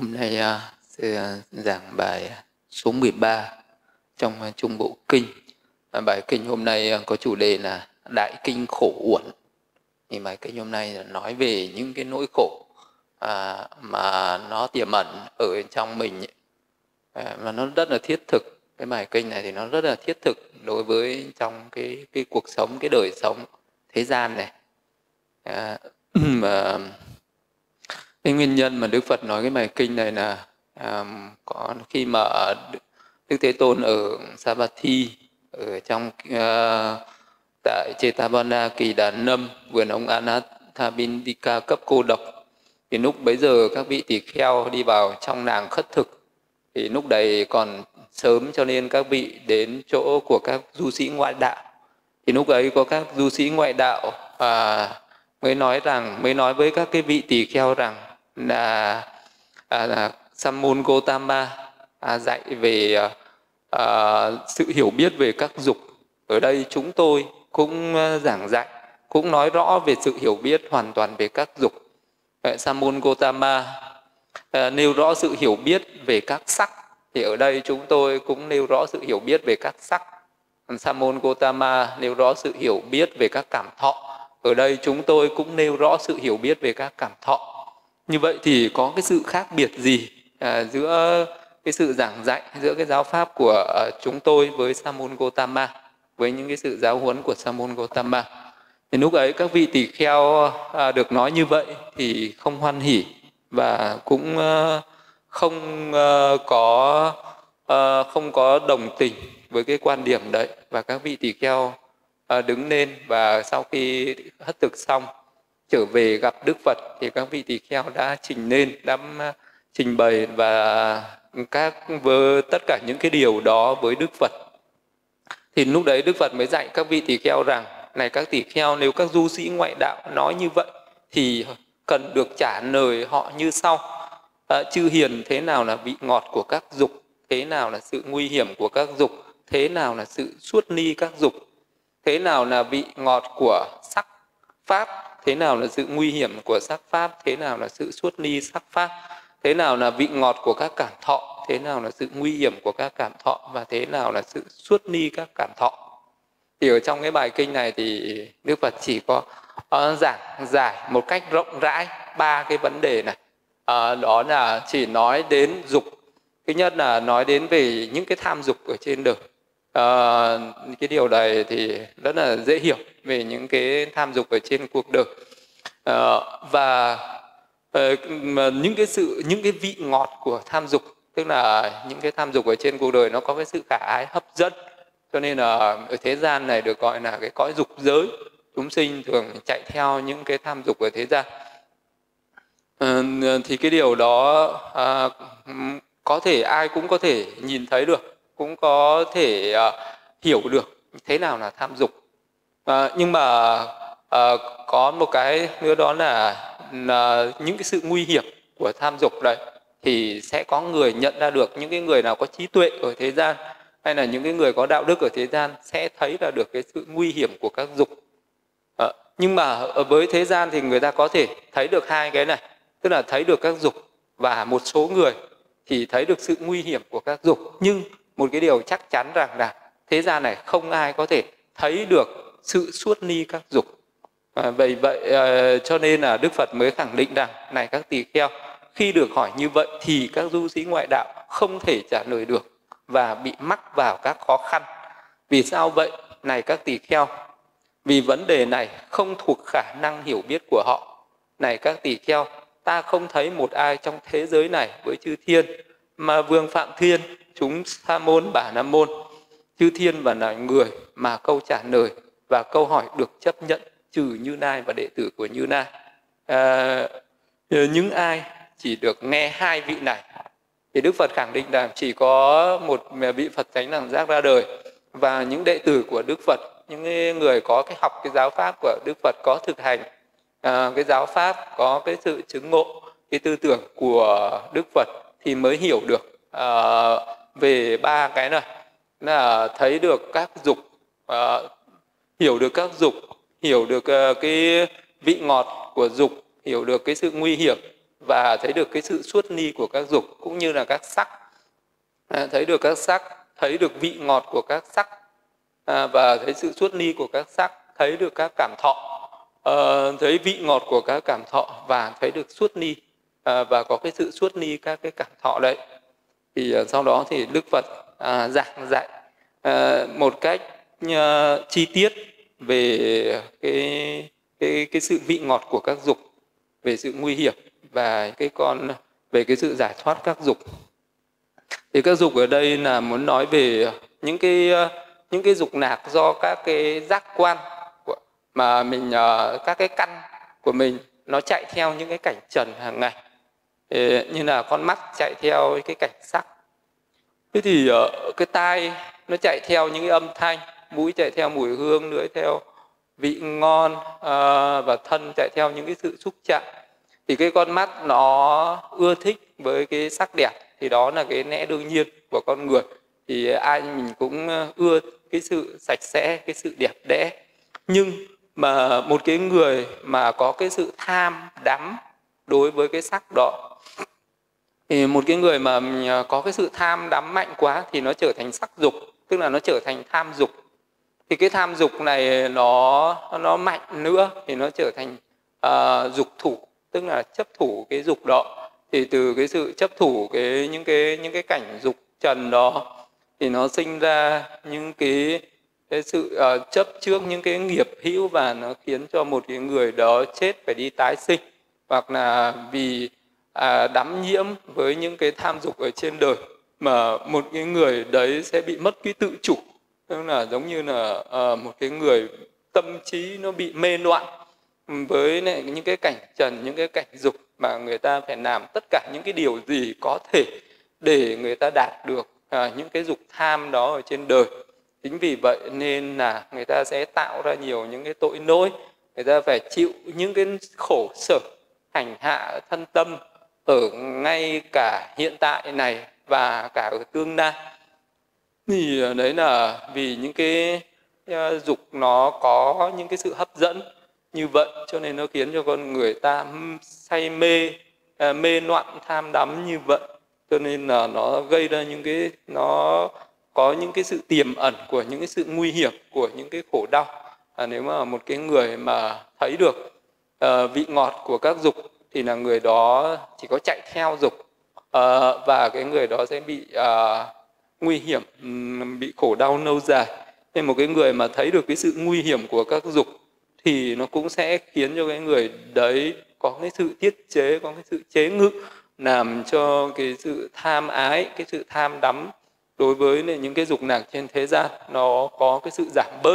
Hôm nay sẽ giảng bài số 13 trong Trung Bộ Kinh. Bài kinh hôm nay có chủ đề là Đại Kinh Khổ Uẩn. Thì bài kinh hôm nay là nói về những cái nỗi khổ mà nó tiềm ẩn ở trong mình và nó rất là thiết thực. Cái bài kinh này thì nó rất là thiết thực đối với trong cái cuộc sống, cái đời sống thế gian này. Mà cái nguyên nhân mà Đức Phật nói cái bài kinh này là có khi mà Đức Thế Tôn ở Savatthi, ở trong tại Jetavana Kỳ Đà Nâm, vườn ông Anathapindika cấp cô độc, thì lúc bấy giờ các vị tỳ kheo đi vào trong làng khất thực. Thì lúc đấy còn sớm cho nên các vị đến chỗ của các du sĩ ngoại đạo. Thì lúc ấy có các du sĩ ngoại đạo mới nói với các cái vị tỳ kheo rằng là Sammôn Gotama dạy về sự hiểu biết về các dục. Ở đây chúng tôi cũng giảng dạy, cũng nói rõ về sự hiểu biết hoàn toàn về các dục. Sammôn Gotama nêu rõ sự hiểu biết về các sắc, thì ở đây chúng tôi cũng nêu rõ sự hiểu biết về các sắc. Sammôn Gotama nêu rõ sự hiểu biết về các cảm thọ, ở đây chúng tôi cũng nêu rõ sự hiểu biết về các cảm thọ. Như vậy thì có cái sự khác biệt gì giữa cái sự giảng dạy, giữa cái giáo pháp của chúng tôi với Sammôn Gotama, với những cái sự giáo huấn của Sammôn Gotama? Thì lúc ấy các vị tỳ kheo được nói như vậy thì không hoan hỉ và cũng không có đồng tình với cái quan điểm đấy. Và các vị tỳ kheo đứng lên, và sau khi hất thực xong trở về gặp Đức Phật thì các vị tỳ kheo đã trình bày và với tất cả những cái điều đó với Đức Phật. Thì lúc đấy Đức Phật mới dạy các vị tỳ kheo rằng: này các tỳ kheo, nếu các du sĩ ngoại đạo nói như vậy thì cần được trả lời họ như sau: chư hiền, thế nào là vị ngọt của các dục, thế nào là sự nguy hiểm của các dục, thế nào là sự xuất ly các dục, thế nào là vị ngọt của sắc pháp, thế nào là sự nguy hiểm của sắc pháp, thế nào là sự xuất ly sắc pháp, thế nào là vị ngọt của các cảm thọ, thế nào là sự nguy hiểm của các cảm thọ, và thế nào là sự xuất ly các cảm thọ. Thì ở trong cái bài kinh này thì Đức Phật chỉ có giảng giải một cách rộng rãi ba cái vấn đề này. Đó là chỉ nói đến dục. Thứ nhất là nói đến về những cái tham dục ở trên đời. Cái điều này thì rất là dễ hiểu về những cái tham dục ở trên cuộc đời. Và những cái vị ngọt của tham dục, tức là những cái tham dục ở trên cuộc đời nó có cái sự khả ái hấp dẫn, cho nên là ở thế gian này được gọi là cái cõi dục giới. Chúng sinh thường chạy theo những cái tham dục ở thế gian. Thì cái điều đó có thể ai cũng có thể nhìn thấy được, cũng có thể hiểu được thế nào là tham dục. Nhưng mà có một cái nữa, đó là những cái sự nguy hiểm của tham dục đấy thì sẽ có người nhận ra được. Những cái người nào có trí tuệ ở thế gian, hay là những cái người có đạo đức ở thế gian, sẽ thấy ra được cái sự nguy hiểm của các dục. Nhưng mà với thế gian thì người ta có thể thấy được hai cái này, tức là thấy được các dục, và một số người thì thấy được sự nguy hiểm của các dục. Nhưng một cái điều chắc chắn rằng là thế gian này không ai có thể thấy được sự xuất ly các dục. Vậy cho nên là Đức Phật mới khẳng định rằng: này các tỳ kheo, khi được hỏi như vậy thì các du sĩ ngoại đạo không thể trả lời được và bị mắc vào các khó khăn. Vì sao vậy? Này các tỳ kheo, vì vấn đề này không thuộc khả năng hiểu biết của họ. Này các tỳ kheo, ta không thấy một ai trong thế giới này với chư thiên mà Vương Phạm Thiên, chúng Sa môn Bà La môn, chư thiên và là người mà câu trả lời và câu hỏi được chấp nhận, trừ Như Lai và đệ tử của Như Lai. Những ai chỉ được nghe hai vị này thì Đức Phật khẳng định là chỉ có một vị Phật Chánh Đẳng Giác ra đời, và những đệ tử của Đức Phật, những người có cái học cái giáo pháp của Đức Phật, có thực hành cái giáo pháp, có cái sự chứng ngộ cái tư tưởng của Đức Phật thì mới hiểu được về ba cái này, là thấy được các dục, hiểu được các dục, hiểu được cái vị ngọt của dục, hiểu được cái sự nguy hiểm và thấy được cái sự xuất ly của các dục, cũng như là các sắc. Thấy được các sắc, thấy được vị ngọt của các sắc, và thấy sự xuất ly của các sắc, thấy được các cảm thọ, thấy vị ngọt của các cảm thọ, và thấy được xuất ly, và có cái sự xuất ly các cái cảm thọ đấy. Thì sau đó thì Đức Phật giảng dạy một cách chi tiết về cái sự vị ngọt của các dục, về sự nguy hiểm, và về cái sự giải thoát các dục. Thì các dục ở đây là muốn nói về những cái dục nạc do các cái giác quan mà mình, các cái căn của mình nó chạy theo những cái cảnh trần hàng ngày, như là con mắt chạy theo cái cảnh sắc, thế thì cái tai nó chạy theo những cái âm thanh, mũi chạy theo mùi hương, lưỡi theo vị ngon, và thân chạy theo những cái sự xúc chạm. Thì cái con mắt nó ưa thích với cái sắc đẹp, thì đó là cái lẽ đương nhiên của con người. Thì ai mình cũng ưa cái sự sạch sẽ, cái sự đẹp đẽ. Nhưng mà một cái người mà có cái sự tham đắm đối với cái sắc đó, thì một cái người mà có cái sự tham đắm mạnh quá thì nó trở thành sắc dục, tức là nó trở thành tham dục. Thì cái tham dục này nó mạnh nữa thì nó trở thành dục thủ, tức là chấp thủ cái dục đó. Thì từ cái sự chấp thủ những cái cảnh dục trần đó thì nó sinh ra những cái sự chấp trước những cái nghiệp hữu, và nó khiến cho một cái người đó chết phải đi tái sinh, hoặc là vì đắm nhiễm với những cái tham dục ở trên đời mà một cái người đấy sẽ bị mất cái tự chủ, tức là giống như là một cái người tâm trí nó bị mê loạn với những cái cảnh trần, những cái cảnh dục, mà người ta phải làm tất cả những cái điều gì có thể để người ta đạt được những cái dục tham đó ở trên đời. Chính vì vậy nên là người ta sẽ tạo ra nhiều những cái tội lỗi, người ta phải chịu những cái khổ sở hành hạ thân tâm ở ngay cả hiện tại này và cả ở tương lai. Thì đấy là vì những cái dục nó có những cái sự hấp dẫn như vậy, cho nên nó khiến cho con người ta say mê, mê loạn tham đắm như vậy. Cho nên là nó gây ra nó có những cái sự tiềm ẩn của những cái sự nguy hiểm, của những cái khổ đau. Nếu mà một cái người mà thấy được vị ngọt của các dục thì là người đó chỉ có chạy theo dục, và cái người đó sẽ bị nguy hiểm, bị khổ đau lâu dài. Nên một cái người mà thấy được cái sự nguy hiểm của các dục thì nó cũng sẽ khiến cho cái người đấy có cái sự tiết chế, có cái sự chế ngự, làm cho cái sự tham ái, cái sự tham đắm đối với những cái dục nạc trên thế gian nó có cái sự giảm bớt.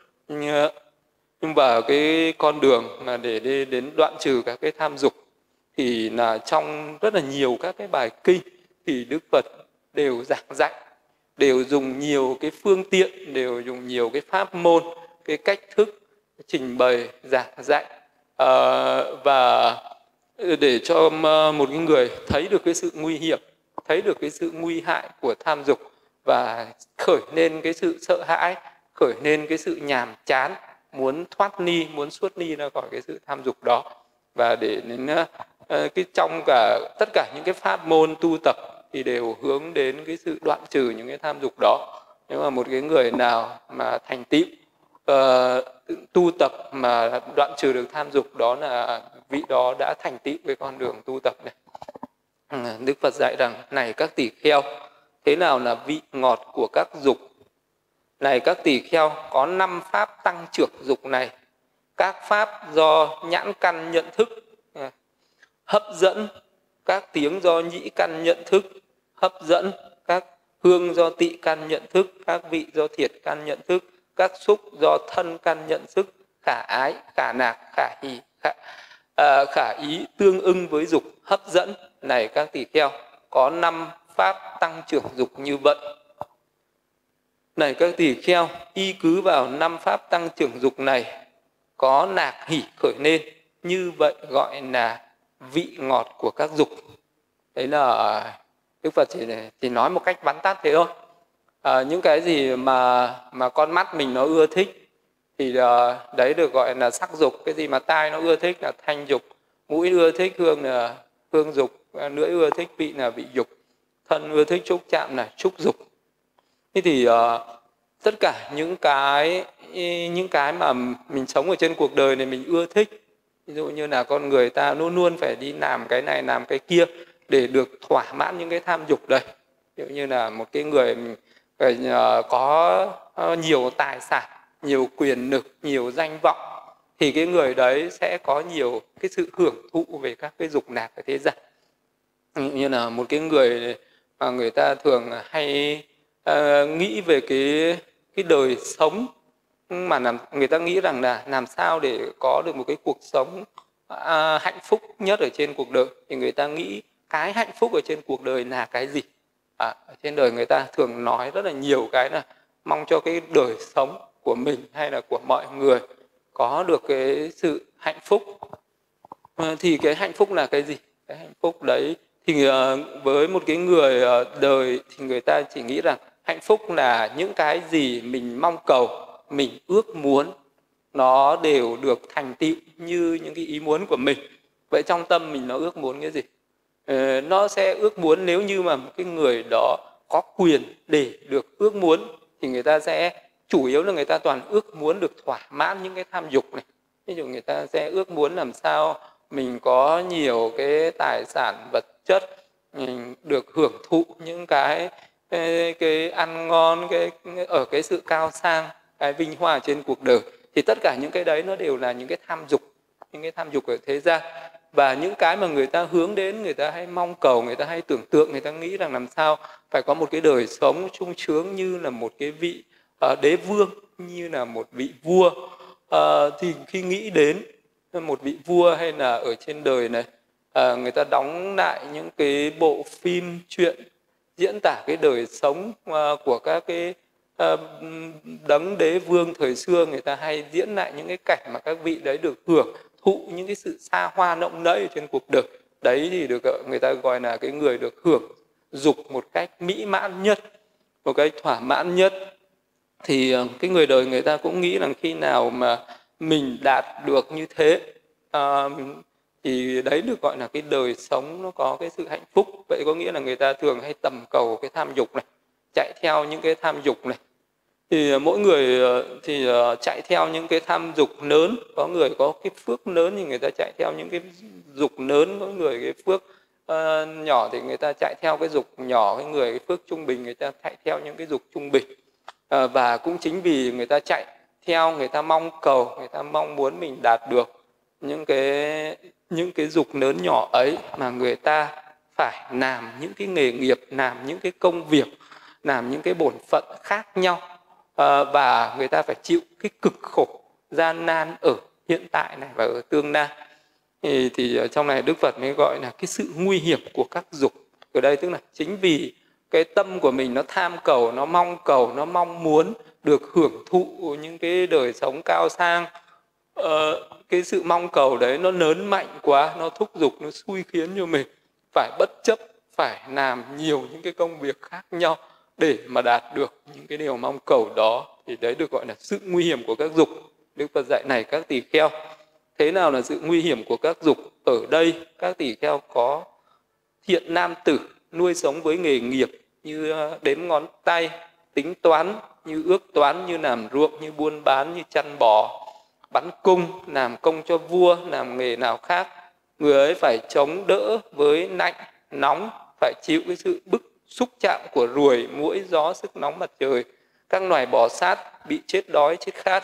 Nhưng vào cái con đường mà để đi đến đoạn trừ các cái tham dục thì là trong rất là nhiều các cái bài kinh thì Đức Phật đều giảng dạy, đều dùng nhiều cái phương tiện, đều dùng nhiều cái pháp môn, cái cách thức trình bày giảng dạy, và để cho một cái người thấy được cái sự nguy hiểm, thấy được cái sự nguy hại của tham dục, và khởi lên cái sự sợ hãi, khởi lên cái sự nhàm chán, muốn thoát ly, muốn xuất ly ra khỏi cái sự tham dục đó. Và để đến trong tất cả những cái pháp môn tu tập thì đều hướng đến cái sự đoạn trừ những cái tham dục đó. Nếu mà một cái người nào mà thành tựu tu tập mà đoạn trừ được tham dục, đó là vị đó đã thành tựu cái con đường tu tập này. Đức Phật dạy rằng: này các tỳ kheo, thế nào là vị ngọt của các dục? Này các tỳ kheo, có 5 pháp tăng trưởng dục này. Các pháp do nhãn căn nhận thức hấp dẫn, các tiếng do nhĩ căn nhận thức hấp dẫn, các hương do tị căn nhận thức, các vị do thiệt căn nhận thức, các xúc do thân căn nhận thức, khả ái, khả nạc, khả hỷ, khả ý tương ưng với dục hấp dẫn. Này các tỳ kheo, có 5 pháp tăng trưởng dục như vậy. Này các tỳ kheo, y cứ vào 5 pháp tăng trưởng dục này, có nạc hỷ khởi lên, như vậy gọi là vị ngọt của các dục. Đấy là Đức Phật chỉ nói một cách vắn tắt thế thôi. Những cái gì mà con mắt mình nó ưa thích thì đấy được gọi là sắc dục. Cái gì mà tai nó ưa thích là thanh dục, mũi ưa thích hương là hương dục, lưỡi ưa thích vị là vị dục, thân ưa thích xúc chạm là xúc dục. Thế thì tất cả những cái mà mình sống ở trên cuộc đời này mình ưa thích, ví dụ như là con người ta luôn luôn phải đi làm cái này làm cái kia để được thỏa mãn những cái tham dục đây. Ví dụ như là một cái người mình phải có nhiều tài sản, nhiều quyền lực, nhiều danh vọng, thì cái người đấy sẽ có nhiều cái sự hưởng thụ về các cái dục lạc ở thế gian. Như là một cái người mà người ta thường hay nghĩ về cái đời sống, mà người ta nghĩ rằng là làm sao để có được một cái cuộc sống hạnh phúc nhất ở trên cuộc đời, thì người ta nghĩ cái hạnh phúc ở trên cuộc đời là cái gì. Ở trên đời người ta thường nói rất là nhiều cái là mong cho cái đời sống của mình hay là của mọi người có được cái sự hạnh phúc. Thì cái hạnh phúc là cái gì? Cái hạnh phúc đấy thì với một cái người đời thì người ta chỉ nghĩ rằng hạnh phúc là những cái gì mình mong cầu, mình ước muốn nó đều được thành tựu như những cái ý muốn của mình. Vậy trong tâm mình nó ước muốn cái gì? Nó sẽ ước muốn, nếu như mà một cái người đó có quyền để được ước muốn thì người ta sẽ chủ yếu là người ta toàn ước muốn được thỏa mãn những cái tham dục này. Ví dụ người ta sẽ ước muốn làm sao mình có nhiều cái tài sản vật chất, mình được hưởng thụ những cái ăn ngon, ở cái sự cao sang, cái vinh hoa trên cuộc đời. Thì tất cả những cái đấy nó đều là những cái tham dục, những cái tham dục ở thế gian. Và những cái mà người ta hướng đến, người ta hay mong cầu, người ta hay tưởng tượng, người ta nghĩ rằng làm sao phải có một cái đời sống sung sướng như là một cái vị đế vương, như là một vị vua. Thì khi nghĩ đến một vị vua hay là ở trên đời này, người ta đóng lại những cái bộ phim truyện diễn tả cái đời sống của các cái đấng đế vương thời xưa, người ta hay diễn lại những cái cảnh mà các vị đấy được hưởng thụ những cái sự xa hoa lộng lẫy trên cuộc đời. Đấy thì được người ta gọi là cái người được hưởng dục một cách mỹ mãn nhất, một cách thỏa mãn nhất. Thì cái người đời người ta cũng nghĩ rằng khi nào mà mình đạt được như thế thì đấy được gọi là cái đời sống nó có cái sự hạnh phúc. Vậy có nghĩa là người ta thường hay tầm cầu cái tham dục này, chạy theo những cái tham dục này. Thì mỗi người thì chạy theo những cái tham dục lớn. Có người có cái phước lớn thì người ta chạy theo những cái dục lớn, có người cái phước nhỏ thì người ta chạy theo cái dục nhỏ, cái người cái phước trung bình người ta chạy theo những cái dục trung bình. Và cũng chính vì người ta chạy theo, người ta mong cầu, người ta mong muốn mình đạt được những cái dục lớn nhỏ ấy mà người ta phải làm những cái nghề nghiệp, làm những cái công việc, làm những cái bổn phận khác nhau, và người ta phải chịu cái cực khổ gian nan ở hiện tại này và ở tương lai. Thì trong này Đức Phật mới gọi là cái sự nguy hiểm của các dục. Ở đây tức là chính vì cái tâm của mình nó tham cầu, nó mong cầu, nó mong muốn được hưởng thụ những cái đời sống cao sang, cái sự mong cầu đấy nó lớn mạnh quá, nó thúc giục, nó xui khiến cho mình phải bất chấp, phải làm nhiều những cái công việc khác nhau để mà đạt được những cái điều mong cầu đó. Thì đấy được gọi là sự nguy hiểm của các dục. Đức Phật dạy này các tỳ kheo, thế nào là sự nguy hiểm của các dục? Ở đây các tỳ kheo có thiện nam tử nuôi sống với nghề nghiệp như đếm ngón tay, tính toán, như ước toán, như làm ruộng, như buôn bán, như chăn bò, bắn cung, làm công cho vua, làm nghề nào khác. Người ấy phải chống đỡ với lạnh, nóng, phải chịu cái sự bức xúc chạm của ruồi, muỗi, gió, sức nóng mặt trời, các loài bò sát, bị chết đói, chết khát.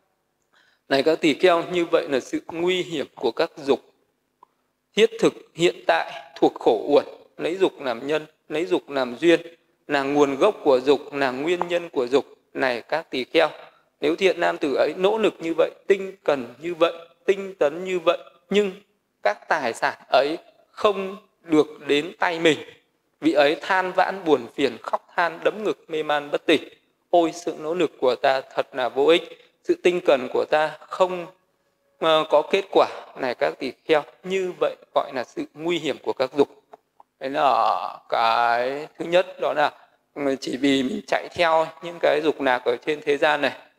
Này các tỳ kheo, như vậy là sự nguy hiểm của các dục. Thiết thực hiện tại thuộc khổ uẩn, lấy dục làm nhân, lấy dục làm duyên, là nguồn gốc của dục, là nguyên nhân của dục. Này các tỳ kheo, nếu thiện nam tử ấy nỗ lực như vậy, tinh cần như vậy, tinh tấn như vậy, nhưng các tài sản ấy không được đến tay mình, vị ấy than vãn buồn phiền, khóc than đấm ngực mê man bất tỉnh. Ôi sự nỗ lực của ta thật là vô ích, sự tinh cần của ta không có kết quả. Này các tỳ kheo, như vậy gọi là sự nguy hiểm của các dục. Đấy là cái thứ nhất, đó là chỉ vì mình chạy theo những cái dục lạc ở trên thế gian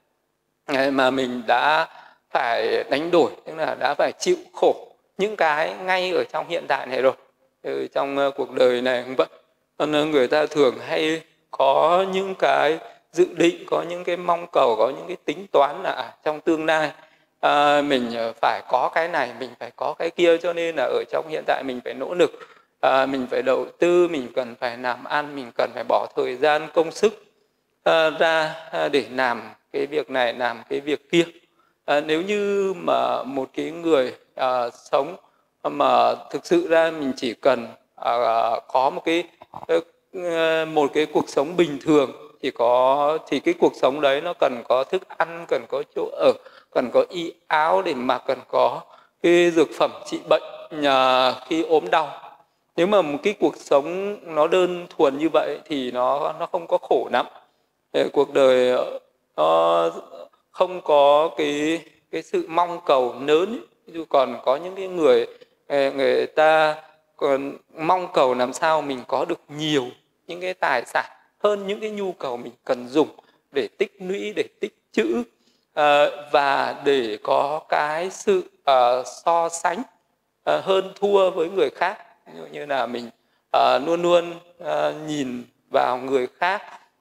này mà mình đã phải đánh đổi, tức là đã phải chịu khổ những cái ngay ở trong hiện tại này rồi. trong cuộc đời này cũng vậy. Người ta thường hay có những cái dự định, có những cái mong cầu, có những cái tính toán là trong tương lai mình phải có cái này, mình phải có cái kia, cho nên là ở trong hiện tại mình phải nỗ lực, mình phải đầu tư, mình cần phải làm ăn, mình cần phải bỏ thời gian công sức ra để làm cái việc này, làm cái việc kia. Nếu như mà một cái người sống mà thực sự ra mình chỉ cần có một cái cuộc sống bình thường, thì cái cuộc sống đấy nó cần có thức ăn, cần có chỗ ở, cần có y áo để mặc, cần có cái dược phẩm trị bệnh khi ốm đau. Nếu mà một cái cuộc sống nó đơn thuần như vậy thì nó không có khổ lắm. Cuộc đời nó không có cái sự mong cầu lớn. Còn có những cái người ta còn mong cầu làm sao mình có được nhiều những cái tài sản hơn những cái nhu cầu mình cần dùng để tích lũy, để tích trữ, và để có cái sự so sánh hơn thua với người khác. Ví dụ như là mình luôn luôn nhìn vào người khác,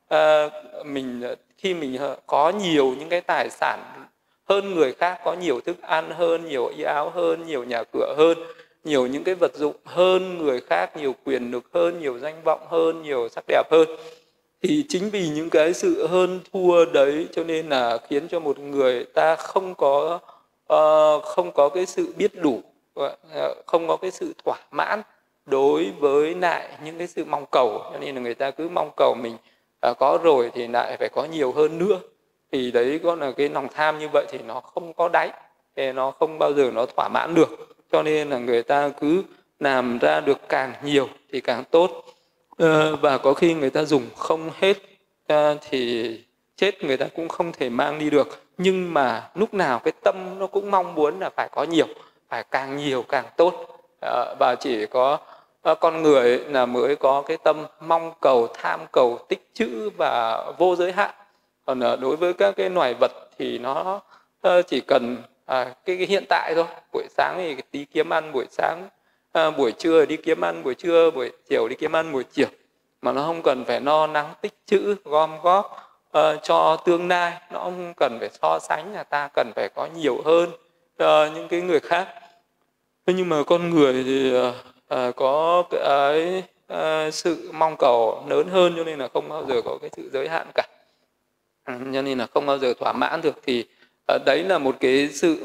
khi mình có nhiều những cái tài sản hơn người khác, có nhiều thức ăn hơn, nhiều y áo hơn, nhiều nhà cửa hơn, nhiều những cái vật dụng hơn người khác, nhiều quyền lực hơn, nhiều danh vọng hơn, nhiều sắc đẹp hơn, thì chính vì những cái sự hơn thua đấy cho nên là khiến cho một người ta không có cái sự biết đủ, không có cái sự thỏa mãn đối với lại những cái sự mong cầu. Cho nên là người ta cứ mong cầu mình có rồi thì lại phải có nhiều hơn nữa. Thì đấy có là cái lòng tham như vậy thì nó không có đáy, thì nó không bao giờ nó thỏa mãn được. Cho nên là người ta cứ làm ra được càng nhiều thì càng tốt. Và có khi người ta dùng không hết thì chết người ta cũng không thể mang đi được. Nhưng mà lúc nào cái tâm nó cũng mong muốn là phải có nhiều, phải càng nhiều càng tốt. Và chỉ có con người là mới có cái tâm mong cầu, tham cầu, tích trữ và vô giới hạn. Còn đối với các cái loài vật thì nó chỉ cần cái hiện tại thôi. Buổi sáng thì đi kiếm ăn buổi sáng, buổi trưa đi kiếm ăn buổi trưa, buổi chiều đi kiếm ăn buổi chiều, mà nó không cần phải lo lắng tích trữ gom góp cho tương lai. Nó không cần phải so sánh là ta cần phải có nhiều hơn những cái người khác. Thế nhưng mà con người thì có cái sự mong cầu lớn hơn, cho nên là không bao giờ có cái sự giới hạn cả, cho nên là không bao giờ thỏa mãn được. Thì đấy là một cái sự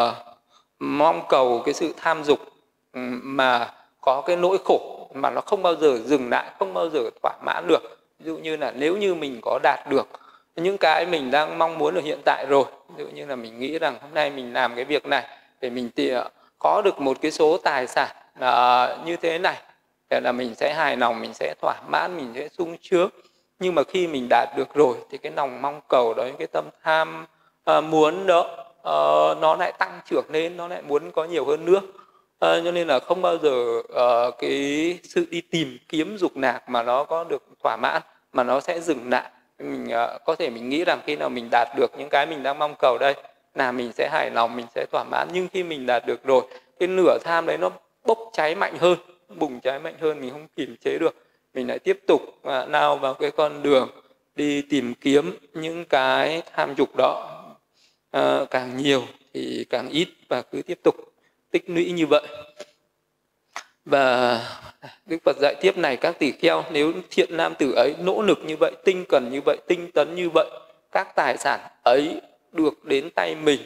mong cầu, cái sự tham dục mà có cái nỗi khổ mà nó không bao giờ dừng lại, không bao giờ thỏa mãn được. Ví dụ như là nếu như mình có đạt được những cái mình đang mong muốn ở hiện tại rồi, ví dụ như là mình nghĩ rằng hôm nay mình làm cái việc này để mình có được một cái số tài sản như thế này, để là mình sẽ hài lòng, mình sẽ thỏa mãn, mình sẽ sung sướng. Nhưng mà khi mình đạt được rồi thì cái lòng mong cầu đó, cái tâm tham muốn đó nó lại tăng trưởng lên, nó lại muốn có nhiều hơn nữa. Cho nên là không bao giờ cái sự đi tìm kiếm dục lạc mà nó có được thỏa mãn, mà nó sẽ dừng lại. Mình có thể mình nghĩ rằng khi nào mình đạt được những cái mình đang mong cầu đây là mình sẽ hài lòng, mình sẽ thỏa mãn. Nhưng khi mình đạt được rồi, cái lửa tham đấy nó bốc cháy mạnh hơn, bùng cháy mạnh hơn, mình không kiềm chế được, mình lại tiếp tục lao vào cái con đường đi tìm kiếm những cái tham dục đó. Càng nhiều thì càng ít, và cứ tiếp tục tích lũy như vậy. Và Đức Phật dạy tiếp này: các tỳ kheo, nếu thiện nam tử ấy nỗ lực như vậy, tinh cần như vậy, tinh tấn như vậy, các tài sản ấy được đến tay mình,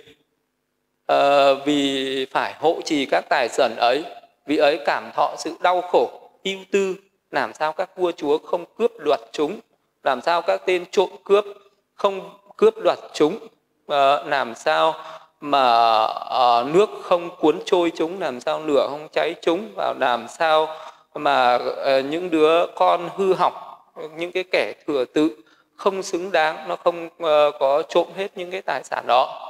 vì phải hộ trì các tài sản ấy, vì ấy cảm thọ sự đau khổ, ưu tư. Làm sao các vua chúa không cướp đoạt chúng? Làm sao các tên trộm cướp không cướp đoạt chúng? Làm sao mà nước không cuốn trôi chúng? Làm sao lửa không cháy chúng? Và làm sao mà những đứa con hư hỏng, những cái kẻ thừa tự không xứng đáng, nó không có trộm hết những cái tài sản đó?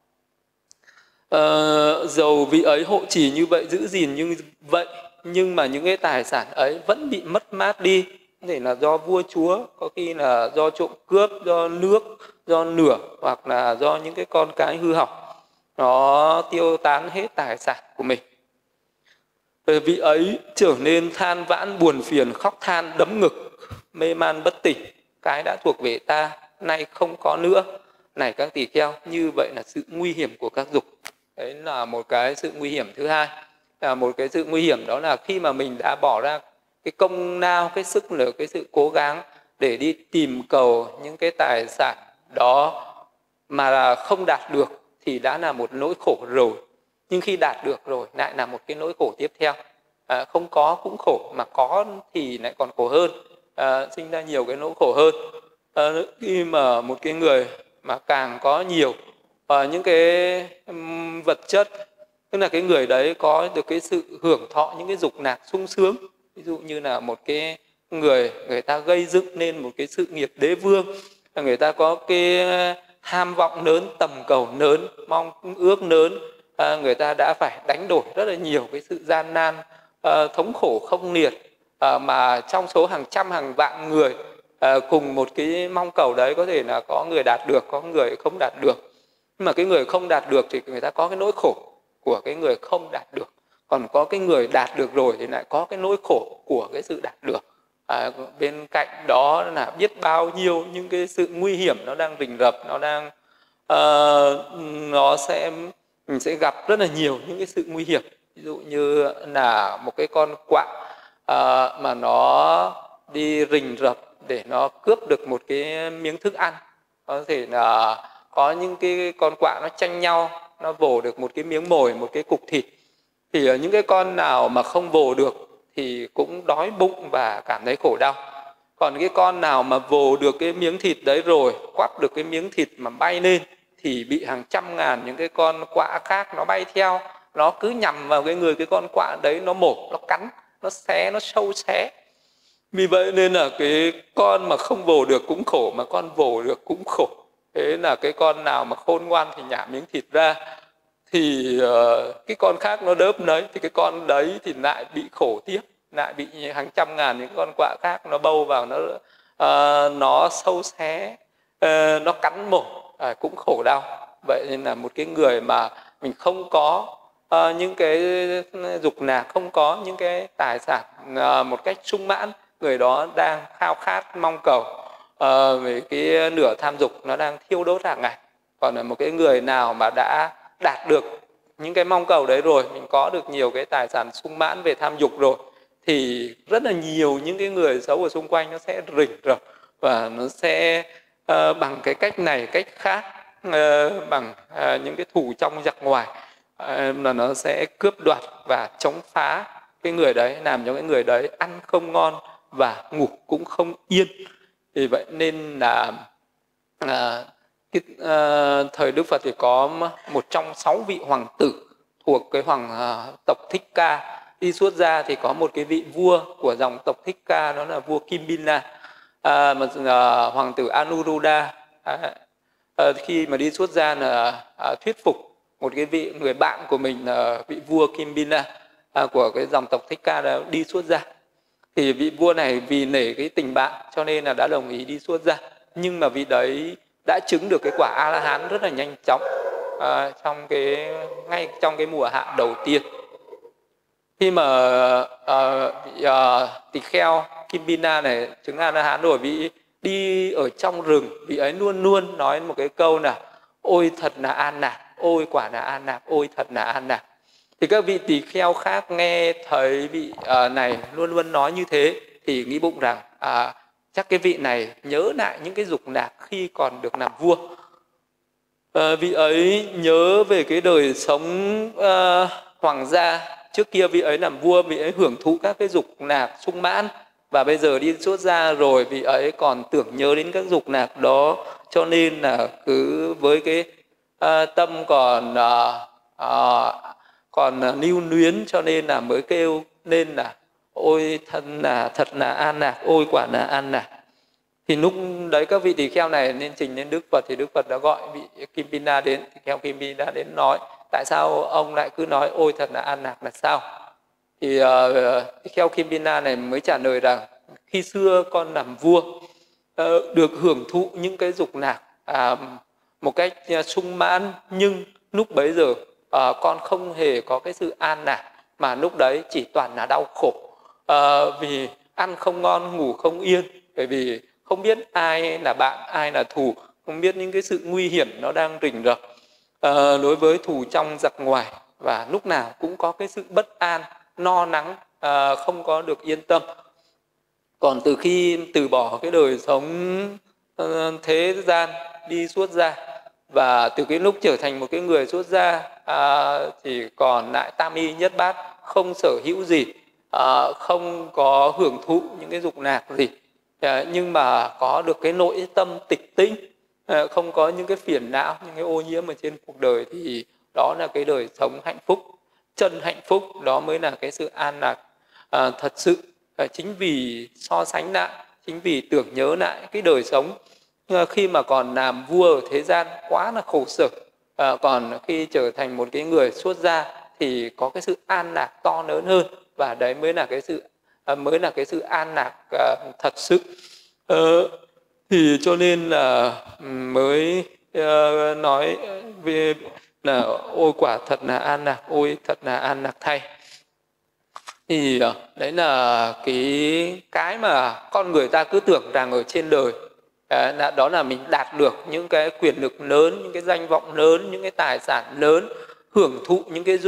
Dầu vị ấy hộ trì như vậy, giữ gìn như vậy, nhưng mà những cái tài sản ấy vẫn bị mất mát đi. Có thể là do vua chúa, có khi là do trộm cướp, do nước, do lửa, hoặc là do những cái con cái hư hỏng, nó tiêu tán hết tài sản của mình. Vị ấy trở nên than vãn buồn phiền, khóc than đấm ngực, mê man bất tỉnh. Cái đã thuộc về ta nay không có nữa. Này các tỳ kheo, như vậy là sự nguy hiểm của các dục. Đấy là một cái sự nguy hiểm thứ hai. Một cái sự nguy hiểm đó là khi mà mình đã bỏ ra cái công lao, cái sức lực, cái sự cố gắng để đi tìm cầu những cái tài sản đó mà không đạt được thì đã là một nỗi khổ rồi. Nhưng khi đạt được rồi lại là một cái nỗi khổ tiếp theo. Không có cũng khổ, mà có thì lại còn khổ hơn, sinh ra nhiều cái nỗi khổ hơn. Khi mà một cái người mà càng có nhiều những cái vật chất, tức là cái người đấy có được cái sự hưởng thọ những cái dục lạc sung sướng. Ví dụ như là một cái người ta gây dựng nên một cái sự nghiệp đế vương, người ta có cái ham vọng lớn, tầm cầu lớn, mong ước lớn, người ta đã phải đánh đổi rất là nhiều cái sự gian nan, thống khổ không liệt, mà trong số hàng trăm hàng vạn người cùng một cái mong cầu đấy, có thể là có người đạt được, có người không đạt được. Nhưng mà cái người không đạt được thì người ta có cái nỗi khổ của cái người không đạt được. Còn có cái người đạt được rồi thì lại có cái nỗi khổ của cái sự đạt được. Bên cạnh đó là biết bao nhiêu những cái sự nguy hiểm nó đang rình rập, nó đang mình sẽ gặp rất là nhiều những cái sự nguy hiểm. Ví dụ như là một cái con quạ mà nó đi rình rập để nó cướp được một cái miếng thức ăn. Có thể là có những cái con quạ nó tranh nhau, nó vồ được một cái miếng mồi, một cái cục thịt. Thì những cái con nào mà không vồ được thì cũng đói bụng và cảm thấy khổ đau. Còn cái con nào mà vồ được cái miếng thịt đấy rồi, quắp được cái miếng thịt mà bay lên, thì bị hàng trăm ngàn những cái con quạ khác nó bay theo, nó cứ nhằm vào cái người cái con quạ đấy, nó mổ, nó cắn, nó xé, nó sâu xé. Vì vậy nên là cái con mà không vồ được cũng khổ, mà con vồ được cũng khổ. Thế là cái con nào mà khôn ngoan thì nhả miếng thịt ra, thì cái con khác nó đớp lấy, thì cái con đấy thì lại bị khổ tiếp, lại bị hàng trăm ngàn những con quạ khác nó bâu vào, nó sâu xé, nó cắn mổ, cũng khổ đau. Vậy nên là một cái người mà mình không có những cái dục lạc, không có những cái tài sản một cách sung mãn, người đó đang khao khát mong cầu về cái nửa tham dục, nó đang thiêu đốt hàng ngày. Còn là một cái người nào mà đã đạt được những cái mong cầu đấy rồi, mình có được nhiều cái tài sản sung mãn về tham dục rồi, thì rất là nhiều những cái người xấu ở xung quanh nó sẽ rình rập, và nó sẽ bằng cái cách này cách khác, bằng những cái thủ trong giặc ngoài, là nó sẽ cướp đoạt và chống phá cái người đấy, làm cho cái người đấy ăn không ngon và ngủ cũng không yên. Vì vậy nên là thời Đức Phật thì có một trong 6 vị hoàng tử thuộc cái hoàng tộc Thích Ca đi xuất gia, thì có một cái vị vua của dòng tộc Thích Ca, đó là vua Kimbina, hoàng tử Anuruddha, khi mà đi xuất gia là thuyết phục một cái vị người bạn của mình là vị vua Kimbina của cái dòng tộc Thích Ca đã đi xuất gia. Thì vị vua này vì nể cái tình bạn cho nên là đã đồng ý đi xuất gia. Nhưng mà vị đấy đã chứng được cái quả A-la-hán rất là nhanh chóng, ngay trong cái mùa hạ đầu tiên. Khi mà tỳ kheo Kimbina này chứng A-la-hán rồi, vị đi ở trong rừng, vị ấy luôn luôn nói một cái câu là ôi thật là an lạc, ôi quả là an lạc, ôi thật là an lạc. Thì các vị tỳ kheo khác nghe thấy vị này luôn luôn nói như thế thì nghĩ bụng rằng chắc cái vị này nhớ lại những cái dục lạc khi còn được làm vua. Vị ấy nhớ về cái đời sống hoàng gia. Trước kia vị ấy làm vua, vị ấy hưởng thụ các cái dục lạc sung mãn, và bây giờ đi xuất gia rồi vị ấy còn tưởng nhớ đến các dục lạc đó, cho nên là cứ với cái tâm còn lưu luyến, cho nên là mới kêu nên là ôi thật là an lạc, ôi quả là an lạc. Thì lúc đấy các vị tỳ kheo này nên trình lên Đức Phật, thì Đức Phật đã gọi vị Kimbina đến, tỳ kheo Kimbina đến nói tại sao ông lại cứ nói ôi thật là an lạc là sao. Thì tỳ kheo Kimbina này mới trả lời rằng khi xưa con làm vua được hưởng thụ những cái dục lạc một cách sung mãn, nhưng lúc bấy giờ con không hề có cái sự an lạc mà lúc đấy chỉ toàn là đau khổ. Vì ăn không ngon, ngủ không yên, bởi vì không biết ai là bạn, ai là thù, không biết những cái sự nguy hiểm nó đang rình rập đối với thù trong giặc ngoài, và lúc nào cũng có cái sự bất an, no nắng, không có được yên tâm. Còn từ khi từ bỏ cái đời sống thế gian, đi xuất gia, và từ cái lúc trở thành một cái người xuất gia thì còn lại tam y nhất bát, không sở hữu gì, không có hưởng thụ những cái dục lạc gì, nhưng mà có được cái nội tâm tịch tĩnh, không có những cái phiền não, những cái ô nhiễm ở trên cuộc đời, thì đó là cái đời sống hạnh phúc, chân hạnh phúc. Đó mới là cái sự an lạc thật sự. Chính vì so sánh lại, chính vì tưởng nhớ lại cái đời sống khi mà còn làm vua ở thế gian quá là khổ sở, còn khi trở thành một cái người xuất gia thì có cái sự an lạc to lớn hơn, và đấy mới là cái sự an lạc thật sự. Thì cho nên là mới nói về là ôi quả thật là an lạc, ôi thật là an lạc thay. Thì đấy là cái mà con người ta cứ tưởng rằng ở trên đời đó là mình đạt được những cái quyền lực lớn, những cái danh vọng lớn, những cái tài sản lớn, hưởng thụ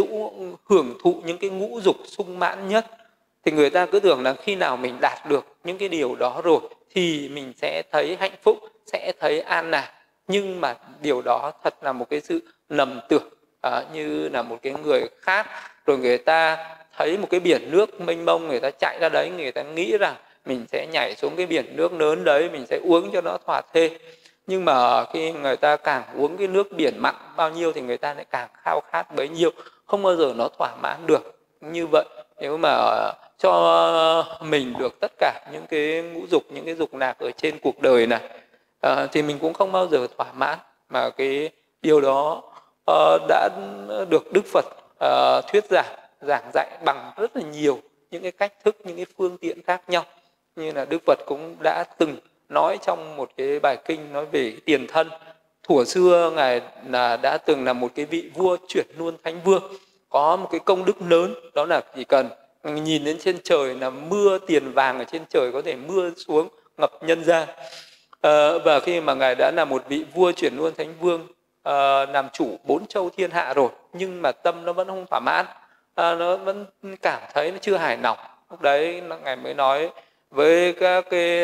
những cái ngũ dục sung mãn nhất. Thì người ta cứ tưởng là khi nào mình đạt được những cái điều đó rồi thì mình sẽ thấy hạnh phúc, sẽ thấy an lạc. Nhưng mà điều đó thật là một cái sự lầm tưởng, như là một cái người khác, rồi người ta thấy một cái biển nước mênh mông, người ta chạy ra đấy, người ta nghĩ rằng mình sẽ nhảy xuống cái biển nước lớn đấy, mình sẽ uống cho nó thỏa thê. Nhưng mà khi người ta càng uống cái nước biển mặn bao nhiêu thì người ta lại càng khao khát bấy nhiêu, không bao giờ nó thỏa mãn được. Như vậy nếu mà cho mình được tất cả những cái ngũ dục, những cái dục lạc ở trên cuộc đời này thì mình cũng không bao giờ thỏa mãn. Mà cái điều đó đã được Đức Phật thuyết giảng dạy bằng rất là nhiều những cái cách thức, những cái phương tiện khác nhau. Như là Đức Phật cũng đã từng nói trong một cái bài kinh nói về tiền thân. Thuở xưa Ngài đã từng là một cái vị vua chuyển luôn thánh vương, có một cái công đức lớn, đó là chỉ cần nhìn lên trên trời là mưa tiền vàng ở trên trời có thể mưa xuống ngập nhân gian. Và khi mà Ngài đã là một vị vua chuyển luôn thánh vương, làm chủ 4 châu thiên hạ rồi, nhưng mà tâm nó vẫn không thỏa mãn, nó vẫn cảm thấy nó chưa hài lòng. Lúc đấy Ngài mới nói với các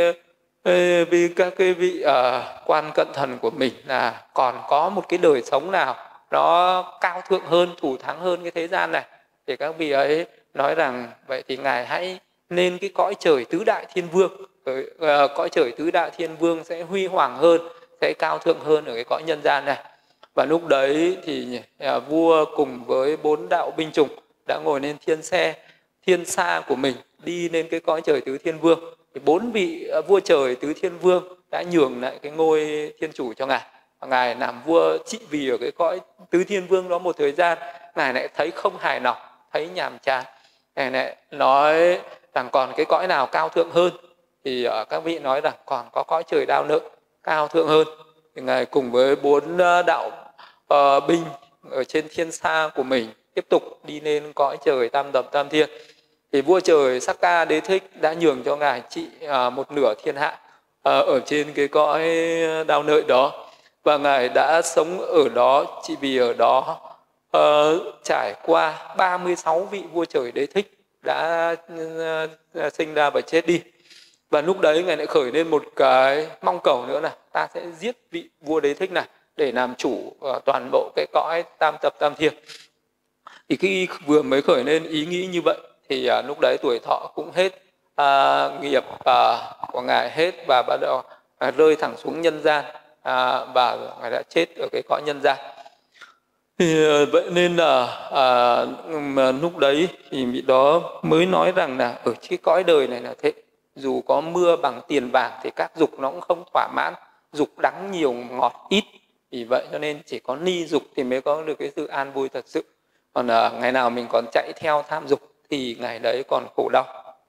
cái vị quan cận thần của mình là còn có một cái đời sống nào nó cao thượng hơn, thù thắng hơn cái thế gian này. Thì các vị ấy nói rằng vậy thì Ngài hãy lên cái cõi trời tứ đại thiên vương. Cõi trời tứ đại thiên vương sẽ huy hoàng hơn, sẽ cao thượng hơn ở cái cõi nhân gian này. Và lúc đấy thì vua cùng với 4 đạo binh chủng đã ngồi lên thiên xa của mình, đi lên cái cõi trời tứ thiên vương. Thì 4 vị vua trời tứ thiên vương đã nhường lại cái ngôi thiên chủ cho Ngài. Và Ngài làm vua trị vì ở cái cõi tứ thiên vương đó một thời gian, Ngài lại thấy không hài lòng, thấy nhàm chán. Ngài lại nói rằng còn cái cõi nào cao thượng hơn, thì các vị nói rằng còn có cõi trời Đao Nợ cao thượng hơn. Thì Ngài cùng với 4 đạo binh ở trên thiên xa của mình tiếp tục đi lên cõi trời tam thập tam thiên. Thì vua trời Sakka Đế Thích đã nhường cho Ngài trị một nửa thiên hạ ở trên cái cõi Đao Nợ đó. Và Ngài đã sống ở đó, chỉ vì ở đó trải qua 36 vị vua trời Đế Thích đã sinh ra và chết đi. Và lúc đấy Ngài lại khởi lên một cái mong cầu nữa là ta sẽ giết vị vua Đế Thích này để làm chủ toàn bộ cái cõi tam thập tam thiên. Thì khi vừa mới khởi lên ý nghĩ như vậy thì lúc đấy tuổi thọ cũng hết, nghiệp của Ngài hết, và bắt đầu rơi thẳng xuống nhân gian, và Ngài đã chết ở cái cõi nhân gian. Thì vậy nên là lúc đấy thì vị đó mới nói rằng là ở cái cõi đời này là thế, dù có mưa bằng tiền vàng thì các dục nó cũng không thỏa mãn, dục đắng nhiều ngọt ít. Vì vậy cho nên chỉ có ni dục thì mới có được cái sự an vui thật sự. Còn ngày nào mình còn chạy theo tham dục thì ngày đấy còn khổ đau.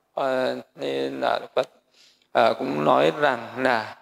Nên là Phật cũng nói rằng là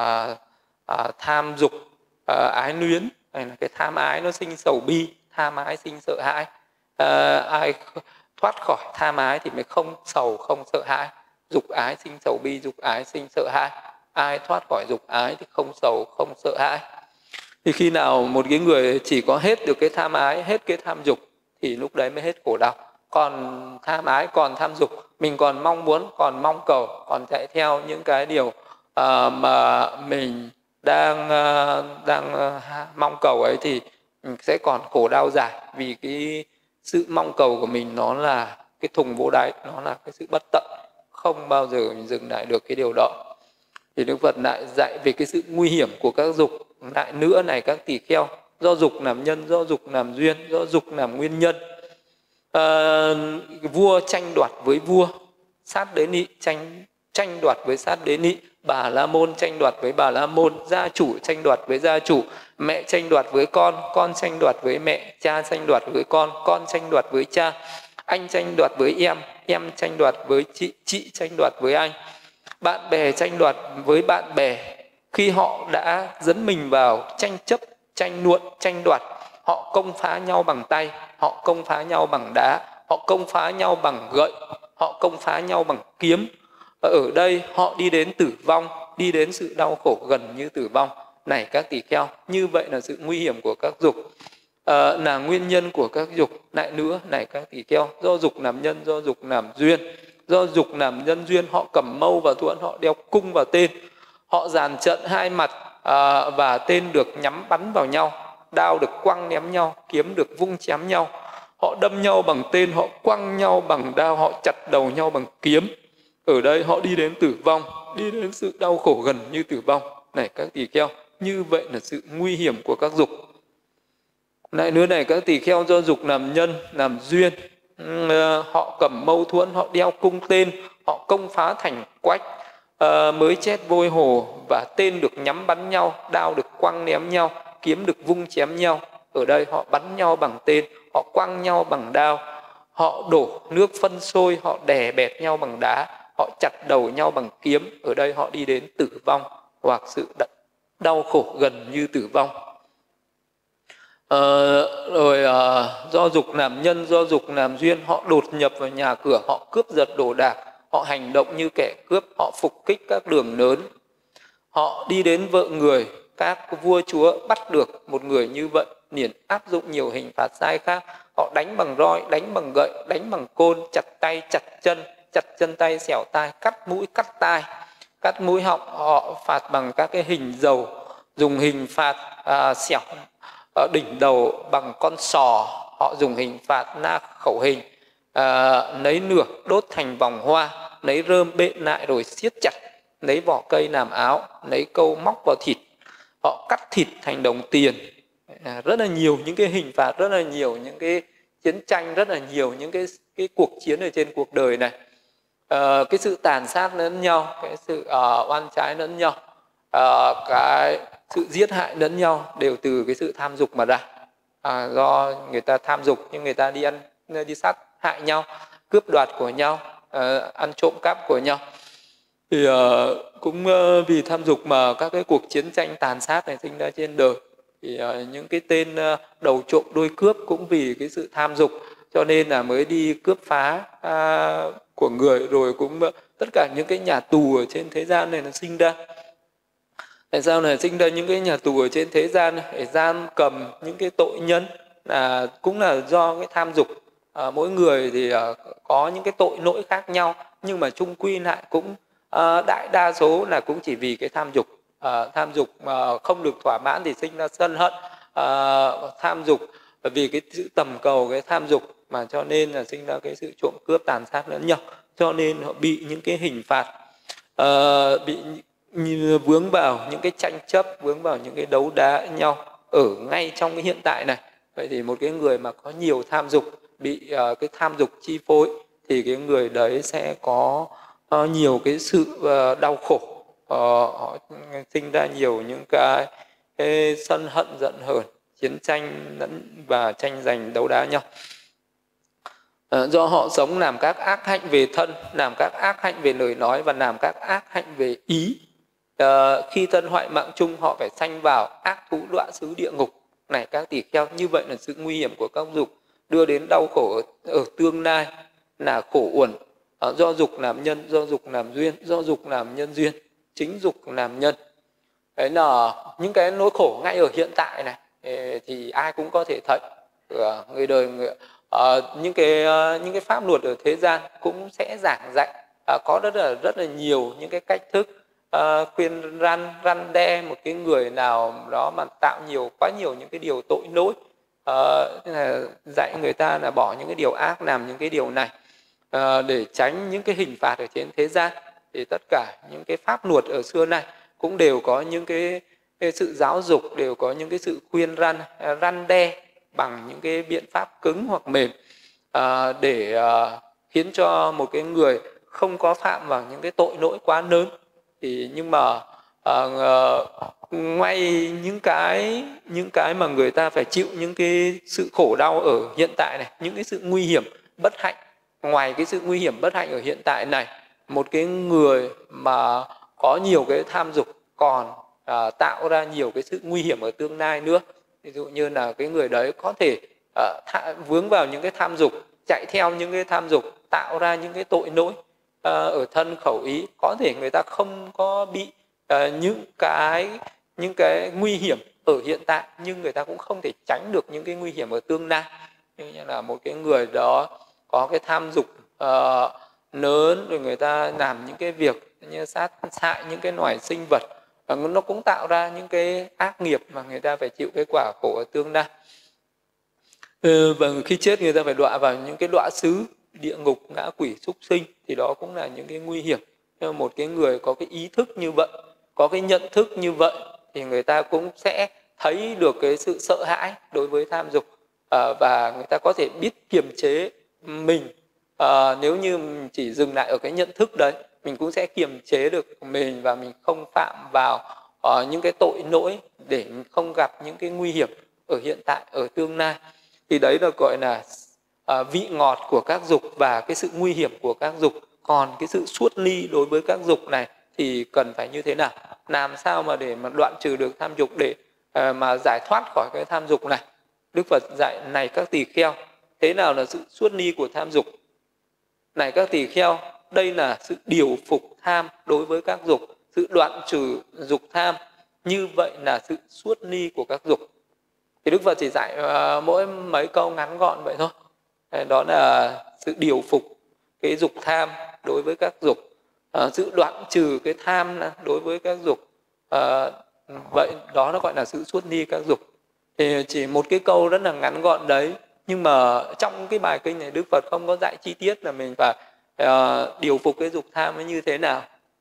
tham dục, ái luyến, hay là cái tham ái nó sinh sầu bi, tham ái sinh sợ hãi. Ai thoát khỏi tham ái thì mới không sầu không sợ hãi. Dục ái sinh sầu bi, dục ái sinh sợ hãi. Ai thoát khỏi dục ái thì không sầu không sợ hãi. Thì khi nào một cái người chỉ có hết được cái tham ái, hết cái tham dục thì lúc đấy mới hết khổ đau. Còn tham ái, còn tham dục, mình còn mong muốn, còn mong cầu, còn chạy theo những cái điều mà mình đang mong cầu ấy thì sẽ còn khổ đau dài. Vì cái sự mong cầu của mình nó là cái thùng vô đáy, nó là cái sự bất tận, không bao giờ mình dừng lại được cái điều đó. Thì Đức Phật lại dạy về cái sự nguy hiểm của các dục. Lại nữa này các tỳ kheo, do dục làm nhân, do dục làm duyên, do dục làm nguyên nhân. Vua tranh đoạt với vua, sát đế nị tranh đoạt với sát đế nị, Bà La Môn tranh đoạt với Bà La Môn, gia chủ tranh đoạt với gia chủ, mẹ tranh đoạt với con tranh đoạt với mẹ, cha tranh đoạt với con tranh đoạt với cha, anh tranh đoạt với em tranh đoạt với chị tranh đoạt với anh, bạn bè tranh đoạt với bạn bè. Khi họ đã dẫn mình vào tranh chấp, tranh nuộn, tranh đoạt, họ công phá nhau bằng tay, họ công phá nhau bằng đá, họ công phá nhau bằng gậy, họ công phá nhau bằng kiếm. Ở đây họ đi đến tử vong, đi đến sự đau khổ gần như tử vong. Này các tỳ kheo, như vậy là sự nguy hiểm của các dục, là nguyên nhân của các dục. Lại nữa này các tỳ kheo, do dục làm nhân, do dục làm duyên. Do dục làm nhân duyên, họ cầm mâu và thuẫn, họ đeo cung và tên, họ dàn trận hai mặt, và tên được nhắm bắn vào nhau, đao được quăng ném nhau, kiếm được vung chém nhau. Họ đâm nhau bằng tên, họ quăng nhau bằng đao, họ chặt đầu nhau bằng kiếm. Ở đây họ đi đến tử vong, đi đến sự đau khổ gần như tử vong. Này các tỳ kheo, như vậy là sự nguy hiểm của các dục. Lại nữa này các tỳ kheo, do dục làm nhân, làm duyên, họ cầm mâu thuẫn, họ đeo cung tên, họ công phá thành quách, mới chết vôi hồ, và tên được nhắm bắn nhau, đao được quăng ném nhau, kiếm được vung chém nhau. Ở đây họ bắn nhau bằng tên, họ quăng nhau bằng đao, họ đổ nước phân sôi, họ đè bẹp nhau bằng đá, họ chặt đầu nhau bằng kiếm. Ở đây họ đi đến tử vong hoặc sự đau khổ gần như tử vong. Do dục làm nhân, do dục làm duyên, họ đột nhập vào nhà cửa, họ cướp giật đồ đạc, họ hành động như kẻ cướp, họ phục kích các đường lớn, họ đi đến vợ người. Các vua chúa bắt được một người như vậy liền áp dụng nhiều hình phạt sai khác. Họ đánh bằng roi, đánh bằng gậy, đánh bằng côn, chặt tay, chặt chân tay, xẻo tai, cắt mũi, cắt tai, cắt mũi họng. Họ phạt bằng các cái hình dầu, dùng hình phạt xẻo đỉnh đầu bằng con sò. Họ dùng hình phạt na khẩu hình, lấy nửa đốt thành vòng hoa, lấy rơm bện lại rồi siết chặt, lấy vỏ cây làm áo, lấy câu móc vào thịt. Họ cắt thịt thành đồng tiền. Rất là nhiều những cái hình phạt, rất là nhiều những cái chiến tranh, rất là nhiều những cái cuộc chiến ở trên cuộc đời này. Cái sự tàn sát lẫn nhau, cái sự oan trái lẫn nhau, cái sự giết hại lẫn nhau đều từ cái sự tham dục mà ra. Do người ta tham dục nhưng người ta đi sát hại nhau, cướp đoạt của nhau, ăn trộm cắp của nhau. Thì cũng vì tham dục mà các cái cuộc chiến tranh tàn sát này sinh ra trên đời. Thì những cái tên đầu trộm đuôi cướp cũng vì cái sự tham dục cho nên là mới đi cướp phá của người. Rồi cũng tất cả những cái nhà tù ở trên thế gian này nó sinh ra. Tại sao là sinh ra những cái nhà tù ở trên thế gian để giam cầm những cái tội nhân, là cũng là do cái tham dục. Mỗi người thì có những cái tội lỗi khác nhau, nhưng mà chung quy lại cũng đại đa số là cũng chỉ vì cái tham dục. Tham dục mà không được thỏa mãn thì sinh ra sân hận. Tham dục vì cái sự tầm cầu, cái tham dục mà cho nên là sinh ra cái sự trộm cướp tàn sát lẫn nhau. Cho nên họ bị những cái hình phạt, bị vướng vào những cái tranh chấp, vướng vào những cái đấu đá nhau ở ngay trong cái hiện tại này. Vậy thì một cái người mà có nhiều tham dục, bị cái tham dục chi phối, thì cái người đấy sẽ có nhiều cái sự đau khổ. Họ sinh ra nhiều những cái sân hận, giận hờn, chiến tranh và tranh giành đấu đá nhau. Do họ sống làm các ác hạnh về thân, làm các ác hạnh về lời nói và làm các ác hạnh về ý. Khi thân hoại mạng chung, họ phải sanh vào ác thú đọa xứ địa ngục. Này các tỳ kheo, như vậy là sự nguy hiểm của các dục đưa đến đau khổ ở tương lai. là khổ uẩn. Do dục làm nhân, do dục làm duyên, do dục làm nhân duyên, chính dục làm nhân. Đấy là những cái nỗi khổ ngay ở hiện tại này thì ai cũng có thể thấy. Người đời những cái pháp luật ở thế gian cũng sẽ giảng dạy, có rất là nhiều những cái cách thức khuyên răn đe một cái người nào đó mà tạo quá nhiều những cái điều tội lỗi, dạy người ta là bỏ những cái điều ác, làm những cái điều này để tránh những cái hình phạt ở trên thế gian. Thì tất cả những cái pháp luật ở xưa này cũng đều có những cái sự giáo dục, đều có những cái sự khuyên răn đe bằng những cái biện pháp cứng hoặc mềm, để khiến cho một cái người không có phạm vào những cái tội lỗi quá lớn. Thì nhưng mà ngoài những cái mà người ta phải chịu những cái sự khổ đau ở hiện tại này, những cái sự nguy hiểm bất hạnh, ngoài cái sự nguy hiểm bất hạnh ở hiện tại này, một cái người mà có nhiều cái tham dục còn tạo ra nhiều cái sự nguy hiểm ở tương lai nữa. Ví dụ như là cái người đấy có thể vướng vào những cái tham dục, chạy theo những cái tham dục, tạo ra những cái tội lỗi ở thân khẩu ý. Có thể người ta không có bị những cái nguy hiểm ở hiện tại, nhưng người ta cũng không thể tránh được những cái nguy hiểm ở tương lai. Như là một cái người đó có cái tham dục lớn, rồi người ta làm những cái việc như sát hại những cái loài sinh vật, nó cũng tạo ra những cái ác nghiệp mà người ta phải chịu cái quả khổ ở tương lai. Và khi chết người ta phải đọa vào những cái đọa xứ, địa ngục, ngã quỷ, súc sinh, thì đó cũng là những cái nguy hiểm. Nhưng một cái người có cái ý thức như vậy, có cái nhận thức như vậy, thì người ta cũng sẽ thấy được cái sự sợ hãi đối với tham dục, và người ta có thể biết kiềm chế mình. Nếu như chỉ dừng lại ở cái nhận thức đấy, mình cũng sẽ kiềm chế được mình và mình không phạm vào những cái tội lỗi, để không gặp những cái nguy hiểm ở hiện tại, ở tương lai. Thì đấy là gọi là vị ngọt của các dục và cái sự nguy hiểm của các dục. Còn cái sự xuất ly đối với các dục này thì cần phải như thế nào? Làm sao mà để mà đoạn trừ được tham dục, để mà giải thoát khỏi cái tham dục này? Đức Phật dạy: này các tỳ kheo, thế nào là sự xuất ly của tham dục? Này các tỳ kheo, đây là sự điều phục tham đối với các dục, sự đoạn trừ dục tham, như vậy là sự xuất ly của các dục. Thì Đức Phật chỉ dạy mỗi mấy câu ngắn gọn vậy thôi. Đó là sự điều phục cái dục tham đối với các dục, sự đoạn trừ cái tham đối với các dục. Vậy đó nó gọi là sự xuất ly các dục. Thì chỉ một cái câu rất là ngắn gọn đấy, nhưng mà trong cái bài kinh này Đức Phật không có dạy chi tiết là mình phải điều phục cái dục tham nó như thế nào,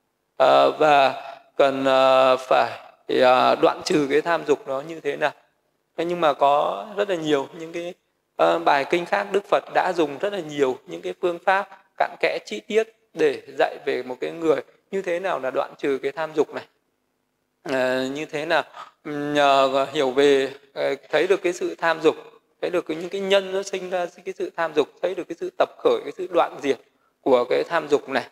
và cần phải đoạn trừ cái tham dục nó như thế nào. Nhưng mà có rất là nhiều những cái bài kinh khác, Đức Phật đã dùng rất là nhiều những cái phương pháp cặn kẽ chi tiết để dạy về một cái người như thế nào là đoạn trừ cái tham dục này, như thế nào nhờ hiểu về thấy được cái sự tham dục, thấy được những cái nhân nó sinh ra cái sự tham dục, thấy được cái sự tập khởi, cái sự đoạn diệt của cái tham dục này,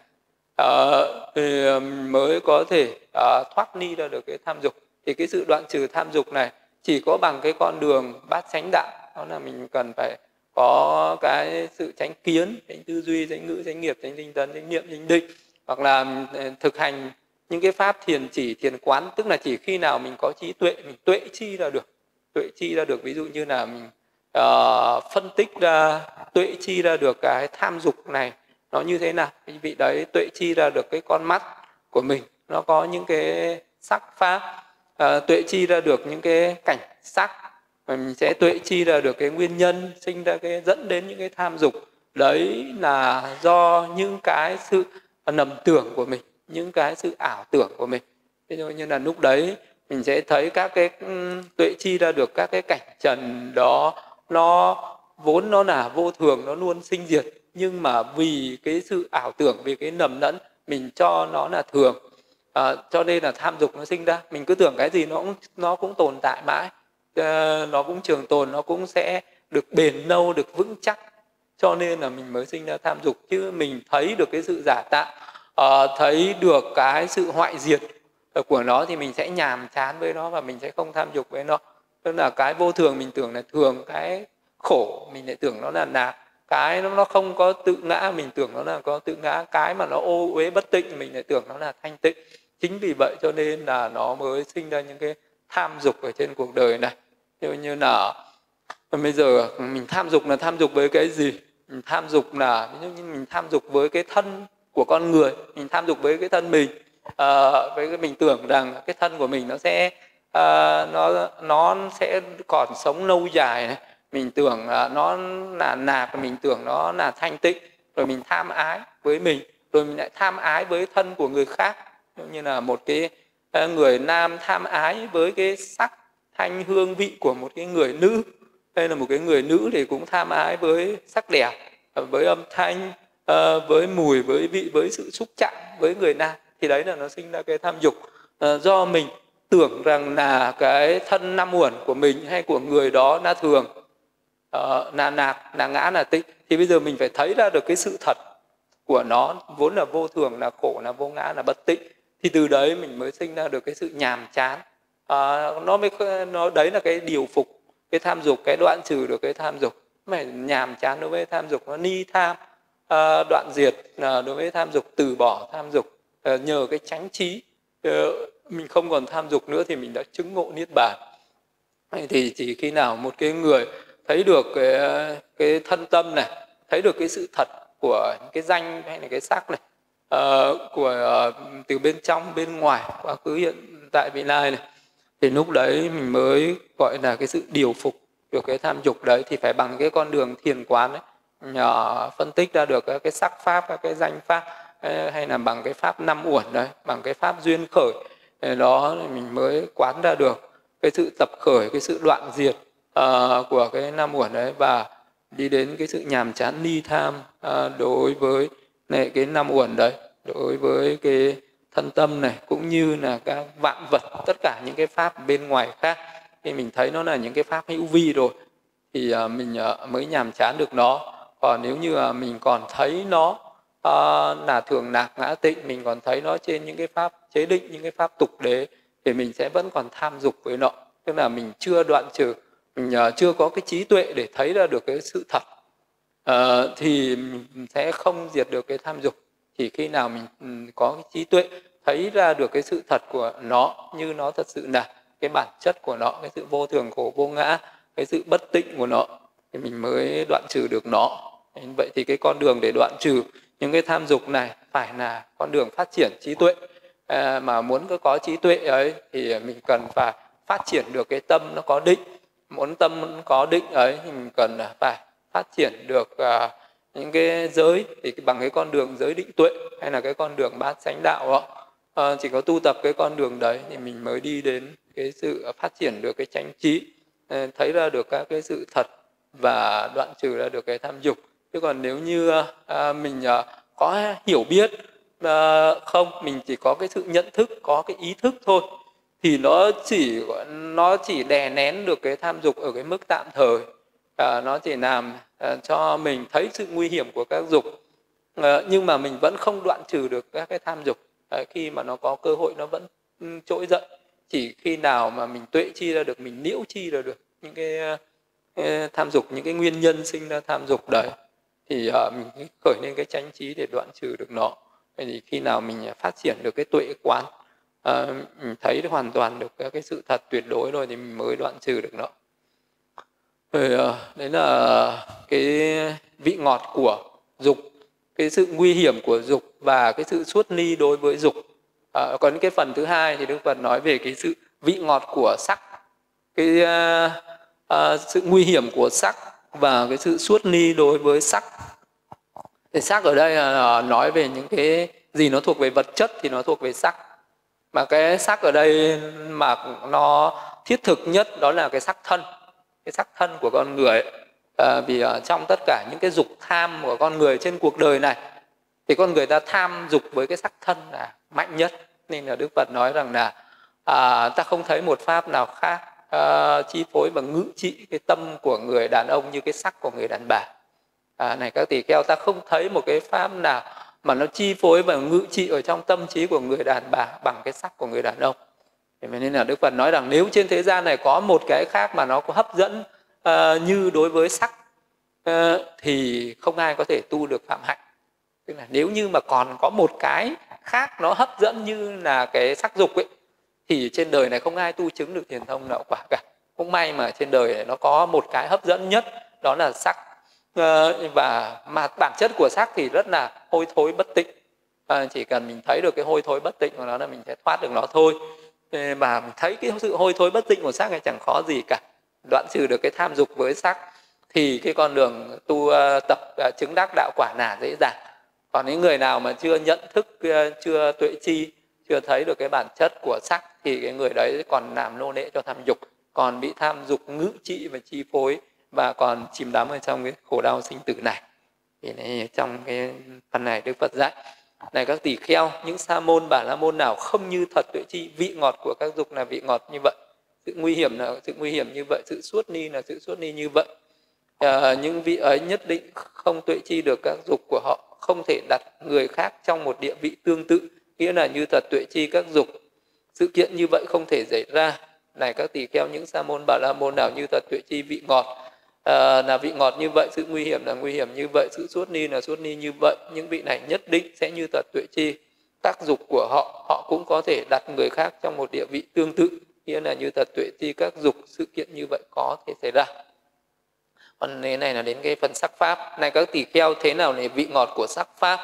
thì mới có thể thoát ly ra được cái tham dục. Thì cái sự đoạn trừ tham dục này chỉ có bằng cái con đường bát chánh đạo, đó là mình cần phải có cái sự chánh kiến, chánh tư duy, chánh ngữ, chánh nghiệp, chánh tinh tấn, chánh niệm, chánh định, hoặc là thực hành những cái pháp thiền chỉ, thiền quán, tức là chỉ khi nào mình có trí tuệ, mình tuệ chi ra được, ví dụ như là mình phân tích ra, tuệ chi ra được cái tham dục này nó như thế nào. Cái vị đấy tuệ chi ra được cái con mắt của mình nó có những cái sắc pháp, tuệ chi ra được những cái cảnh sắc, và mình sẽ tuệ chi ra được cái nguyên nhân sinh ra cái dẫn đến những cái tham dục. Đấy là do những cái sự lầm tưởng của mình, những cái sự ảo tưởng của mình. Ví dụ như là lúc đấy mình sẽ thấy các cái tuệ chi ra được các cái cảnh trần đó, nó vốn nó là vô thường, nó luôn sinh diệt, nhưng mà vì cái sự ảo tưởng, vì cái nầm lẫn, mình cho nó là thường, cho nên là tham dục nó sinh ra. Mình cứ tưởng cái gì nó cũng tồn tại mãi, nó cũng trường tồn, nó cũng sẽ được bền lâu, được vững chắc, cho nên là mình mới sinh ra tham dục. Chứ mình thấy được cái sự giả tạo, thấy được cái sự hoại diệt của nó thì mình sẽ nhàm chán với nó và mình sẽ không tham dục với nó. Tức là cái vô thường mình tưởng là thường, cái khổ mình lại tưởng nó là lạc, cái nó không có tự ngã, mình tưởng nó là có tự ngã. Cái mà nó ô uế bất tịnh mình lại tưởng nó là thanh tịnh. Chính vì vậy cho nên là nó mới sinh ra những cái tham dục ở trên cuộc đời này. Như là bây giờ mình tham dục là tham dục với cái gì? Mình tham dục là ví dụ như mình tham dục với cái thân của con người, mình tham dục với cái thân mình, với cái mình tưởng rằng cái thân của mình nó sẽ nó sẽ còn sống lâu dài này. Mình tưởng nó là nạp, mình tưởng nó là thanh tịnh, rồi mình tham ái với mình, rồi mình lại tham ái với thân của người khác. Như là một cái người nam tham ái với cái sắc thanh hương vị của một cái người nữ, hay là một cái người nữ thì cũng tham ái với sắc đẹp, với âm thanh, với mùi, với vị, với sự xúc chạm với người nam. Thì đấy là nó sinh ra cái tham dục, do mình tưởng rằng là cái thân năm uẩn của mình hay của người đó là thường, là nạc, là ngã, là tịnh. Thì bây giờ mình phải thấy ra được cái sự thật của nó vốn là vô thường, là khổ, là vô ngã, là bất tịnh. Thì từ đấy mình mới sinh ra được cái sự nhàm chán. Nó đấy là cái điều phục cái tham dục, cái đoạn trừ được cái tham dục. Phải nhàm chán đối với tham dục, nó ni tham, đoạn diệt đối với tham dục, từ bỏ tham dục, nhờ cái chánh trí mình không còn tham dục nữa thì mình đã chứng ngộ niết bàn. Thì chỉ khi nào một cái người thấy được cái thân tâm này, thấy được cái sự thật của cái danh hay là cái sắc này, của từ bên trong bên ngoài, quá khứ hiện tại vị lai này, thì lúc đấy mình mới gọi là cái sự điều phục được cái tham dục đấy. Thì phải bằng cái con đường thiền quán đấy, phân tích ra được cái sắc pháp, các cái danh pháp, hay là bằng cái pháp năm uẩn đấy, bằng cái pháp duyên khởi đó, mình mới quán ra được cái sự tập khởi, cái sự đoạn diệt của cái năm uẩn đấy, và đi đến cái sự nhàm chán ni tham đối với này, cái năm uẩn đấy, đối với cái thân tâm này, cũng như là các vạn vật, tất cả những cái pháp bên ngoài khác. Khi mình thấy nó là những cái pháp hữu vi rồi thì mình mới nhàm chán được nó. Còn nếu như mình còn thấy nó là thường lạc ngã tịnh, mình còn thấy nó trên những cái pháp chế định, những cái pháp tục đế, thì mình sẽ vẫn còn tham dục với nó. Tức là mình chưa đoạn trừ, mình chưa có cái trí tuệ để thấy ra được cái sự thật, thì mình sẽ không diệt được cái tham dục. Chỉ khi nào mình có cái trí tuệ thấy ra được cái sự thật của nó như nó thật sự là, cái bản chất của nó, cái sự vô thường khổ vô ngã, cái sự bất tịnh của nó, thì mình mới đoạn trừ được nó. Vậy thì cái con đường để đoạn trừ những cái tham dục này phải là con đường phát triển trí tuệ. Mà muốn có trí tuệ ấy thì mình cần phải phát triển được cái tâm nó có định. Muốn tâm có định ấy thì mình cần phải phát triển được những cái giới, thì bằng cái con đường giới định tuệ hay là cái con đường bát chánh đạo đó. Chỉ có tu tập cái con đường đấy thì mình mới đi đến cái sự phát triển được cái chánh trí, thấy ra được các cái sự thật và đoạn trừ ra được cái tham dục. Chứ còn nếu như mình có hiểu biết không, mình chỉ có cái sự nhận thức, có cái ý thức thôi, thì nó chỉ đè nén được cái tham dục ở cái mức tạm thời. Nó chỉ làm cho mình thấy sự nguy hiểm của các dục, nhưng mà mình vẫn không đoạn trừ được các cái tham dục. Khi mà nó có cơ hội nó vẫn trỗi dậy. Chỉ khi nào mà mình tuệ chi ra được, mình liễu chi ra được những cái tham dục, những cái nguyên nhân sinh ra tham dục đấy, thì mình khởi lên cái chánh trí để đoạn trừ được nó. Vậy thì khi nào mình phát triển được cái tuệ quán, mình thấy hoàn toàn được cái sự thật tuyệt đối rồi, thì mình mới đoạn trừ được nó. Rồi, đấy là cái vị ngọt của dục, cái sự nguy hiểm của dục và cái sự xuất ly đối với dục. Còn cái phần thứ hai thì Đức Phật nói về cái sự vị ngọt của sắc, cái sự nguy hiểm của sắc và cái sự xuất ly đối với sắc. Thì sắc ở đây là nói về những cái gì nó thuộc về vật chất thì nó thuộc về sắc. Mà cái sắc ở đây mà nó thiết thực nhất đó là cái sắc thân, cái sắc thân của con người. Vì trong tất cả những cái dục tham của con người trên cuộc đời này thì con người ta tham dục với cái sắc thân là mạnh nhất. Nên là Đức Phật nói rằng là ta không thấy một pháp nào khác chi phối và ngự trị cái tâm của người đàn ông như cái sắc của người đàn bà. Này các tỳ kheo, ta không thấy một cái pháp nào mà nó chi phối và ngự trị ở trong tâm trí của người đàn bà bằng cái sắc của người đàn ông. Nên là Đức Phật nói rằng nếu trên thế gian này có một cái khác mà nó có hấp dẫn như đối với sắc, thì không ai có thể tu được phạm hạnh. Tức là nếu như mà còn có một cái khác nó hấp dẫn như là cái sắc dục ấy, thì trên đời này không ai tu chứng được thiền thông đạo quả cả. Cũng may mà trên đời này nó có một cái hấp dẫn nhất, đó là sắc. Và mà bản chất của sắc thì rất là hôi thối bất tịnh. Chỉ cần mình thấy được cái hôi thối bất tịnh của nó là mình sẽ thoát được nó thôi. Mà mình thấy cái sự hôi thối bất tịnh của sắc này chẳng khó gì cả. Đoạn trừ được cái tham dục với sắc thì cái con đường tu tập chứng đắc đạo quả là dễ dàng. Còn những người nào mà chưa nhận thức, chưa tuệ chi, chưa thấy được cái bản chất của sắc thì cái người đấy còn làm nô lệ cho tham dục, còn bị tham dục ngự trị và chi phối, và còn chìm đắm ở trong cái khổ đau sinh tử này. Thì này, trong cái phần này Đức Phật dạy: này các tỳ kheo, những sa môn bà la môn nào không như thật tuệ chi, vị ngọt của các dục là vị ngọt như vậy, sự nguy hiểm là sự nguy hiểm như vậy, sự suốt ni là sự suốt ni như vậy. Những vị ấy nhất định không tuệ chi được các dục của họ, không thể đặt người khác trong một địa vị tương tự, nghĩa là như thật tuệ chi các dục. Sự kiện như vậy không thể xảy ra. Này các tỳ kheo, những sa môn bà la môn nào như thật tuệ chi vị ngọt là vị ngọt như vậy, sự nguy hiểm là nguy hiểm như vậy, sự suốt ni là suốt ni như vậy. Những vị này nhất định sẽ như thật tuệ chi các dục của họ, họ cũng có thể đặt người khác trong một địa vị tương tự, nghĩa là như thật tuệ chi các dục. Sự kiện như vậy có thể xảy ra. Còn này là đến cái phần sắc pháp. Này các tỳ kheo, thế nào là vị ngọt của sắc pháp?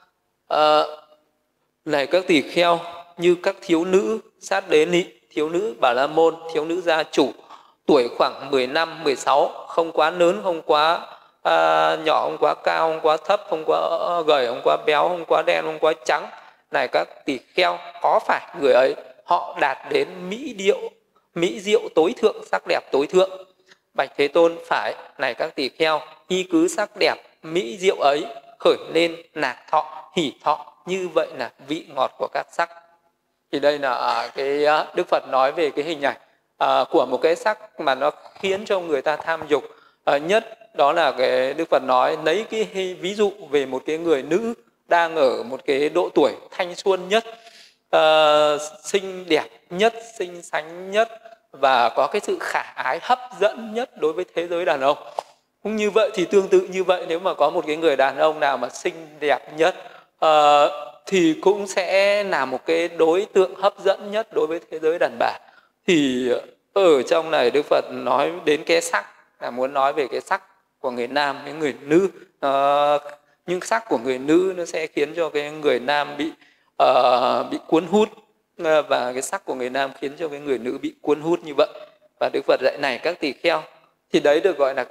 Này các tỳ kheo, như các thiếu nữ sát đế nị, thiếu nữ bà la môn, thiếu nữ gia chủ, tuổi khoảng 10 năm, 16, không quá lớn, không quá nhỏ, không quá cao, không quá thấp, không quá gầy, không quá béo, không quá đen, không quá trắng. Này các tỳ kheo, có phải người ấy họ đạt đến mỹ diệu tối thượng, sắc đẹp tối thượng? Bạch Thế Tôn: phải. Này các tỳ kheo, y cứ sắc đẹp mỹ diệu ấy khởi lên lạc thọ, hỷ thọ, như vậy là vị ngọt của các sắc. Thì đây là cái Đức Phật nói về cái hình ảnh của một cái sắc mà nó khiến cho người ta tham dục nhất. Đó là cái Đức Phật nói, lấy cái ví dụ về một cái người nữ đang ở một cái độ tuổi thanh xuân nhất, xinh đẹp nhất, xinh xắn nhất, và có cái sự khả ái hấp dẫn nhất đối với thế giới đàn ông. Cũng như vậy thì tương tự như vậy, nếu mà có một cái người đàn ông nào mà xinh đẹp nhất thì cũng sẽ là một cái đối tượng hấp dẫn nhất đối với thế giới đàn bà. Thì ở trong này Đức Phật nói đến cái sắc là muốn nói về cái sắc của người nam với người nữ. Nhưng sắc của người nữ nó sẽ khiến cho cái người nam bị cuốn hút, và cái sắc của người nam khiến cho cái người nữ bị cuốn hút như vậy. Và Đức Phật dạy: này các tỳ kheo, thì đấy được gọi là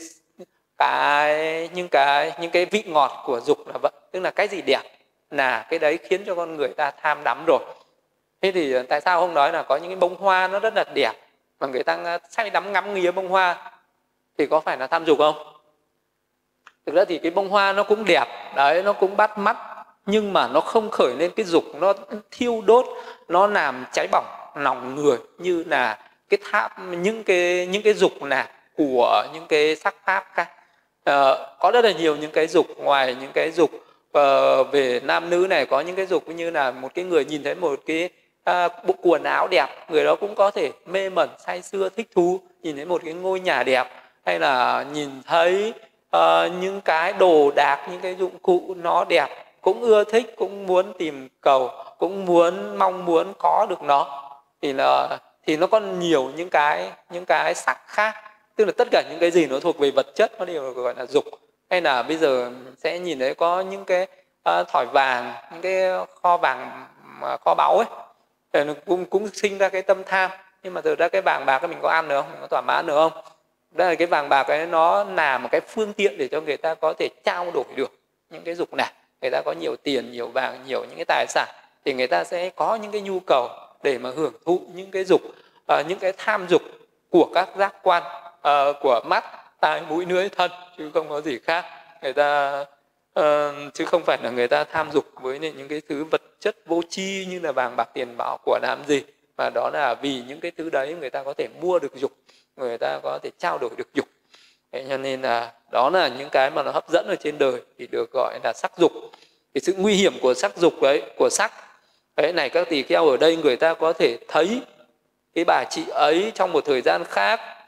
những cái vị ngọt của dục là vậy. Tức là cái gì đẹp là cái đấy khiến cho con người ta tham đắm rồi. Thế thì tại sao không nói là có những cái bông hoa nó rất là đẹp mà người ta say đắm ngắm nghía bông hoa, thì có phải là tham dục không? Thực ra thì cái bông hoa nó cũng đẹp đấy, nó cũng bắt mắt, nhưng mà nó không khởi lên cái dục, nó thiêu đốt, nó làm cháy bỏng lòng người như là cái những cái dục là của những cái sắc pháp khác. Có rất là nhiều những cái dục, ngoài những cái dục về nam nữ này, có những cái dục như là một cái người nhìn thấy một cái bộ quần áo đẹp, người đó cũng có thể mê mẩn say sưa thích thú. Nhìn thấy một cái ngôi nhà đẹp, hay là nhìn thấy những cái đồ đạc, những cái dụng cụ nó đẹp, cũng ưa thích, cũng muốn tìm cầu, cũng mong muốn có được nó. Thì nó còn nhiều những cái sắc khác. Tức là tất cả những cái gì nó thuộc về vật chất nó đều gọi là dục. Hay là bây giờ sẽ nhìn thấy có những cái thỏi vàng, những cái kho vàng, kho báu ấy, thì nó cũng sinh ra cái tâm tham. Nhưng mà thực ra cái vàng bạc mình có ăn được không? Mình có thỏa mãn được không? Đây là cái vàng bạc ấy, nó là một cái phương tiện để cho người ta có thể trao đổi được những cái dục này. Người ta có nhiều tiền, nhiều vàng, nhiều những cái tài sản, thì người ta sẽ có những cái nhu cầu để mà hưởng thụ những cái dục, những cái tham dục của các giác quan, của mắt, tai, mũi, lưỡi, thân, chứ không có gì khác. Người ta chứ không phải là người ta tham dục với những cái thứ vật chất vô tri như là vàng bạc tiền báu của làm gì, mà đó là vì những cái thứ đấy người ta có thể mua được dục, người ta có thể trao đổi được dục. Thế cho nên là đó là những cái mà nó hấp dẫn ở trên đời thì được gọi là sắc dục. Cái sự nguy hiểm của sắc dục ấy, của sắc đấy này các tỳ kheo, ở đây người ta có thể thấy cái bà chị ấy trong một thời gian khác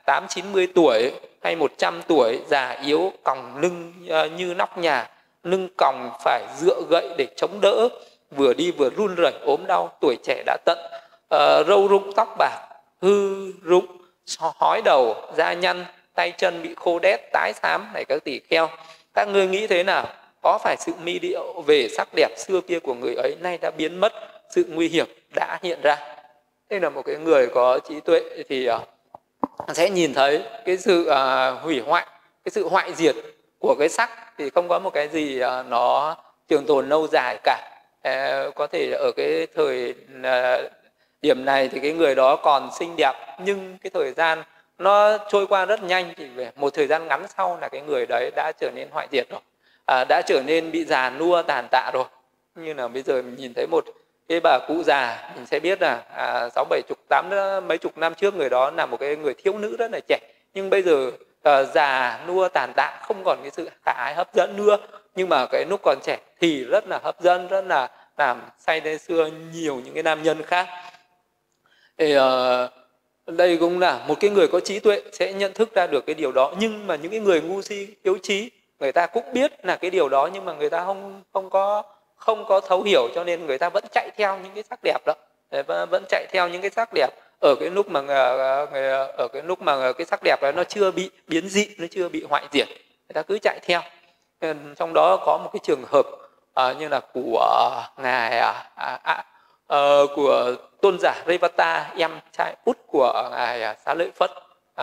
80-90 tuổi hay 100 tuổi, già yếu, còng lưng như nóc nhà, lưng còng phải dựa gậy để chống đỡ, vừa đi vừa run rẩy ốm đau, tuổi trẻ đã tận, râu rụng tóc bạc, hư rụng, hói đầu, da nhăn, tay chân bị khô đét, tái xám. Này các tỳ kheo, các ngươi nghĩ thế nào? Có phải sự mỹ điệu về sắc đẹp xưa kia của người ấy nay đã biến mất, sự nguy hiểm đã hiện ra? Đây là một cái người có trí tuệ thì sẽ nhìn thấy cái sự hủy hoại, cái sự hoại diệt của cái sắc, thì không có một cái gì nó trường tồn lâu dài cả. Có thể ở cái thời điểm này thì cái người đó còn xinh đẹp, nhưng cái thời gian nó trôi qua rất nhanh, thì một thời gian ngắn sau là cái người đấy đã trở nên hoại diệt rồi, đã trở nên bị già nua tàn tạ rồi. Như là bây giờ mình nhìn thấy một cái bà cụ già, mình sẽ biết là 60-70 mấy chục năm trước người đó là một cái người thiếu nữ rất là trẻ, nhưng bây giờ già nua tàn tạ, không còn cái sự khả ái hấp dẫn nữa, nhưng mà cái lúc còn trẻ thì rất là hấp dẫn, rất là làm say đê xưa nhiều những cái nam nhân khác. Thì đây cũng là một cái người có trí tuệ sẽ nhận thức ra được cái điều đó. Nhưng mà những cái người ngu si yếu trí, người ta cũng biết là cái điều đó, nhưng mà người ta không có thấu hiểu, cho nên người ta vẫn chạy theo những cái sắc đẹp đó, vẫn chạy theo những cái sắc đẹp ở cái lúc mà cái sắc đẹp đó nó chưa bị biến dị, nó chưa bị hoại diệt, người ta cứ chạy theo. Trong đó có một cái trường hợp như là của ngài của tôn giả Revata, em trai út của ngài Xá Lợi Phất.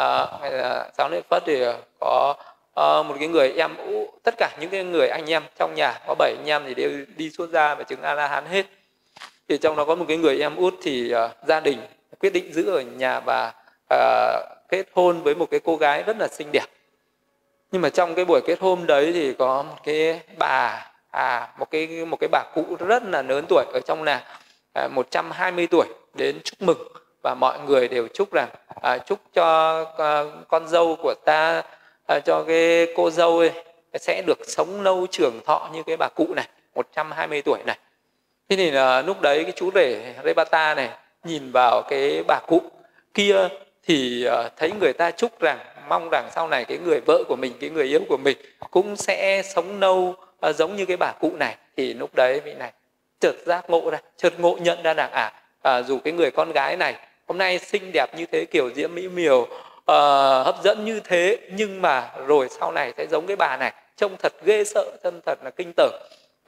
Xá Lợi Phất thì có một cái người em, tất cả những cái người anh em trong nhà có 7 anh em thì đều đi xuất gia và chứng A La Hán hết. Thì trong đó có một cái người em út thì gia đình quyết định giữ ở nhà và kết hôn với một cái cô gái rất là xinh đẹp. Nhưng mà trong cái buổi kết hôn đấy thì có một cái bà một cái bà cụ rất là lớn tuổi ở trong làng, 120 tuổi đến chúc mừng, và mọi người đều chúc rằng chúc cho con dâu của ta, cho cái cô dâu ấy sẽ được sống lâu trường thọ như cái bà cụ này, 120 tuổi này. Thế thì lúc đấy cái chú rể Revata này nhìn vào cái bà cụ kia thì thấy người ta chúc rằng mong rằng sau này cái người vợ của mình, cái người yêu của mình cũng sẽ sống lâu giống như cái bà cụ này. Thì lúc đấy vị này chợt giác ngộ ra, chợt ngộ nhận ra rằng dù cái người con gái này hôm nay xinh đẹp như thế, kiểu diễm mỹ miều, hấp dẫn như thế, nhưng mà rồi sau này sẽ giống cái bà này, trông thật ghê sợ, trông thật là kinh tởm.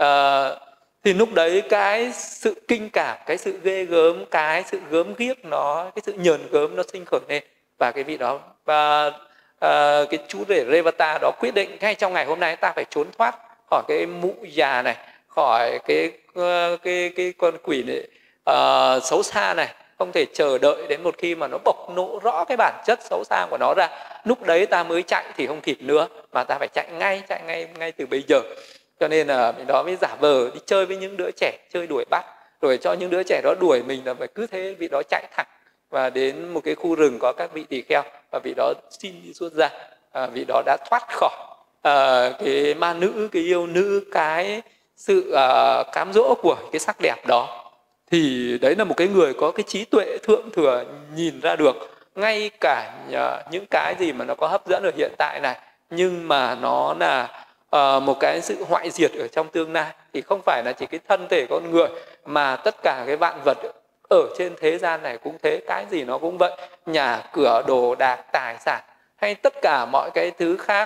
Thì lúc đấy cái sự kinh cảm, cái sự ghê gớm, cái sự gớm ghiếc cái sự nhờn gớm nó sinh khởi lên. Và cái vị đó, và cái chú rể Revata đó quyết định ngay trong ngày hôm nay ta phải trốn thoát khỏi cái mụ già này, khỏi cái con quỷ này, xấu xa này, không thể chờ đợi đến một khi mà nó bộc lộ rõ cái bản chất xấu xa của nó ra, lúc đấy ta mới chạy thì không kịp nữa, mà ta phải chạy ngay từ bây giờ. Cho nên là mình đó mới giả vờ đi chơi với những đứa trẻ, chơi đuổi bắt, rồi cho những đứa trẻ đó đuổi mình, là phải cứ thế vị đó chạy thẳng và đến một cái khu rừng có các vị tỳ kheo, và vị đó xin đi xuất gia. Vị đó đã thoát khỏi cái ma nữ, cái yêu nữ, cái sự cám dỗ của cái sắc đẹp đó. Thì đấy là một cái người có cái trí tuệ thượng thừa, nhìn ra được ngay cả những cái gì mà nó có hấp dẫn ở hiện tại này, nhưng mà nó là một cái sự hoại diệt ở trong tương lai. Thì không phải là chỉ cái thân thể con người, mà tất cả cái vạn vật ở trên thế gian này cũng thế, cái gì nó cũng vậy. Nhà cửa, đồ đạc, tài sản, hay tất cả mọi cái thứ khác,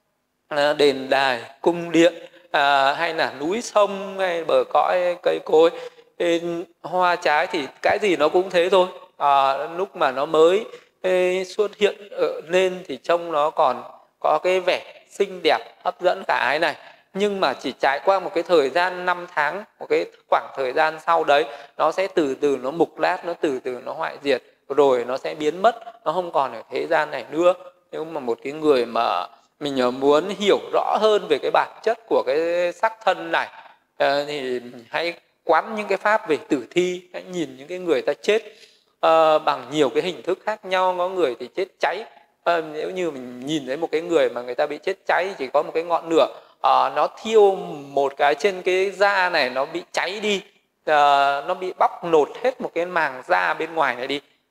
đền đài, cung điện, hay là núi sông, hay bờ cõi cây cối, hoa trái, thì cái gì nó cũng thế thôi. Lúc mà nó mới xuất hiện lên thì trông nó còn có cái vẻ xinh đẹp, hấp dẫn cả ái này, nhưng mà chỉ trải qua một cái thời gian 5 tháng, một cái khoảng thời gian sau đấy, nó sẽ từ từ nó mục nát, nó từ từ nó hoại diệt, rồi nó sẽ biến mất, nó không còn ở thế gian này nữa. Nếu mà một cái người mà mình muốn hiểu rõ hơn về cái bản chất của cái sắc thân này, thì hãy quán những cái pháp về tử thi, hãy nhìn những cái người ta chết bằng nhiều cái hình thức khác nhau. Có người thì chết cháy. Nếu như mình nhìn thấy một cái người mà người ta bị chết cháy, chỉ có một cái ngọn lửa nó thiêu một cái trên cái da này, nó bị cháy đi, nó bị bóc nột hết một cái màng da bên ngoài này đi,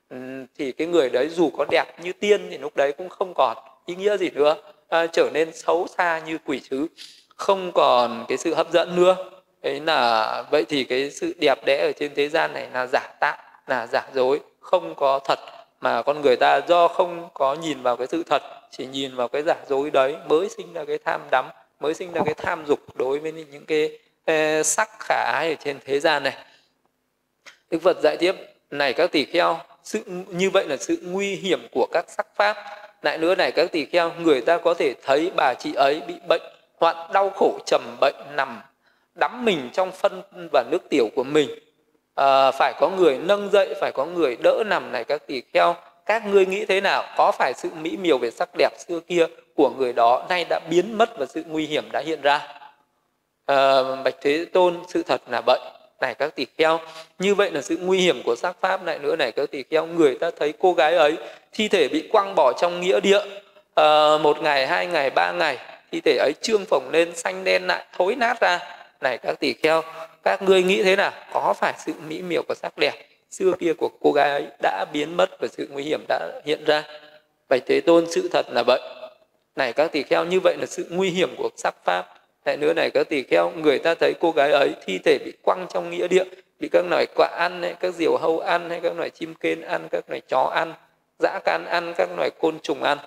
thì cái người đấy dù có đẹp như tiên thì lúc đấy cũng không còn ý nghĩa gì nữa, trở nên xấu xa như quỷ sứ, không còn cái sự hấp dẫn nữa. Đấy là vậy thì cái sự đẹp đẽ ở trên thế gian này là giả tạo, là giả dối, không có thật, mà con người ta do không có nhìn vào cái sự thật, chỉ nhìn vào cái giả dối đấy mới sinh ra cái tham đắm, mới sinh ra cái tham dục đối với những cái sắc khả ái ở trên thế gian này. Đức Phật dạy tiếp: này các tỳ kheo, như vậy là sự nguy hiểm của các sắc pháp. Lại nữa này các tỳ kheo, người ta có thể thấy bà chị ấy bị bệnh hoạn đau khổ trầm bệnh, nằm đắm mình trong phân và nước tiểu của mình, phải có người nâng dậy, phải có người đỡ nằm. Này các tỳ kheo, các ngươi nghĩ thế nào? Có phải sự mỹ miều về sắc đẹp xưa kia của người đó nay đã biến mất và sự nguy hiểm đã hiện ra? Bạch Thế Tôn, sự thật là vậy. Này các tỳ kheo, như vậy là sự nguy hiểm của sắc pháp. Lại nữa này các tỳ kheo, người ta thấy cô gái ấy thi thể bị quăng bỏ trong nghĩa địa, 1 ngày, 2 ngày, 3 ngày, thi thể ấy trương phồng lên, xanh đen lại, thối nát ra. Này các tỳ kheo, các ngươi nghĩ thế nào? Có phải sự mỹ miều của sắc đẹp xưa kia của cô gái ấy đã biến mất và sự nguy hiểm đã hiện ra? Bạch Thế Tôn, sự thật là vậy. Này các tỳ kheo, như vậy là sự nguy hiểm của sắc pháp. Lại nữa này các tỳ kheo, người ta thấy cô gái ấy thi thể bị quăng trong nghĩa địa, bị các loài quạ ăn, hay các diều hâu ăn, hay các loài chim kên ăn, các loài chó ăn, dã can ăn, các loài côn trùng ăn.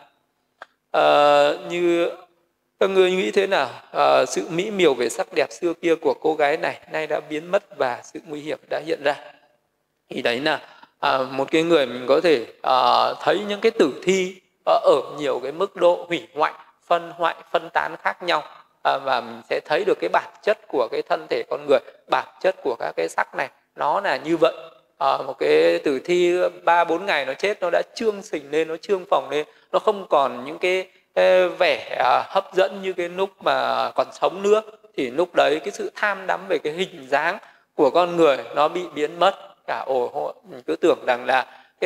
Như các ngươi nghĩ thế nào? Sự mỹ miều về sắc đẹp xưa kia của cô gái này nay đã biến mất và sự nguy hiểm đã hiện ra. Thì đấy là một cái người mình có thể thấy những cái tử thi ở nhiều cái mức độ hủy hoại, phân tán khác nhau, và mình sẽ thấy được cái bản chất của cái thân thể con người, bản chất của các cái sắc này nó là như vậy. Một cái tử thi 3-4 ngày nó chết, nó đã trương sình lên, nó trương phồng lên, nó không còn những cái vẻ hấp dẫn như cái lúc mà còn sống nữa. Thì lúc đấy cái sự tham đắm về cái hình dáng của con người nó bị biến mất. Cả mình cứ tưởng rằng là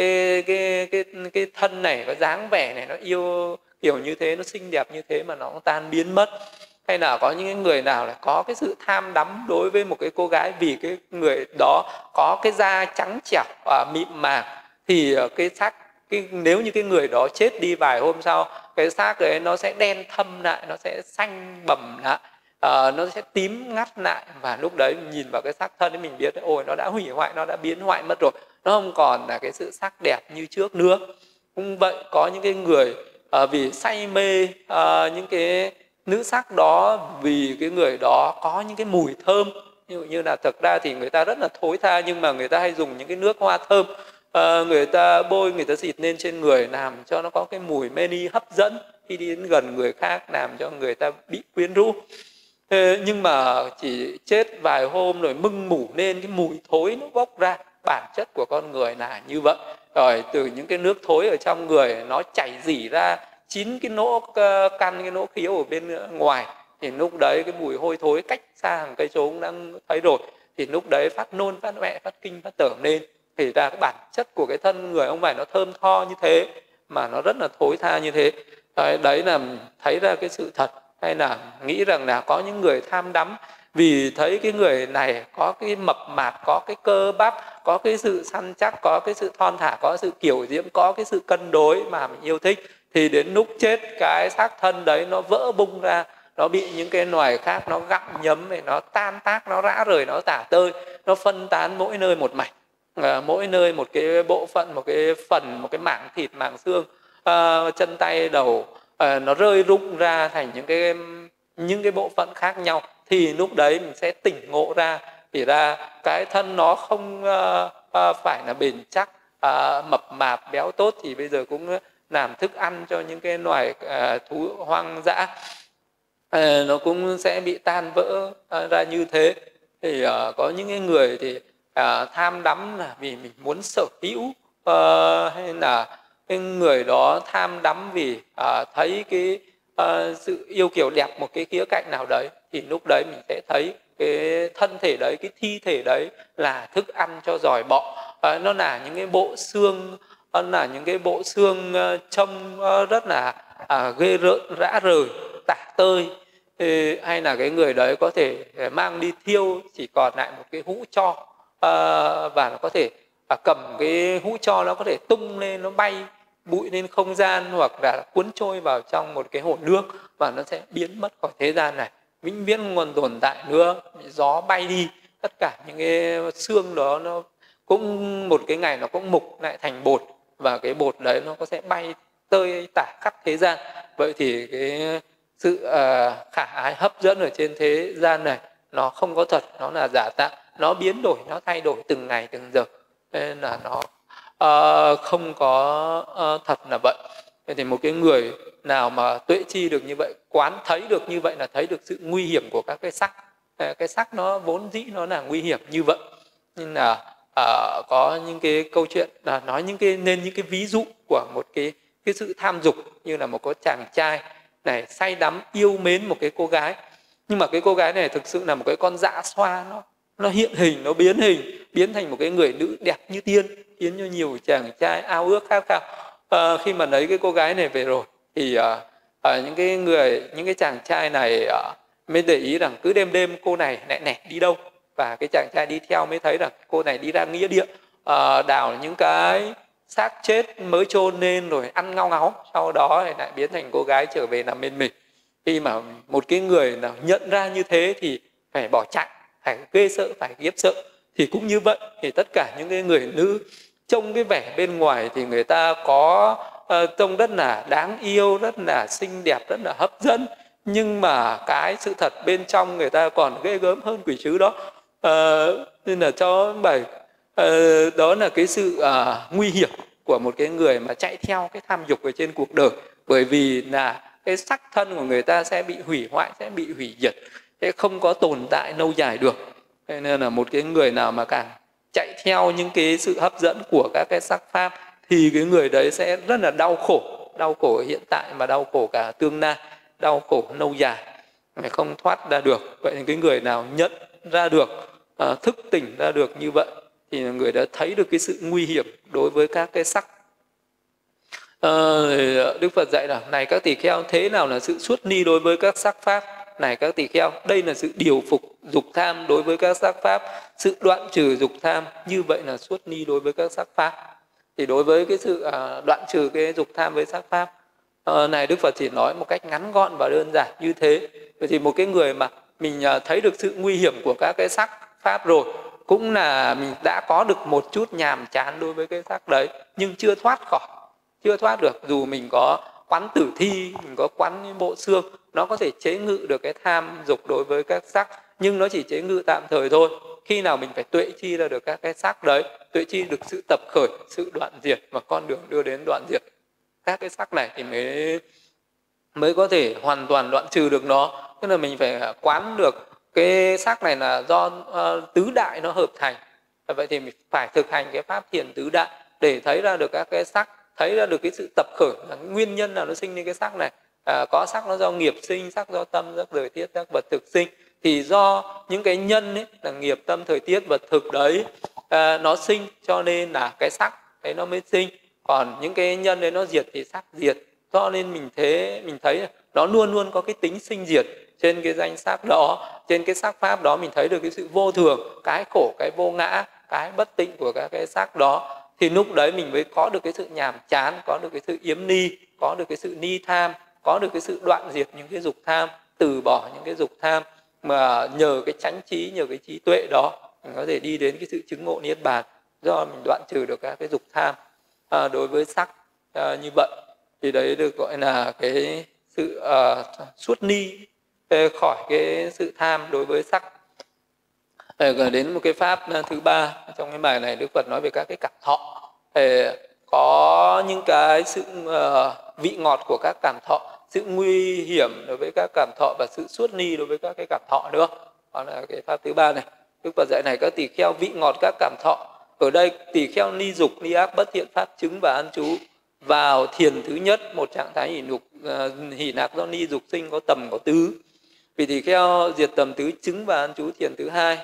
cái thân này, cái dáng vẻ này nó yêu kiểu như thế, nó xinh đẹp như thế mà nó cũng tan biến mất. Hay là có những người nào là có cái sự tham đắm đối với một cái cô gái vì cái người đó có cái da trắng trẻo và mịn màng, thì cái xác, nếu như cái người đó chết đi vài hôm sau, cái xác ấy nó sẽ đen thâm lại, nó sẽ xanh bầm lại, nó sẽ tím ngắt lại, và lúc đấy mình nhìn vào cái xác thân ấy mình biết ôi nó đã hủy hoại, nó đã biến hoại mất rồi, nó không còn là cái sự sắc đẹp như trước nữa. Cũng vậy, có những cái người vì say mê những cái nữ sắc đó, vì cái người đó có những cái mùi thơm, như là thực ra thì người ta rất là thối tha, nhưng mà người ta hay dùng những cái nước hoa thơm, người ta bôi, người ta xịt lên trên người làm cho nó có cái mùi meni hấp dẫn khi đi đến gần người khác, làm cho người ta bị quyến rũ. Nhưng mà chỉ chết vài hôm rồi mưng mủ lên cái mùi thối nó bốc ra. Bản chất của con người là như vậy. Rồi từ những cái nước thối ở trong người nó chảy rỉ ra 9 cái nỗ căn, cái nỗ khiếu ở bên ngoài, thì lúc đấy cái mùi hôi thối cách xa hàng cây số cũng đang thấy rồi. Thì lúc đấy phát nôn, phát mẹ, phát kinh, phát tởm lên. Thì ra cái bản chất của cái thân người ông phải nó thơm tho như thế, mà nó rất là thối tha như thế. Đấy là thấy ra cái sự thật. Hay là nghĩ rằng là có những người tham đắm vì thấy cái người này có cái mập mạp, có cái cơ bắp, có cái sự săn chắc, có cái sự thon thả, có sự kiểu diễm, có cái sự cân đối mà mình yêu thích. Thì đến lúc chết cái xác thân đấy nó vỡ bung ra, nó bị những cái loài khác nó gặm nhấm, nó tan tác, nó rã rời, nó tả tơi, nó phân tán mỗi nơi một mảnh, mỗi nơi một cái bộ phận, một cái phần, một cái mảng thịt, mảng xương, chân tay đầu, nó rơi rụng ra thành những cái bộ phận khác nhau. Thì lúc đấy mình sẽ tỉnh ngộ ra, thì ra cái thân nó không phải là bền chắc, mập mạp béo tốt thì bây giờ cũng làm thức ăn cho những cái loài thú hoang dã, nó cũng sẽ bị tan vỡ ra như thế. Thì có những cái người thì tham đắm là vì mình muốn sở hữu, hay là cái người đó tham đắm vì thấy cái sự yêu kiều đẹp một cái khía cạnh nào đấy, thì lúc đấy mình sẽ thấy cái thân thể đấy, cái thi thể đấy là thức ăn cho giòi bọ. Nó là những cái bộ xương, là những cái bộ xương trông rất là ghê rợn, rã rời, tả tơi. Hay là cái người đấy có thể mang đi thiêu, chỉ còn lại một cái hũ tro, và nó có thể cầm cái hũ tro nó có thể tung lên, nó bay bụi lên không gian, hoặc là cuốn trôi vào trong một cái hồ nước và nó sẽ biến mất khỏi thế gian này, vĩnh viễn không còn tồn tại nữa. Gió bay đi, tất cả những cái xương đó nó cũng một cái ngày nó cũng mục lại thành bột, và cái bột đấy nó có sẽ bay tơi tả khắp thế gian. Vậy thì cái sự khả ái hấp dẫn ở trên thế gian này nó không có thật, nó là giả tạo, nó biến đổi, nó thay đổi từng ngày từng giờ, nên là nó không có thật là vậy. Vậy thì một cái người nào mà tuệ chi được như vậy, quán thấy được như vậy, là thấy được sự nguy hiểm của các cái sắc. Cái sắc nó vốn dĩ nó là nguy hiểm như vậy. Nhưng là có những cái câu chuyện là nói nên những cái ví dụ của một cái sự tham dục, như là một cái chàng trai này say đắm yêu mến một cái cô gái, nhưng mà cái cô gái này thực sự là một cái con dã xoa, nó hiện hình, nó biến thành một cái người nữ đẹp như tiên, khiến cho nhiều chàng trai ao ước khát khao. Khi mà lấy cái cô gái này về rồi thì những cái chàng trai này mới để ý rằng cứ đêm cô này nẹ đi đâu, và cái chàng trai đi theo mới thấy rằng cô này đi ra nghĩa địa đào những cái xác chết mới chôn lên rồi ăn ngao ngáo, sau đó lại biến thành cô gái trở về nằm bên mình. Khi mà một cái người nào nhận ra như thế thì phải bỏ chạy, phải ghê sợ, phải khiếp sợ. Thì cũng như vậy, thì tất cả những cái người nữ trông cái vẻ bên ngoài thì người ta có trông rất là đáng yêu, rất là xinh đẹp, rất là hấp dẫn, nhưng mà cái sự thật bên trong người ta còn ghê gớm hơn quỷ sứ đó. Nên là cho bài đó là cái sự nguy hiểm của một cái người mà chạy theo cái tham dục ở trên cuộc đời, bởi vì là cái sắc thân của người ta sẽ bị hủy hoại, sẽ bị hủy diệt, sẽ không có tồn tại lâu dài được. Nên là một cái người nào mà càng chạy theo những cái sự hấp dẫn của các cái sắc pháp thì cái người đấy sẽ rất là đau khổ hiện tại mà đau khổ cả tương lai, đau khổ lâu dài, không thoát ra được. Vậy thì cái người nào nhận ra được, thức tỉnh ra được như vậy thì người đã thấy được cái sự nguy hiểm đối với các cái sắc. Đức Phật dạy là: này các tỳ kheo, thế nào là sự xuất ni đối với các sắc pháp? Này các tỳ kheo, đây là sự điều phục dục tham đối với các sắc pháp, sự đoạn trừ dục tham, như vậy là xuất ni đối với các sắc pháp. Thì đối với cái sự đoạn trừ cái dục tham với sắc pháp này, Đức Phật chỉ nói một cách ngắn gọn và đơn giản như thế. Vậy thì một cái người mà mình thấy được sự nguy hiểm của các cái sắc pháp rồi, cũng là mình đã có được một chút nhàm chán đối với cái sắc đấy, nhưng chưa thoát được. Dù mình có quán tử thi, mình có quán bộ xương, nó có thể chế ngự được cái tham dục đối với các sắc, nhưng nó chỉ chế ngự tạm thời thôi. Khi nào mình phải tuệ chi ra được các cái sắc đấy, tuệ chi được sự tập khởi, sự đoạn diệt, và con đường đưa đến đoạn diệt các cái sắc này, thì mới có thể hoàn toàn đoạn trừ được nó. Tức là mình phải quán được cái sắc này là do tứ đại nó hợp thành. Vậy thì mình phải thực hành cái pháp thiền tứ đại để thấy ra được các cái sắc, thấy ra được cái sự tập khởi, là cái nguyên nhân nào nó sinh lên cái sắc này. Có sắc nó do nghiệp sinh, sắc do tâm, sắc thời tiết, sắc vật thực sinh. Thì do những cái nhân ấy, là nghiệp, tâm, thời tiết, vật thực đấy nó sinh, cho nên là cái sắc đấy nó mới sinh. Còn những cái nhân đấy nó diệt thì sắc diệt. Cho nên mình thấy nó luôn luôn có cái tính sinh diệt trên cái danh sắc đó, trên cái sắc pháp đó. Mình thấy được cái sự vô thường, cái khổ, cái vô ngã, cái bất tịnh của các cái sắc đó. Thì lúc đấy mình mới có được cái sự nhàm chán, có được cái sự yếm ni, có được cái sự ni tham, có được cái sự đoạn diệt những cái dục tham, từ bỏ những cái dục tham. Mà nhờ cái chánh trí, nhờ cái trí tuệ đó, mình có thể đi đến cái sự chứng ngộ niết bàn, do mình đoạn trừ được các cái dục tham đối với sắc như vậy. Thì đấy được gọi là cái sự xuất ni khỏi cái sự tham đối với sắc. Đến một cái pháp thứ ba trong cái bài này, Đức Phật nói về các cái cảm thọ. Có những cái sự vị ngọt của các cảm thọ, sự nguy hiểm đối với các cảm thọ, và sự xuất ni đối với các cái cảm thọ nữa. Đó là cái pháp thứ ba này. Đức Phật dạy này các tỳ kheo, vị ngọt các cảm thọ. Ở đây tỳ kheo ni dục, ni ác, bất thiện pháp chứng và an trú vào thiền thứ nhất, một trạng thái hỷ nạc do ni dục sinh, có tầm có tứ. Vì tỳ kheo diệt tầm tứ, chứng và an trú thiền thứ hai.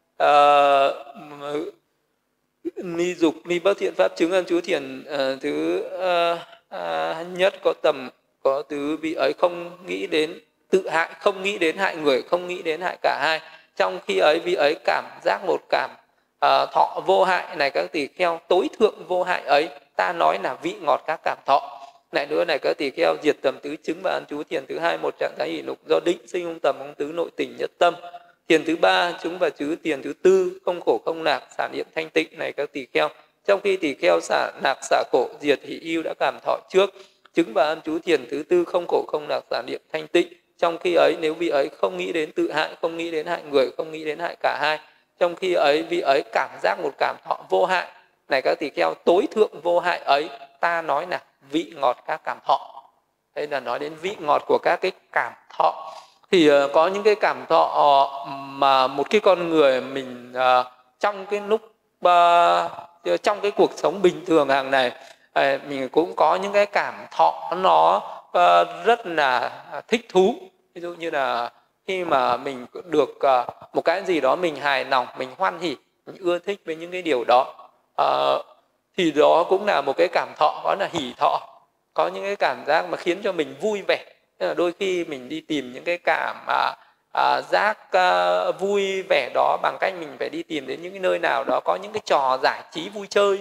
Ni dục, ni bất thiện pháp chứng, an trú thiền thứ nhất, có tầm có tứ. Vị ấy không nghĩ đến tự hại, không nghĩ đến hại người, không nghĩ đến hại cả hai. Trong khi ấy vị ấy cảm giác một cảm thọ vô hại này các tỳ kheo, tối thượng vô hại ấy ta nói là vị ngọt các cảm thọ. Lại nữa này các tỳ kheo, diệt tầm tứ chứng và an trú thiền thứ hai, một trạng thái hỷ lục do định sinh không tầm không tứ nội tình nhất tâm. Thiền thứ ba, chứng và trứ thiền thứ tư, không khổ không lạc, xả niệm thanh tịnh này các tỳ kheo. Trong khi tỳ kheo xả lạc xả khổ diệt hỷ ưu đã cảm thọ trước, chứng và an trú thiền thứ tư, không khổ không lạc, xả niệm thanh tịnh. Trong khi ấy nếu vị ấy không nghĩ đến tự hại, không nghĩ đến hại người, không nghĩ đến hại cả hai, trong khi ấy vị ấy cảm giác một cảm thọ vô hại này các tỳ kheo, tối thượng vô hại ấy ta nói là vị ngọt các cảm thọ. Đây là nói đến vị ngọt của các cái cảm thọ. Thì có những cái cảm thọ mà một cái con người mình trong cái lúc trong cái cuộc sống bình thường hàng ngày mình cũng có những cái cảm thọ nó rất là thích thú. Ví dụ như là khi mà mình được một cái gì đó mình hài lòng, mình hoan hỉ, mình ưa thích với những cái điều đó, thì đó cũng là một cái cảm thọ, đó là hỷ thọ. Có những cái cảm giác mà khiến cho mình vui vẻ. Nên là đôi khi mình đi tìm những cái cảm giác vui vẻ đó bằng cách mình phải đi tìm đến những cái nơi nào đó có những cái trò giải trí vui chơi,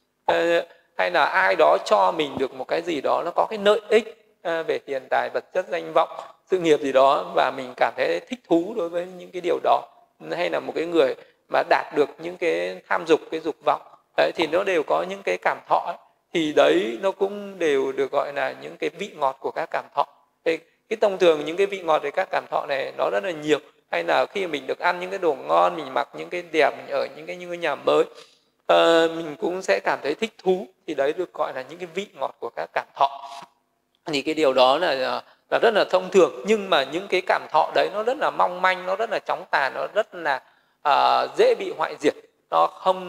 hay là ai đó cho mình được một cái gì đó nó có cái lợi ích về tiền tài vật chất danh vọng sự nghiệp gì đó, và mình cảm thấy thích thú đối với những cái điều đó. Hay là một cái người mà đạt được những cái tham dục, cái dục vọng đấy, thì nó đều có những cái cảm thọ ấy. Thì đấy nó cũng đều được gọi là những cái vị ngọt của các cảm thọ. Cái thông thường những cái vị ngọt về các cảm thọ này nó rất là nhiều. Hay là khi mình được ăn những cái đồ ngon, mình mặc những cái đẹp, mình ở những cái nhà mới, mình cũng sẽ cảm thấy thích thú. Thì đấy được gọi là những cái vị ngọt của các cảm thọ. Thì cái điều đó là rất là thông thường. Nhưng mà những cái cảm thọ đấy nó rất là mong manh, nó rất là chóng tàn, nó rất là dễ bị hoại diệt. Nó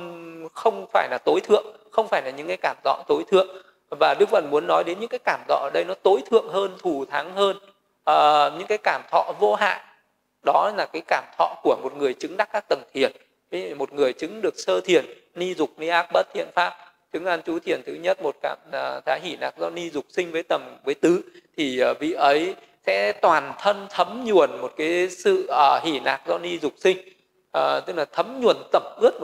không phải là tối thượng, không phải là những cái cảm thọ tối thượng. Và Đức Phật muốn nói đến những cái cảm thọ ở đây nó tối thượng hơn, thù thắng hơn, những cái cảm thọ vô hại. Đó là cái cảm thọ của một người chứng đắc các tầng thiền. Một người chứng được sơ thiền, ni dục ni ác bất thiện pháp, chứng an trú thiền thứ nhất, một cảm thái hỷ lạc do ni dục sinh với tầm với tứ, thì vị ấy sẽ toàn thân thấm nhuần một cái sự hỷ lạc do ni dục sinh, tức là thấm nhuần tẩm ướt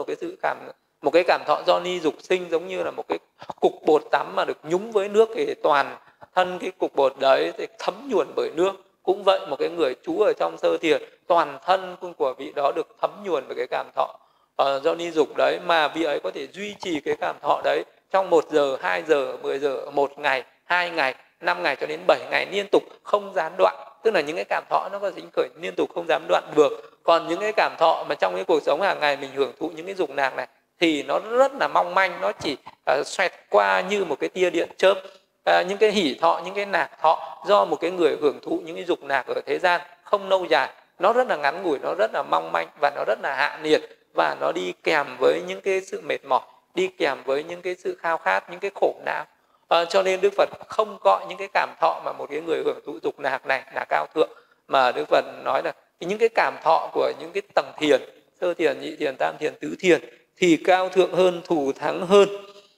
một cái cảm thọ do ni dục sinh, giống như là một cái cục bột tắm mà được nhúng với nước thì toàn thân cái cục bột đấy thì thấm nhuần bởi nước. Cũng vậy, một cái người trú ở trong sơ thiền, toàn thân của vị đó được thấm nhuần bởi cái cảm thọ do ni dục đấy, mà vị ấy có thể duy trì cái cảm thọ đấy trong 1 giờ, 2 giờ, 10 giờ, 1 ngày, 2 ngày, 5 ngày cho đến 7 ngày liên tục không gián đoạn. Tức là những cái cảm thọ nó có dính khởi liên tục không gián đoạn được. Còn những cái cảm thọ mà trong cái cuộc sống hàng ngày mình hưởng thụ những cái dục lạc này thì nó rất là mong manh, nó chỉ xoẹt qua như một cái tia điện chớp. Những cái hỷ thọ, những cái lạc thọ do một cái người hưởng thụ những cái dục lạc ở thế gian không lâu dài, nó rất là ngắn ngủi, nó rất là mong manh và nó rất là hạ nhiệt, và nó đi kèm với những cái sự mệt mỏi, đi kèm với những cái sự khao khát, những cái khổ não. Cho nên Đức Phật không gọi những cái cảm thọ mà một cái người hưởng thụ dục lạc này là cao thượng, mà Đức Phật nói là những cái cảm thọ của những cái tầng thiền, sơ thiền, nhị thiền, tam thiền, tứ thiền thì cao thượng hơn, thù thắng hơn.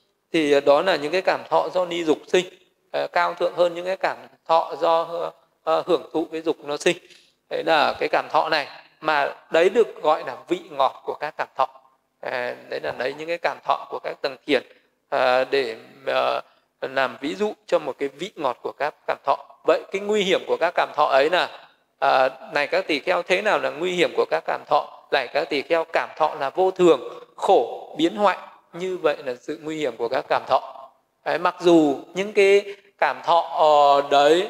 Thì đó là những cái cảm thọ do ni dục sinh, cao thượng hơn những cái cảm thọ do hưởng thụ cái dục nó sinh. Đấy là cái cảm thọ này, mà đấy được gọi là vị ngọt của các cảm thọ. Đấy là lấy những cái cảm thọ của các tầng thiền để làm ví dụ cho một cái vị ngọt của các cảm thọ. Vậy cái nguy hiểm của các cảm thọ ấy là này các tỳ kheo, thế nào là nguy hiểm của các cảm thọ? Này các tỳ kheo, cảm thọ là vô thường, khổ, biến hoại, như vậy là sự nguy hiểm của các cảm thọ. Mặc dù những cái cảm thọ đấy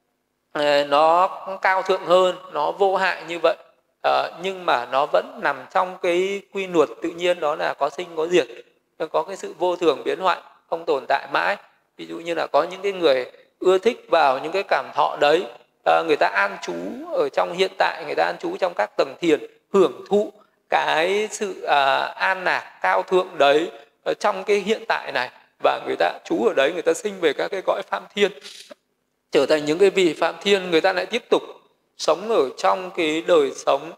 nó cao thượng hơn, nó vô hại như vậy, nhưng mà nó vẫn nằm trong cái quy luật tự nhiên, đó là có sinh có diệt, có cái sự vô thường biến hoại, không tồn tại mãi. Ví dụ như là có những cái người ưa thích vào những cái cảm thọ đấy, người ta an trú ở trong hiện tại, người ta an trú trong các tầng thiền, hưởng thụ cái sự an lạc cao thượng đấy ở trong cái hiện tại này, và người ta trú ở đấy, người ta sinh về các cái cõi phạm thiên, trở thành những cái vị phạm thiên. Người ta lại tiếp tục sống ở trong cái đời sống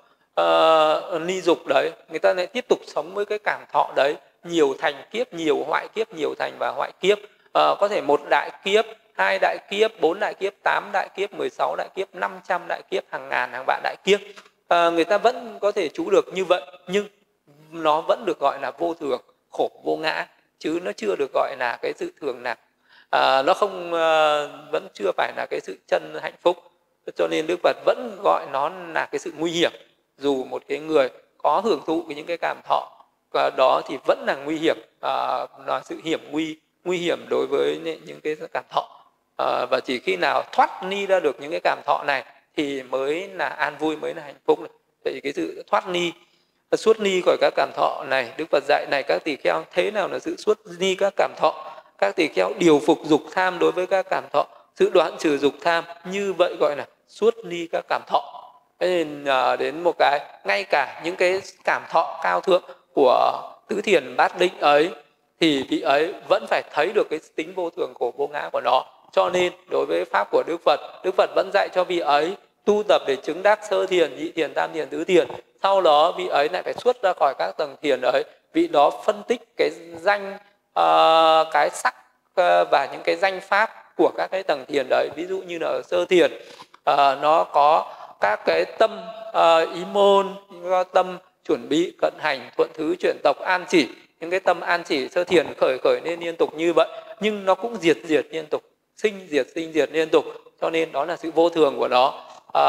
ni dục đấy, người ta lại tiếp tục sống với cái cảm thọ đấy, nhiều thành kiếp, nhiều hoại kiếp, nhiều thành và hoại kiếp, có thể 1 đại kiếp, 2 đại kiếp, 4 đại kiếp, 8 đại kiếp, 16 đại kiếp, 500 đại kiếp, hàng ngàn hàng vạn đại kiếp, người ta vẫn có thể trú được như vậy. Nhưng nó vẫn được gọi là vô thường, khổ, vô ngã, chứ nó chưa được gọi là cái sự thường lạc. Nó không vẫn chưa phải là cái sự chân hạnh phúc. Cho nên Đức Phật vẫn gọi nó là cái sự nguy hiểm. Dù một cái người có hưởng thụ những cái cảm thọ đó thì vẫn là nguy hiểm, là sự nguy hiểm đối với những cái cảm thọ. Và chỉ khi nào thoát ni ra được những cái cảm thọ này thì mới là an vui, mới là hạnh phúc. Vậy cái sự thoát ni, xuất ni khỏi các cảm thọ này, Đức Phật dạy này các tỳ kheo, thế nào là sự xuất ni các cảm thọ? Các tỳ kheo điều phục dục tham đối với các cảm thọ, sự đoạn trừ dục tham, như vậy gọi là xuất ni các cảm thọ. Thế nên đến một cái, ngay cả những cái cảm thọ cao thượng của tứ thiền bát định ấy thì vị ấy vẫn phải thấy được cái tính vô thường khổ vô ngã của nó. Cho nên đối với pháp của Đức Phật vẫn dạy cho vị ấy tu tập để chứng đắc sơ thiền, nhị thiền, tam thiền, tứ thiền. Sau đó vị ấy lại phải xuất ra khỏi các tầng thiền ấy. Vị đó phân tích cái danh, cái sắc và những cái danh pháp của các cái tầng thiền đấy. Ví dụ như là ở sơ thiền nó có các cái tâm ý môn, tâm chuẩn bị, cận hành, thuận thứ, chuyển tộc, an chỉ. Những cái tâm an chỉ sơ thiền khởi nên liên tục như vậy, nhưng nó cũng diệt liên tục, sinh diệt liên tục. Cho nên đó là sự vô thường của nó.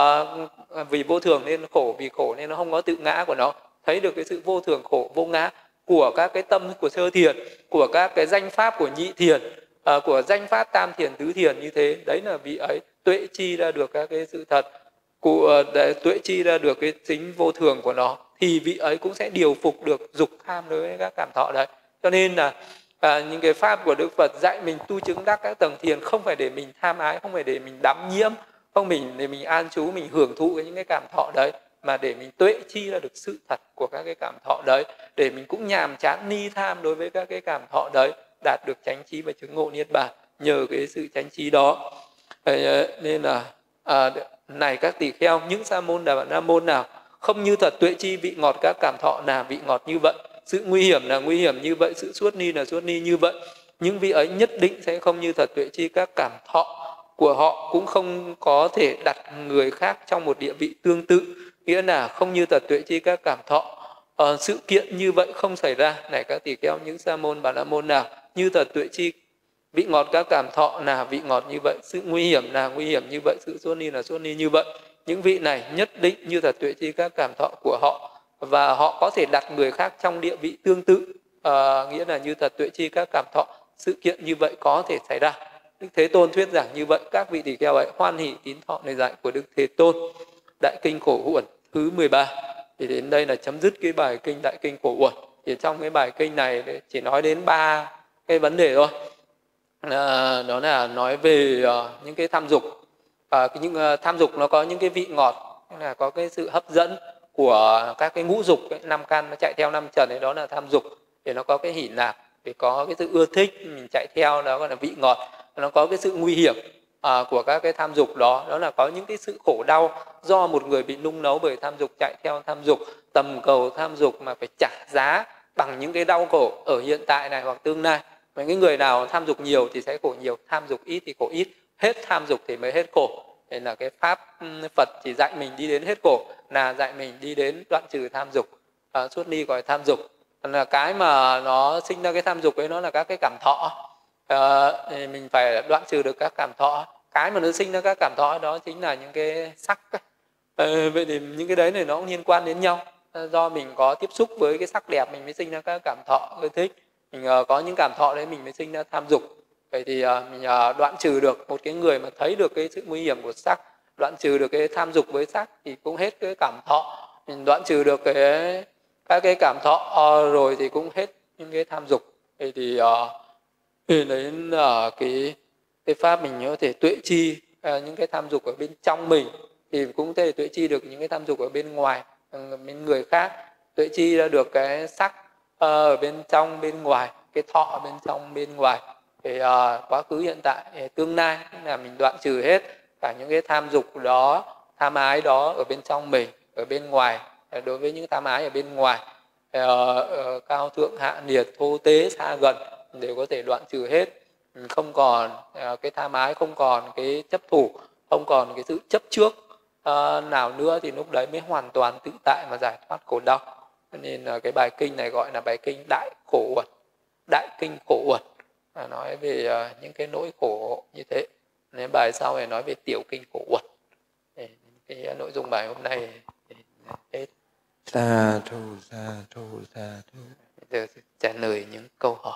Vì vô thường nên khổ, vì khổ nên nó không có tự ngã của nó. Thấy được cái sự vô thường khổ vô ngã của các cái tâm của sơ thiền, của các cái danh pháp của nhị thiền, của danh pháp tam thiền, tứ thiền như thế. Đấy là vị ấy tuệ chi ra được các cái sự thật, để tuệ chi ra được cái tính vô thường của nó, thì vị ấy cũng sẽ điều phục được dục tham đối với các cảm thọ đấy. Cho nên là những cái pháp của Đức Phật dạy mình tu chứng đắc các tầng thiền không phải để mình tham ái, không phải để mình đắm nhiễm, không để mình an trú, mình hưởng thụ những cái cảm thọ đấy, mà để mình tuệ chi ra được sự thật của các cái cảm thọ đấy, để mình cũng nhàm chán ni tham đối với các cái cảm thọ đấy, đạt được chánh trí và chứng ngộ niết bàn nhờ cái sự chánh trí đó. Nên là này các tỳ kheo, những sa môn đà bà môn nào không như thật tuệ chi vị ngọt các cảm thọ là vị ngọt như vậy, sự nguy hiểm là nguy hiểm như vậy, sự xuất ni là xuất ni như vậy. Những vị ấy nhất định sẽ không như thật tuệ chi các cảm thọ của họ, cũng không có thể đặt người khác trong một địa vị tương tự. Nghĩa là không như thật tuệ chi các cảm thọ, sự kiện như vậy không xảy ra. Này các tỳ kheo, những sa môn bà la môn nào như thật tuệ chi vị ngọt các cảm thọ là vị ngọt như vậy, sự nguy hiểm là nguy hiểm như vậy, sự xuất ni là xuất ni như vậy. Những vị này nhất định như thật tuệ chi các cảm thọ của họ, và họ có thể đặt người khác trong địa vị tương tự, nghĩa là như thật tuệ chi các cảm thọ, sự kiện như vậy có thể xảy ra. Đức Thế Tôn thuyết giảng như vậy, các vị tỳ kheo ấy hoan hỷ tín thọ lời dạy của Đức Thế Tôn. Đại kinh Khổ Uẩn thứ 13. Thì đến đây là chấm dứt cái bài kinh Đại kinh Khổ Uẩn. Thì trong cái bài kinh này chỉ nói đến 3 cái vấn đề thôi. Đó là nói về những cái tham dục. Những tham dục nó có những cái vị ngọt, là có cái sự hấp dẫn của các cái ngũ dục, 5 căn nó chạy theo 5 trần ấy, đó là tham dục. Thì nó có cái hỷ lạc, thì có cái sự ưa thích mình chạy theo, đó gọi là vị ngọt. Nó có cái sự nguy hiểm của các cái tham dục đó, đó là có những cái sự khổ đau do một người bị nung nấu bởi tham dục, chạy theo tham dục, tầm cầu tham dục mà phải trả giá bằng những cái đau khổ ở hiện tại này hoặc tương lai. Mà cái người nào tham dục nhiều thì sẽ khổ nhiều, tham dục ít thì khổ ít, hết tham dục thì mới hết khổ. Thế là cái pháp Phật chỉ dạy mình đi đến hết khổ, là dạy mình đi đến đoạn trừ tham dục, xuất ly khỏi tham dục. Là cái mà nó sinh ra cái tham dục ấy, nó là các cái cảm thọ. Thì mình phải đoạn trừ được các cảm thọ. Cái mà nó sinh ra các cảm thọ đó chính là những cái sắc. Vậy thì những cái đấy này nó cũng liên quan đến nhau. Do mình có tiếp xúc với cái sắc đẹp mình mới sinh ra các cảm thọ ưa thích. Mình có những cảm thọ đấy mình mới sinh ra tham dục. Vậy thì mình đoạn trừ được một cái người mà thấy được cái sự nguy hiểm của sắc, đoạn trừ được cái tham dục với sắc thì cũng hết cái cảm thọ. Mình đoạn trừ được các cái cảm thọ rồi thì cũng hết những cái tham dục. Vậy thì đấy là cái pháp mình có thể tuệ chi những cái tham dục ở bên trong mình, thì cũng có thể tuệ chi được những cái tham dục ở bên ngoài, bên người khác. Tuệ chi ra được cái sắc ở bên trong bên ngoài, cái thọ ở bên trong bên ngoài, thì quá khứ hiện tại tương lai là mình đoạn trừ hết cả những cái tham dục đó, tham ái đó ở bên trong mình, ở bên ngoài. Đối với những tham ái ở bên ngoài, cao thượng hạ nhiệt, thô tế xa gần đều có thể đoạn trừ hết. Không còn cái tham ái, không còn cái chấp thủ, không còn cái sự chấp trước nào nữa, thì lúc đấy mới hoàn toàn tự tại mà giải thoát khổ đau. Cho nên là cái bài kinh này gọi là bài kinh Đại Khổ Uẩn, Đại Kinh Khổ Uẩn, nói về những cái nỗi khổ như thế. Nên bài sau này nói về Tiểu Kinh Khổ Uẩn. Cái nội dung bài hôm nay hết. Sa thu, sa thu, sa thu. Giờ trả lời những câu hỏi.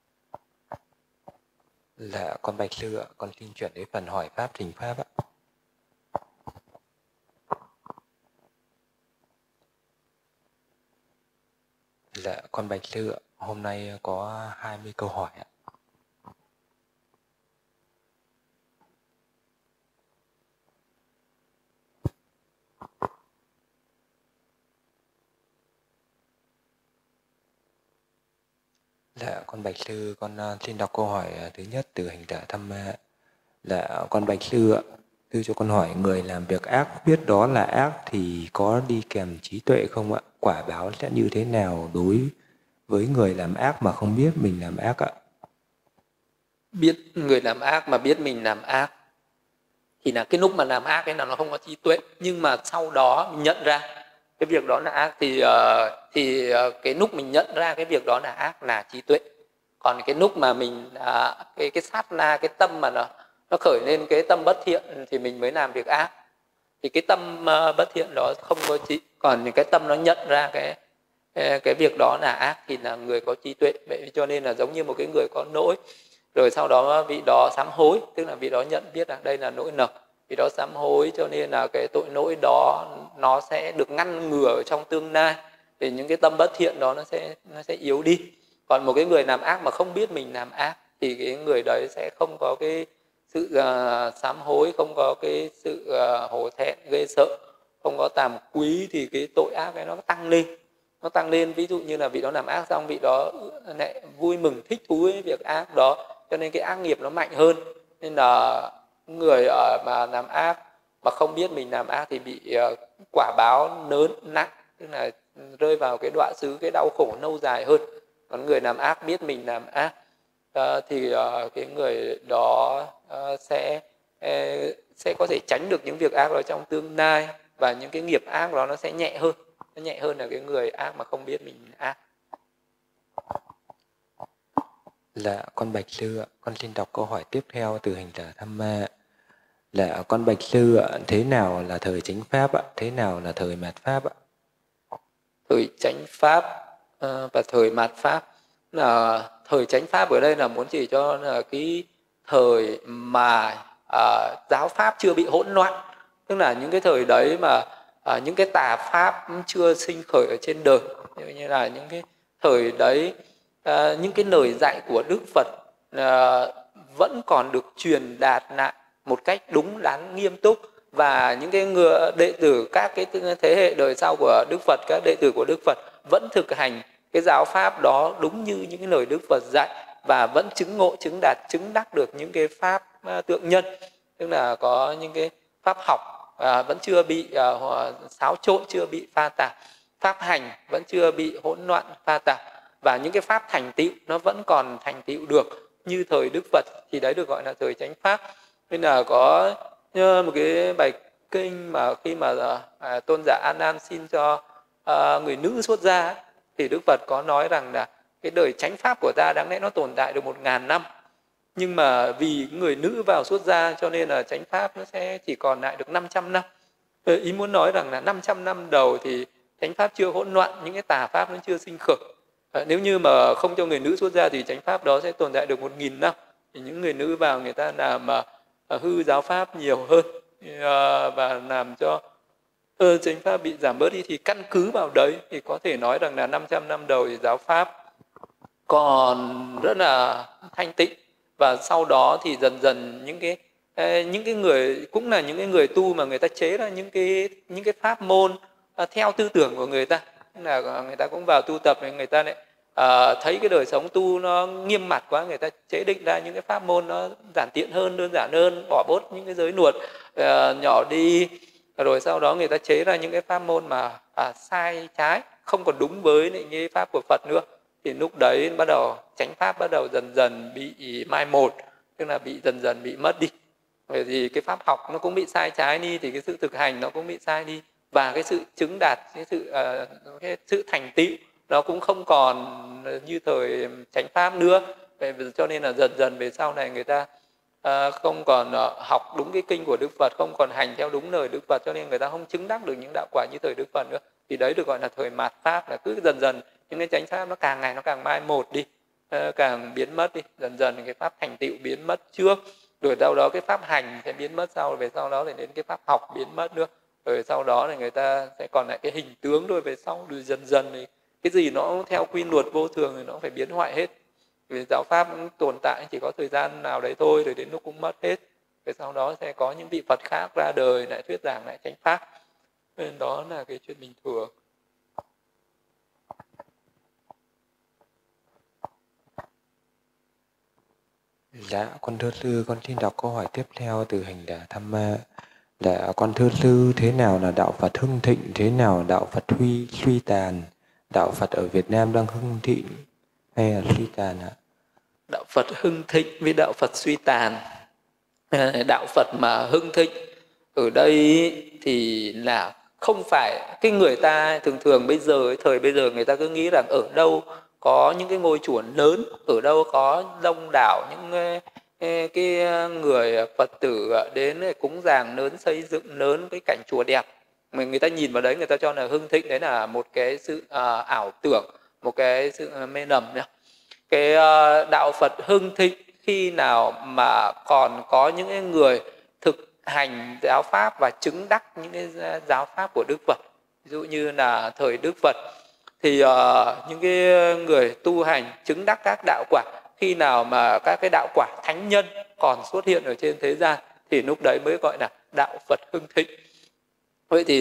Dạ, con bạch sư ạ, con xin chuyển đến phần hỏi pháp thỉnh pháp ạ. Dạ, con bạch sư ạ, hôm nay có 20 câu hỏi ạ. Dạ, con bạch sư, con xin đọc câu hỏi thứ nhất từ hành giả Tham Ma. Dạ, con bạch sư ạ, sư cho con hỏi, người làm việc ác biết đó là ác thì có đi kèm trí tuệ không ạ? Quả báo sẽ như thế nào đối với người làm ác mà không biết mình làm ác ạ? Biết người làm ác mà biết mình làm ác thì là cái lúc mà làm ác ấy là nó không có trí tuệ, nhưng mà sau đó mình nhận ra cái việc đó là ác thì cái lúc mình nhận ra cái việc đó là ác là trí tuệ. Còn cái lúc mà mình cái sát na, cái tâm mà nó khởi lên cái tâm bất thiện thì mình mới làm việc ác, thì cái tâm bất thiện đó không có trí. Còn những cái tâm nó nhận ra cái việc đó là ác thì là người có trí tuệ. Vậy cho nên là giống như một cái người có lỗi, rồi sau đó vị đó sám hối, tức là vị đó nhận biết là đây là lỗi lầm, vị đó sám hối, cho nên là cái tội lỗi đó nó sẽ được ngăn ngừa trong tương lai, thì những cái tâm bất thiện đó nó sẽ yếu đi. Còn một cái người làm ác mà không biết mình làm ác thì cái người đấy sẽ không có cái sự sám hối, không có cái sự hổ thẹn ghê sợ, không có tàm quý, thì cái tội ác ấy nó tăng lên. Nó tăng lên, ví dụ như là vị đó làm ác xong vị đó lại vui mừng thích thú với việc ác đó, cho nên cái ác nghiệp nó mạnh hơn. Nên là người mà làm ác mà không biết mình làm ác thì bị quả báo lớn nặng, tức là rơi vào cái đọa xứ, cái đau khổ lâu dài hơn. Còn người làm ác biết mình làm ác thì cái người đó sẽ có thể tránh được những việc ác đó trong tương lai, và những cái nghiệp ác đó nó sẽ nhẹ hơn. Nó nhẹ hơn là cái người ác mà không biết mình ác. Dạ, con bạch sư ạ, con xin đọc câu hỏi tiếp theo từ hành giả Tham Ma. Dạ, con bạch sư ạ, thế nào là thời chánh pháp ạ? Thế nào là thời mạt pháp ạ? Thời chánh pháp và thời mạt pháp. Là thời chánh pháp ở đây là muốn chỉ cho là cái thời mà giáo pháp chưa bị hỗn loạn, tức là những cái thời đấy mà những cái tà pháp chưa sinh khởi ở trên đời, như là những cái thời đấy những cái lời dạy của Đức Phật vẫn còn được truyền đạt lại một cách đúng đắn nghiêm túc, và những cái người đệ tử, các cái thế hệ đời sau của Đức Phật, các đệ tử của Đức Phật vẫn thực hành cái giáo pháp đó đúng như những cái lời Đức Phật dạy, và vẫn chứng ngộ, chứng đạt, chứng đắc được những cái pháp tượng nhân, tức là có những cái pháp học vẫn chưa bị xáo trộn, chưa bị pha tạp, pháp hành vẫn chưa bị hỗn loạn pha tạp, và những cái pháp thành tựu nó vẫn còn thành tựu được như thời Đức Phật, thì đấy được gọi là thời chánh pháp. Nên là có một cái bài kinh mà khi mà tôn giả A Nan xin cho người nữ xuất gia, thì Đức Phật có nói rằng là cái đời chánh pháp của ta đáng lẽ nó tồn tại được 1000 năm, nhưng mà vì người nữ vào xuất gia cho nên là chánh pháp nó sẽ chỉ còn lại được 500 năm. Ý muốn nói rằng là 500 năm đầu thì chánh pháp chưa hỗn loạn, những cái tà pháp nó chưa sinh khởi. Nếu như mà không cho người nữ xuất gia thì chánh pháp đó sẽ tồn tại được 1000 năm. Thì những người nữ vào người ta làm hư giáo pháp nhiều hơn và làm cho chánh pháp bị giảm bớt đi, thì căn cứ vào đấy thì có thể nói rằng là 500 năm đầu thì giáo pháp còn rất là thanh tịnh, và sau đó thì dần dần những cái người cũng là những cái người tu mà người ta chế ra những cái pháp môn theo tư tưởng của người ta, là người ta cũng vào tu tập, người ta lại thấy cái đời sống tu nó nghiêm mặt quá, người ta chế định ra những cái pháp môn nó giản tiện hơn, đơn giản hơn, bỏ bớt những cái giới luật nhỏ đi, rồi sau đó người ta chế ra những cái pháp môn mà sai trái, không còn đúng với những cái pháp của Phật nữa, thì lúc đấy bắt đầu chánh pháp bắt đầu dần dần bị mai một, tức là bị dần dần bị mất đi. Bởi vì cái pháp học nó cũng bị sai trái đi, thì cái sự thực hành nó cũng bị sai đi. và cái sự chứng đạt, cái sự thành tựu nó cũng không còn như thời chánh pháp nữa. Cho nên là dần dần về sau này người ta không còn học đúng cái kinh của Đức Phật, không còn hành theo đúng lời Đức Phật, cho nên người ta không chứng đắc được những đạo quả như thời Đức Phật nữa. Thì đấy được gọi là thời mạt pháp, là cứ dần dần những cái chánh pháp nó càng ngày nó càng mai một đi, càng biến mất đi, dần dần cái pháp thành tựu biến mất trước, rồi sau đó cái pháp hành sẽ biến mất sau, về sau đó thì đến cái pháp học biến mất nữa, rồi sau đó thì người ta sẽ còn lại cái hình tướng, rồi về sau rồi dần dần thì cái gì nó theo quy luật vô thường thì nó phải biến hoại hết. Vì giáo pháp cũng tồn tại chỉ có thời gian nào đấy thôi, rồi đến lúc cũng mất hết. Rồi sau đó sẽ có những vị Phật khác ra đời lại thuyết giảng lại chánh pháp. Nên đó là cái chuyện bình thường. Dạ, con thưa sư, con xin đọc câu hỏi tiếp theo từ hành giả Tham Ma. Dạ, con thưa sư, thế nào là đạo Phật hưng thịnh, thế nào đạo Phật suy tàn? Đạo Phật ở Việt Nam đang hưng thịnh hay là suy tàn ạ? Đạo Phật hưng thịnh với đạo Phật suy tàn. Đạo Phật mà hưng thịnh ở đây thì là không phải cái người ta thường bây giờ, thời bây giờ người ta cứ nghĩ rằng ở đâu có những cái ngôi chùa lớn, ở đâu có đông đảo những cái người Phật tử đến cúng dường lớn, xây dựng lớn, cái cảnh chùa đẹp, người ta nhìn vào đấy người ta cho là hưng thịnh, đấy là một cái sự ảo tưởng, một cái sự mê lầm nhá. Cái đạo Phật hưng thịnh khi nào mà còn có những người thực hành giáo pháp và chứng đắc những cái giáo pháp của Đức Phật. Ví dụ như là thời Đức Phật thì những cái người tu hành chứng đắc các đạo quả, khi nào mà các cái đạo quả thánh nhân còn xuất hiện ở trên thế gian thì lúc đấy mới gọi là đạo Phật hưng thịnh. Vậy thì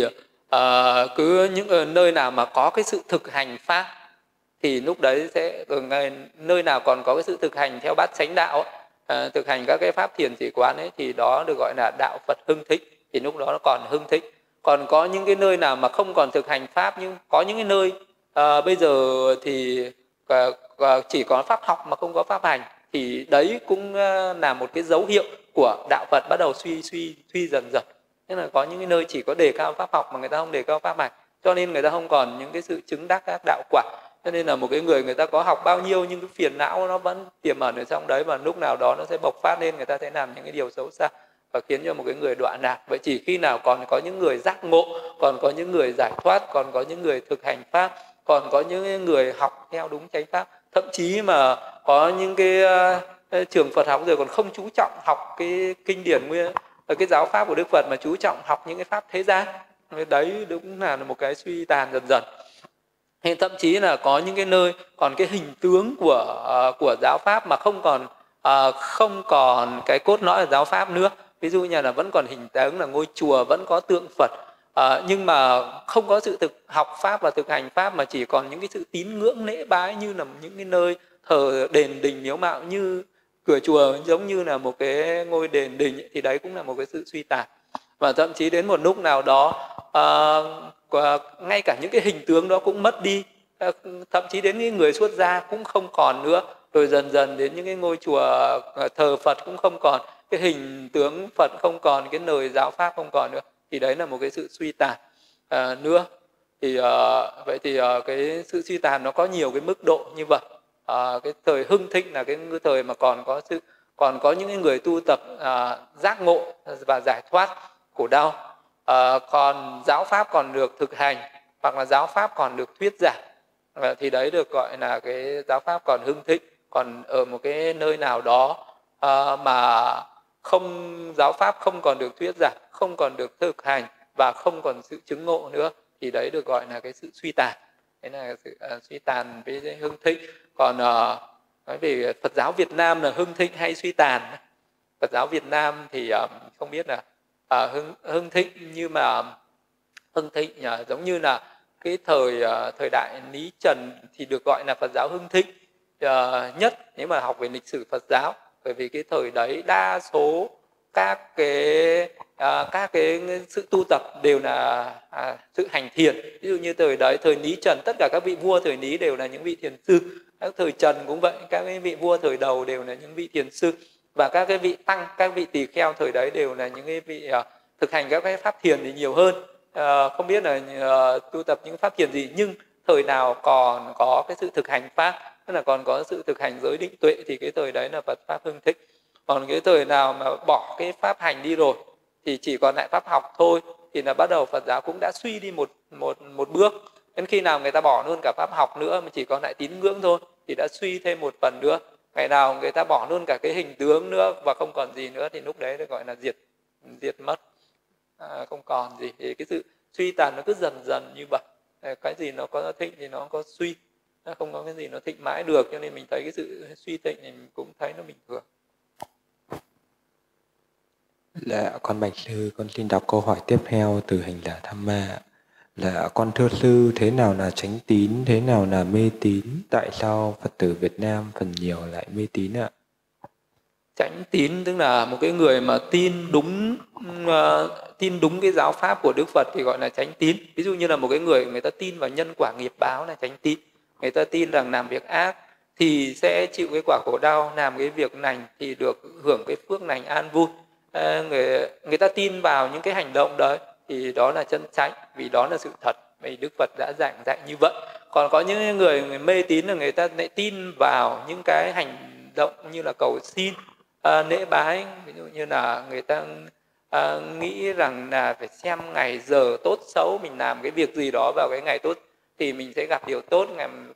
cứ những nơi nào mà có cái sự thực hành pháp thì lúc đấy sẽ nơi nào còn có cái sự thực hành theo bát chánh đạo, thực hành các cái pháp thiền chỉ quán ấy, thì đó được gọi là đạo Phật hưng thịnh, thì lúc đó nó còn hưng thịnh. Còn có những cái nơi nào mà không còn thực hành pháp, nhưng có những cái nơi bây giờ thì chỉ có pháp học mà không có pháp hành, thì đấy cũng là một cái dấu hiệu của đạo Phật bắt đầu suy dần dần. Tức là có những cái nơi chỉ có đề cao pháp học mà người ta không đề cao pháp hành, cho nên người ta không còn những cái sự chứng đắc các đạo quả. Cho nên là một cái người ta có học bao nhiêu nhưng cái phiền não nó vẫn tiềm ẩn ở trong đấy, và lúc nào đó nó sẽ bộc phát lên, người ta sẽ làm những cái điều xấu xa và khiến cho một cái người đọa lạc. Vậy chỉ khi nào còn có những người giác ngộ, còn có những người giải thoát, còn có những người thực hành pháp, còn có những người học theo đúng chánh pháp, thậm chí mà có những cái trường Phật học rồi còn không chú trọng học cái kinh điển nguyên, cái giáo pháp của Đức Phật, mà chú trọng học những cái pháp thế gian, đấy đúng là một cái suy tàn dần dần. Hay thậm chí là có những cái nơi còn cái hình tướng của giáo pháp mà không còn cái cốt lõi của giáo pháp nữa. Ví dụ như là vẫn còn hình tướng là ngôi chùa, vẫn có tượng Phật, nhưng mà không có sự thực học pháp và thực hành pháp, mà chỉ còn những cái sự tín ngưỡng lễ bái như là những cái nơi thờ đền đình miếu mạo, như cửa chùa giống như là một cái ngôi đền đình ấy, thì đấy cũng là một cái sự suy tàn. Và thậm chí đến một lúc nào đó ngay cả những cái hình tướng đó cũng mất đi, thậm chí đến những người xuất gia cũng không còn nữa, rồi dần dần đến những cái ngôi chùa thờ Phật cũng không còn cái hình tướng Phật, không còn cái lời giáo pháp không còn nữa, thì đấy là một cái sự suy tàn nữa. Thì vậy thì cái sự suy tàn nó có nhiều cái mức độ như vậy. Cái thời hưng thịnh là cái thời mà còn có những người tu tập giác ngộ và giải thoát khổ đau, còn giáo pháp còn được thực hành, hoặc là giáo pháp còn được thuyết giảng, thì đấy được gọi là cái giáo pháp còn hưng thịnh. Còn ở một cái nơi nào đó mà giáo pháp không còn được thuyết giảng, không còn được thực hành và không còn sự chứng ngộ nữa, thì đấy được gọi là cái sự suy tàn. Đấy là sự suy tàn với hưng thịnh. Còn nói về Phật giáo Việt Nam là hưng thịnh hay suy tàn, Phật giáo Việt Nam thì không biết là hưng thịnh, nhưng mà hưng thịnh giống như là cái thời đại Lý Trần thì được gọi là Phật giáo hưng thịnh nhất nếu mà học về lịch sử Phật giáo, bởi vì cái thời đấy đa số các cái sự tu tập đều là sự hành thiền. Ví dụ như thời Lý Trần, tất cả các vị vua thời Lý đều là những vị thiền sư. Các thời Trần cũng vậy, các cái vị vua thời đầu đều là những vị thiền sư, và các cái vị tăng, các vị tỳ kheo thời đấy đều là những cái vị thực hành các cái pháp thiền thì nhiều hơn. không biết là tu tập những pháp thiền gì, nhưng thời nào còn có cái sự thực hành pháp, tức là còn có sự thực hành giới định tuệ, thì cái thời đấy là Phật pháp hưng thịnh. Còn cái thời nào mà bỏ cái pháp hành đi rồi thì chỉ còn lại pháp học thôi, thì là bắt đầu Phật giáo cũng đã suy đi một bước. Đến khi nào người ta bỏ luôn cả pháp học nữa mà chỉ còn lại tín ngưỡng thôi thì đã suy thêm một phần nữa. Ngày nào người ta bỏ luôn cả cái hình tướng nữa và không còn gì nữa thì lúc đấy được gọi là diệt mất, không còn gì. Thì cái sự suy tàn nó cứ dần dần như vậy. Cái gì nó có thịnh thì nó có suy, nó không có cái gì nó thịnh mãi được, cho nên mình thấy cái sự suy thịnh thì mình cũng thấy nó bình thường. Là con bạch sư, con xin đọc câu hỏi tiếp theo từ hành giả Tham Ma. Là con thưa sư, thế nào là chánh tín, thế nào là mê tín? Tại sao Phật tử Việt Nam phần nhiều lại mê tín ạ? Chánh tín tức là một cái người mà tin đúng cái giáo pháp của Đức Phật thì gọi là chánh tín. Ví dụ như là một cái người ta tin vào nhân quả nghiệp báo là chánh tín. Người ta tin rằng làm việc ác thì sẽ chịu cái quả khổ đau, làm cái việc lành thì được hưởng cái phước lành an vui. Người ta tin vào những cái hành động đấy thì đó là chân chánh, vì đó là sự thật, vì Đức Phật đã giảng dạy như vậy. Còn có những người mê tín là người ta lại tin vào những cái hành động như là cầu xin, lễ bái. Ví dụ như là người ta nghĩ rằng là phải xem ngày giờ tốt xấu, mình làm cái việc gì đó vào cái ngày tốt thì mình sẽ gặp điều tốt,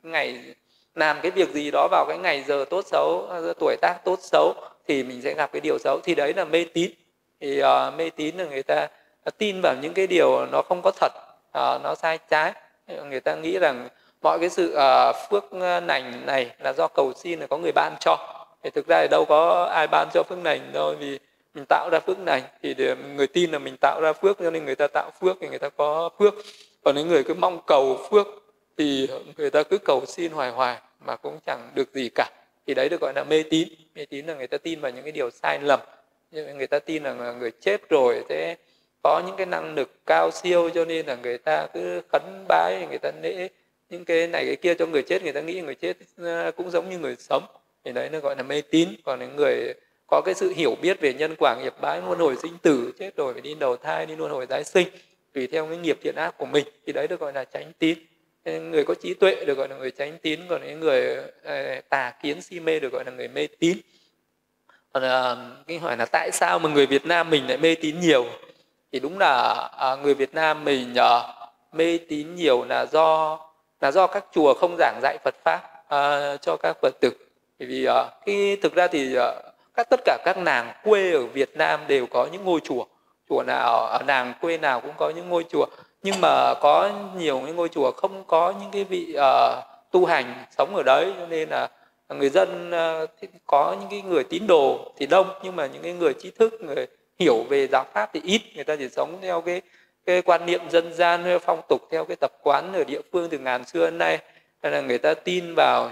làm cái việc gì đó vào cái ngày giờ tốt xấu, tuổi tác tốt xấu thì mình sẽ gặp cái điều xấu, thì đấy là mê tín. Thì mê tín là người ta tin vào những cái điều nó không có thật, nó sai trái. Người ta nghĩ rằng mọi cái sự phước lành này là do cầu xin, là có người ban cho. Thì thực ra thì đâu có ai ban cho phước lành đâu, vì mình tạo ra phước lành. Thì để người tin là mình tạo ra phước, cho nên người ta tạo phước thì người ta có phước. Còn những người cứ mong cầu phước thì người ta cứ cầu xin hoài hoài mà cũng chẳng được gì cả. Thì đấy được gọi là mê tín. Mê tín là người ta tin vào những cái điều sai lầm. Người ta tin là người chết rồi sẽ có những cái năng lực cao siêu, cho nên là người ta cứ khấn bái, người ta lễ những cái này cái kia cho người chết. Người ta nghĩ người chết cũng giống như người sống, thì đấy nó gọi là mê tín. Còn những người có cái sự hiểu biết về nhân quả nghiệp báo, luân hồi sinh tử, chết rồi phải đi đầu thai, đi luân hồi tái sinh tùy theo cái nghiệp thiện ác của mình, thì đấy được gọi là chánh tín. Người có trí tuệ được gọi là người chánh tín, còn những người tà kiến si mê được gọi là người mê tín. Còn cái hỏi là tại sao mà người Việt Nam mình lại mê tín nhiều, thì đúng là người Việt Nam mình mê tín nhiều là do các chùa không giảng dạy Phật pháp cho các Phật tử. Bởi vì thực ra thì tất cả các làng quê ở Việt Nam đều có những ngôi chùa. Chùa nào ở làng quê nào cũng có những ngôi chùa, nhưng mà có nhiều những ngôi chùa không có những cái vị tu hành sống ở đấy, cho nên là người dân có những cái người tín đồ thì đông, nhưng mà những cái người trí thức, người hiểu về giáo pháp thì ít. Người ta chỉ sống theo cái quan niệm dân gian, phong tục, theo cái tập quán ở địa phương từ ngàn xưa đến nay. Nên là người ta tin vào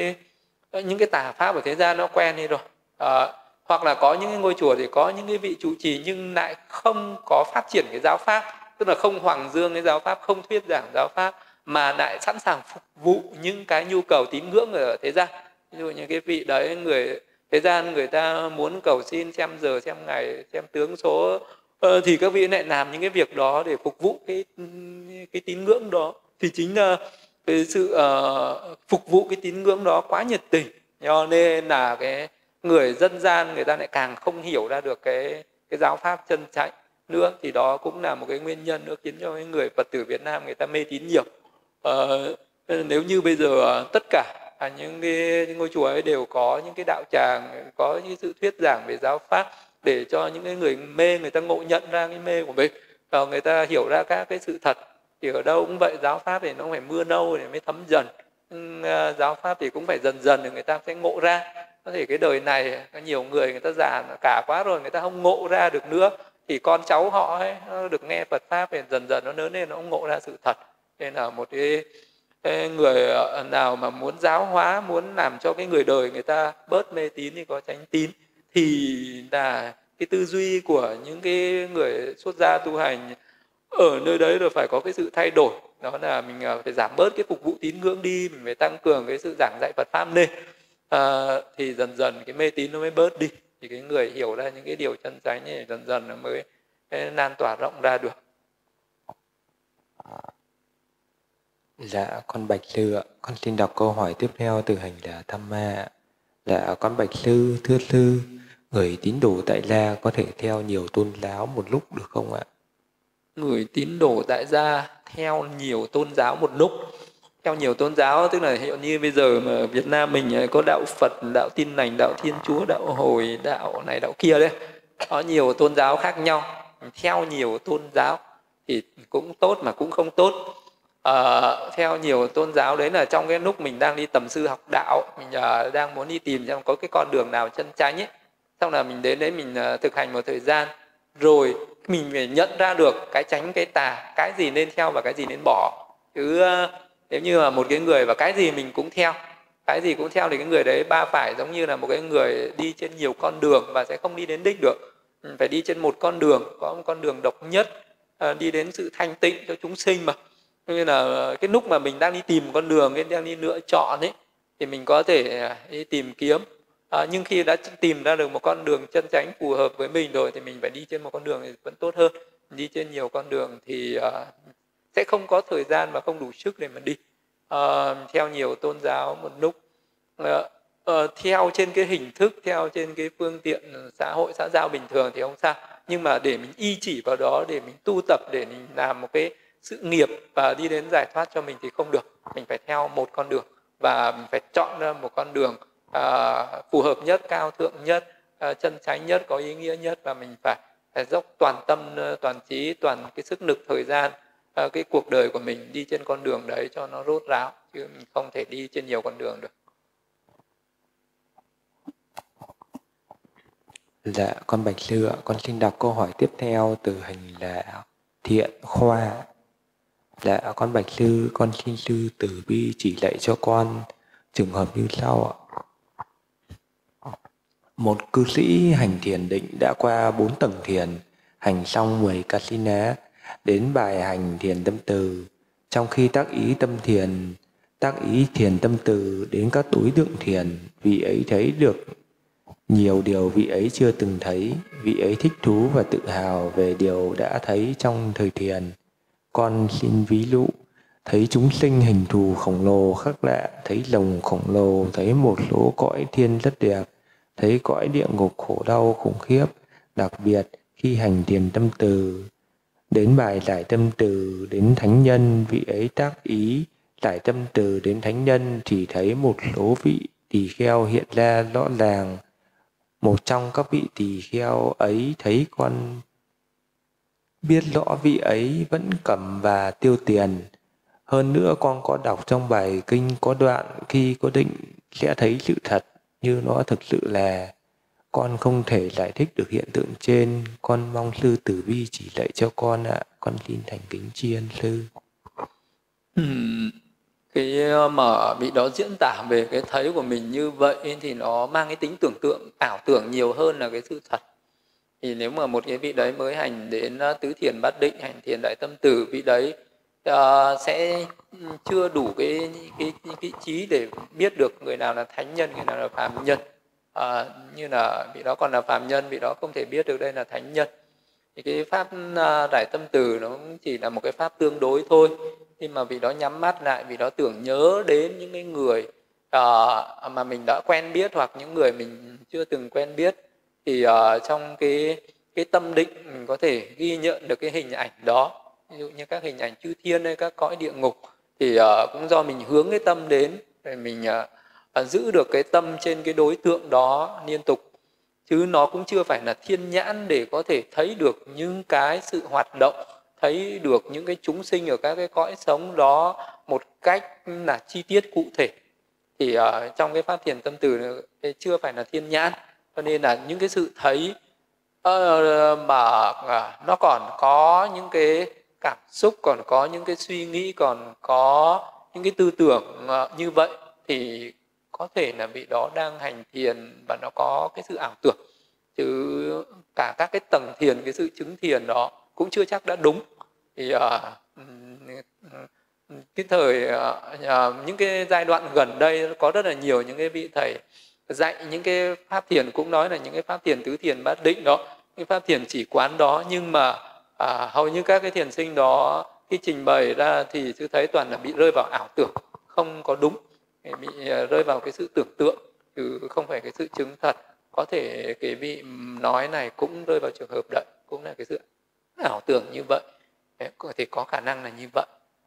những cái tà pháp của thế gian nó quen đi rồi. Hoặc là có những cái ngôi chùa thì có những cái vị trụ trì nhưng lại không có phát triển cái giáo pháp, tức là không hoằng dương cái giáo pháp, không thuyết giảng giáo pháp, mà lại sẵn sàng phục vụ những cái nhu cầu tín ngưỡng ở thế gian. Ví dụ như cái vị đấy, người thế gian người ta muốn cầu xin xem giờ, xem ngày, xem tướng số, thì các vị lại làm những cái việc đó để phục vụ cái tín ngưỡng đó. Thì chính là cái sự phục vụ cái tín ngưỡng đó quá nhiệt tình, cho nên là cái người dân gian người ta lại càng không hiểu ra được cái giáo pháp chân chánh nữa. Thì đó cũng là một cái nguyên nhân nữa khiến cho cái người Phật tử Việt Nam người ta mê tín nhiều. Nếu như bây giờ tất cả những cái ngôi chùa ấy đều có những cái đạo tràng, có những sự thuyết giảng về giáo pháp để cho những cái người mê người ta ngộ nhận ra cái mê của mình, và người ta hiểu ra các cái sự thật. Thì ở đâu cũng vậy, giáo pháp thì nó phải mưa nâu để mới thấm dần. Giáo pháp thì cũng phải dần dần thì người ta sẽ ngộ ra. Có thể cái đời này có nhiều người ta già cả quá rồi, người ta không ngộ ra được nữa, thì con cháu họ ấy nó được nghe Phật pháp thì dần dần nó lớn lên nó cũng ngộ ra sự thật. Nên là một cái người nào mà muốn giáo hóa, muốn làm cho cái người đời người ta bớt mê tín thì có chánh tín, thì là cái tư duy của những cái người xuất gia tu hành ở nơi đấy là phải có cái sự thay đổi. Đó là mình phải giảm bớt cái phục vụ tín ngưỡng đi, mình phải tăng cường cái sự giảng dạy Phật pháp lên, thì dần dần cái mê tín nó mới bớt đi. Thì cái người hiểu ra những cái điều chân chánh này dần dần nó mới lan tỏa rộng ra được. Dạ, con Bạch Sư ạ. Con xin đọc câu hỏi tiếp theo từ hành giả Tham Ma ạ. Dạ, con Bạch Sư, thưa Sư, người tín đồ tại gia có thể theo nhiều tôn giáo một lúc được không ạ? Người tín đồ tại gia theo nhiều tôn giáo một lúc. Theo nhiều tôn giáo tức là hiệu như bây giờ mà Việt Nam mình có đạo Phật, đạo Tin Lành, đạo Thiên Chúa, đạo Hồi, đạo này đạo kia đấy, có nhiều tôn giáo khác nhau. Theo nhiều tôn giáo thì cũng tốt mà cũng không tốt. Theo nhiều tôn giáo đấy là trong cái lúc mình đang đi tầm sư học đạo, mình đang muốn đi tìm xem có cái con đường nào chân chánh ấy, xong là mình đến đấy mình thực hành một thời gian rồi mình phải nhận ra được cái chánh cái tà, cái gì nên theo và cái gì nên bỏ. Chứ nếu như mà một cái người và cái gì mình cũng theo, cái gì cũng theo thì cái người đấy ba phải giống như là một cái người đi trên nhiều con đường và sẽ không đi đến đích được. Mình phải đi trên một con đường, có một con đường độc nhất, đi đến sự thanh tịnh cho chúng sinh mà. Nên là cái lúc mà mình đang đi tìm con đường, đang đi lựa chọn ấy, thì mình có thể đi tìm kiếm. Nhưng khi đã tìm ra được một con đường chân chánh phù hợp với mình rồi thì mình phải đi trên một con đường thì vẫn tốt hơn. Đi trên nhiều con đường thì sẽ không có thời gian và không đủ sức để mà đi theo nhiều tôn giáo một lúc. Theo trên cái hình thức, theo trên cái phương tiện xã hội xã giao bình thường thì không sao, nhưng mà để mình y chỉ vào đó, để mình tu tập, để mình làm một cái sự nghiệp và đi đến giải thoát cho mình thì không được. Mình phải theo một con đường và mình phải chọn ra một con đường phù hợp nhất, cao thượng nhất, chân chánh nhất, có ý nghĩa nhất, và mình phải dốc toàn tâm, toàn trí, toàn cái sức lực, thời gian, cái cuộc đời của mình đi trên con đường đấy cho nó rốt ráo, chứ mình không thể đi trên nhiều con đường được. Dạ, con Bạch Sư ạ. Con xin đọc câu hỏi tiếp theo từ hành là Thiện Khoa. Dạ, con Bạch Sư, con xin Sư từ bi chỉ dạy cho con trường hợp như sau ạ. Một cư sĩ hành thiền định đã qua 4 tầng thiền, hành xong 10 Kasina, đến bài hành thiền tâm từ. Trong khi tác ý thiền tâm từ đến các đối tượng thiền, vị ấy thấy được nhiều điều vị ấy chưa từng thấy, vị ấy thích thú và tự hào về điều đã thấy trong thời thiền. Con xin ví dụ, thấy chúng sinh hình thù khổng lồ khác lạ, thấy rồng khổng lồ, thấy một số cõi thiên rất đẹp, thấy cõi địa ngục khổ đau khủng khiếp. Đặc biệt khi hành thiền tâm từ, đến bài giải tâm từ đến thánh nhân, vị ấy tác ý giải tâm từ đến thánh nhân, chỉ thấy một số vị tỳ kheo hiện ra rõ ràng. Một trong các vị tỳ kheo ấy thấy con biết rõ vị ấy vẫn cầm và tiêu tiền. Hơn nữa con có đọc trong bài kinh có đoạn khi có định sẽ thấy sự thật như nó thực sự là. Con không thể giải thích được hiện tượng trên, con mong Sư từ bi chỉ dạy cho con ạ. Con xin thành kính tri ân Sư. Cái mà vị đó diễn tả về cái thấy của mình như vậy thì nó mang cái tính tưởng tượng, ảo tưởng nhiều hơn là cái sự thật. Thì nếu mà một cái vị đấy mới hành đến tứ thiền bát định, hành thiền đại tâm từ, vị đấy sẽ chưa đủ cái trí để biết được người nào là thánh nhân, người nào là phàm nhân. Như là vị đó còn là phàm nhân, vị đó không thể biết được đây là thánh nhân. Thì cái pháp đại tâm từ nó chỉ là một cái pháp tương đối thôi. Khi mà vị đó nhắm mắt lại, vị đó tưởng nhớ đến những cái người mà mình đã quen biết hoặc những người mình chưa từng quen biết, thì trong cái tâm định mình có thể ghi nhận được cái hình ảnh đó. Ví dụ như các hình ảnh chư thiên hay các cõi địa ngục thì cũng do mình hướng cái tâm đến, để mình giữ được cái tâm trên cái đối tượng đó liên tục. Chứ nó cũng chưa phải là thiên nhãn để có thể thấy được những cái sự hoạt động, thấy được những cái chúng sinh ở các cái cõi sống đó một cách là chi tiết cụ thể. Thì trong cái pháp thiền tâm từ chưa phải là thiên nhãn, cho nên là những cái sự thấy mà nó còn có những cái cảm xúc, còn có những cái suy nghĩ, còn có những cái tư tưởng như vậy thì có thể là vị đó đang hành thiền và nó có cái sự ảo tưởng. Chứ cả các cái tầng thiền, cái sự chứng thiền đó cũng chưa chắc đã đúng. Thì cái thời những cái giai đoạn gần đây có rất là nhiều những cái vị thầy dạy những cái pháp thiền, cũng nói là những cái pháp thiền tứ thiền bát định đó, cái pháp thiền chỉ quán đó, nhưng mà hầu như các cái thiền sinh đó khi trình bày ra thì sư thấy toàn là bị rơi vào ảo tưởng, không có đúng, bị rơi vào cái sự tưởng tượng chứ không phải cái sự chứng thật. Có thể cái vị nói này cũng rơi vào trường hợp đấy, cũng là cái sự ảo tưởng như vậy, thì có khả năng là như vậy.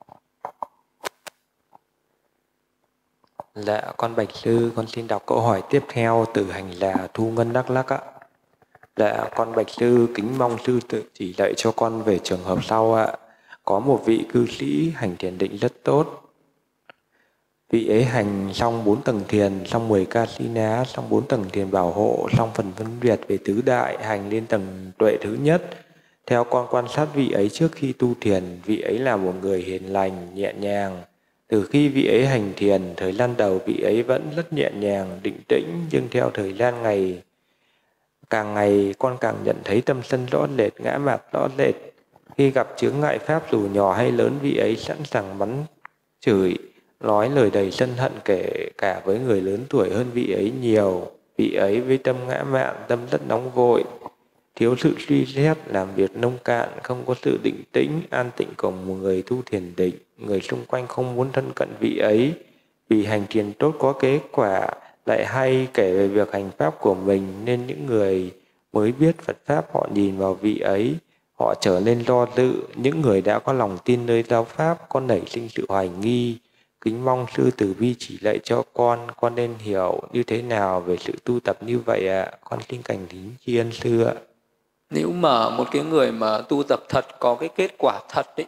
Dạ, con bạch sư, con xin đọc câu hỏi tiếp theo từ hành là Thu Ngân Đắk Lắk ạ. Dạ, con bạch sư kính mong sư tự chỉ dạy cho con về trường hợp sau ạ. Có một vị cư sĩ hành thiền định rất tốt. Vị ấy hành xong 4 tầng thiền, xong 10 ca si ná, xong 4 tầng thiền bảo hộ, xong phần phân biệt về tứ đại, hành lên tầng tuệ thứ nhất. Theo con quan sát vị ấy trước khi tu thiền, vị ấy là một người hiền lành, nhẹ nhàng. Từ khi vị ấy hành thiền, thời gian đầu vị ấy vẫn rất nhẹ nhàng, định tĩnh, nhưng theo thời gian càng ngày con càng nhận thấy tâm sân rõ rệt, ngã mạn rõ rệt. Khi gặp chướng ngại pháp dù nhỏ hay lớn, vị ấy sẵn sàng mắng chửi, nói lời đầy sân hận kể cả với người lớn tuổi hơn vị ấy nhiều. Vị ấy với tâm ngã mạn, tâm rất nóng vội, thiếu sự suy xét, làm việc nông cạn, không có sự định tĩnh, an tịnh của một người tu thiền định. Người xung quanh không muốn thân cận vị ấy, vì hành thiền tốt có kết quả, lại hay kể về việc hành pháp của mình, nên những người mới biết Phật Pháp họ nhìn vào vị ấy, họ trở nên lo dự. Những người đã có lòng tin nơi giáo Pháp có nảy sinh sự hoài nghi. Kính mong sư tử bi chỉ dạy cho con nên hiểu như thế nào về sự tu tập như vậy ạ. Con xin thành kính tri ân sư ạ. Nếu mà một cái người mà tu tập thật, có cái kết quả thật ấy,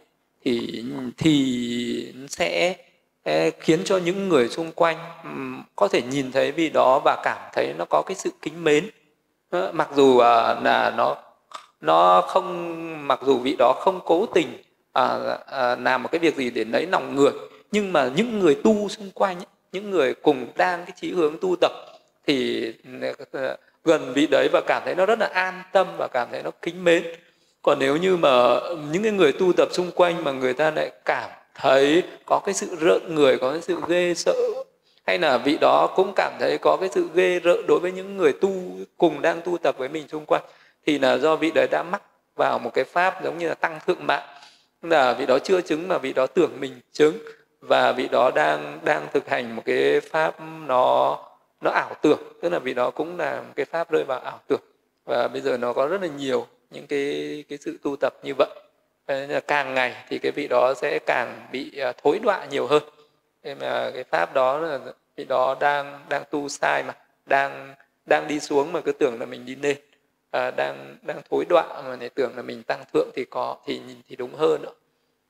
thì sẽ khiến cho những người xung quanh có thể nhìn thấy vị đó và cảm thấy nó có cái sự kính mến. Mặc dù là nó không, mặc dù vị đó không cố tình làm một cái việc gì để lấy lòng người, nhưng mà những người tu xung quanh ấy, những người cùng đang cái chí hướng tu tập thì gần vị đấy và cảm thấy nó rất là an tâm và cảm thấy nó kính mến. Còn nếu như mà những cái người tu tập xung quanh mà người ta lại cảm thấy có cái sự rợn người, có cái sự ghê sợ, hay là vị đó cũng cảm thấy có cái sự ghê rợn đối với những người tu cùng đang tu tập với mình xung quanh, thì là do vị đấy đã mắc vào một cái pháp giống như là tăng thượng mạng, là vị đó chưa chứng mà vị đó tưởng mình chứng, và vị đó đang thực hành một cái pháp nó ảo tưởng, tức là vị đó cũng là một cái pháp rơi vào ảo tưởng. Và bây giờ nó có rất là nhiều những cái sự tu tập như vậy. Nên là càng ngày thì cái vị đó sẽ càng bị thối đọa nhiều hơn. Thế mà cái pháp đó là vị đó đang tu sai mà, đang đi xuống mà cứ tưởng là mình đi lên, đang thối đọa mà để tưởng là mình tăng thượng thì đúng hơn nữa.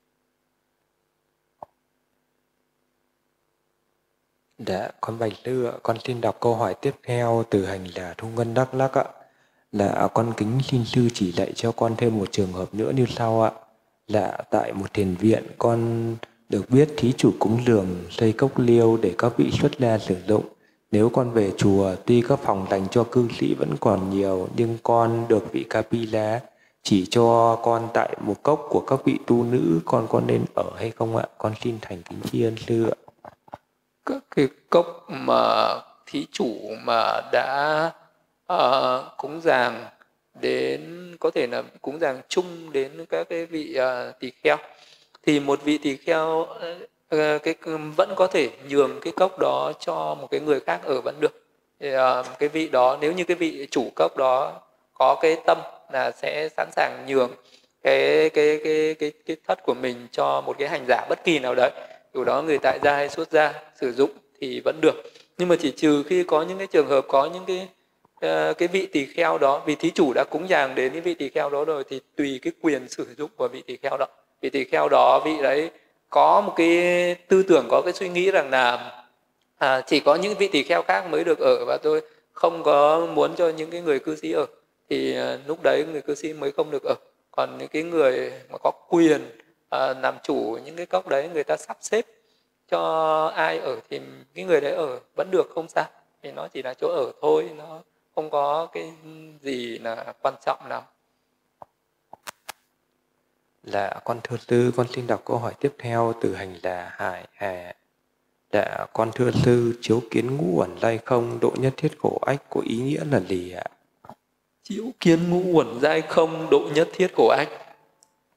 Dạ, con bạch sư ạ, con xin đọc câu hỏi tiếp theo từ hành là Thu Ngân Đắk Lắk ạ. Là con kính xin sư chỉ dạy cho con thêm một trường hợp nữa như sau ạ. Là tại một thiền viện, con được biết thí chủ cúng dường xây cốc liêu để các vị xuất gia sử dụng. Nếu con về chùa, tuy các phòng dành cho cư sĩ vẫn còn nhiều, nhưng con được vị Kapila chỉ cho con tại một cốc của các vị tu nữ, con có nên ở hay không ạ? Con xin thành kính tri ân sư ạ. Các cái cốc mà thí chủ mà đã cúng dường đến, có thể là cúng dường chung đến các cái vị tỳ kheo, thì một vị tỳ kheo vẫn có thể nhường cái cốc đó cho một cái người khác ở vẫn được. Thì cái vị đó, nếu như cái vị chủ cốc đó có cái tâm là sẽ sẵn sàng nhường cái thất của mình cho một cái hành giả bất kỳ nào đấy, điều đó người tại gia hay xuất gia sử dụng thì vẫn được. Nhưng mà chỉ trừ khi có những cái trường hợp, có những cái vị tỳ kheo đó, vì thí chủ đã cúng dường đến cái vị tỳ kheo đó rồi, thì tùy cái quyền sử dụng của vị tỳ kheo đó. Vị tỳ kheo đó, vị đấy có một cái tư tưởng, có cái suy nghĩ rằng là chỉ có những vị tỳ kheo khác mới được ở, và tôi không có muốn cho những cái người cư sĩ ở, thì lúc đấy người cư sĩ mới không được ở. Còn những cái người mà có quyền làm chủ những cái cốc đấy, người ta sắp xếp cho ai ở thì cái người đấy ở vẫn được, không sao, vì nó chỉ là chỗ ở thôi, nó không có cái gì là quan trọng nào. Dạ, con thưa sư, con xin đọc câu hỏi tiếp theo từ hành là Hải Hà. Dạ, con thưa sư, chiếu kiến ngũ uẩn giai không, độ nhất thiết khổ ách có ý nghĩa là gì ạ? Chiếu kiến ngũ uẩn giai không, độ nhất thiết khổ ách.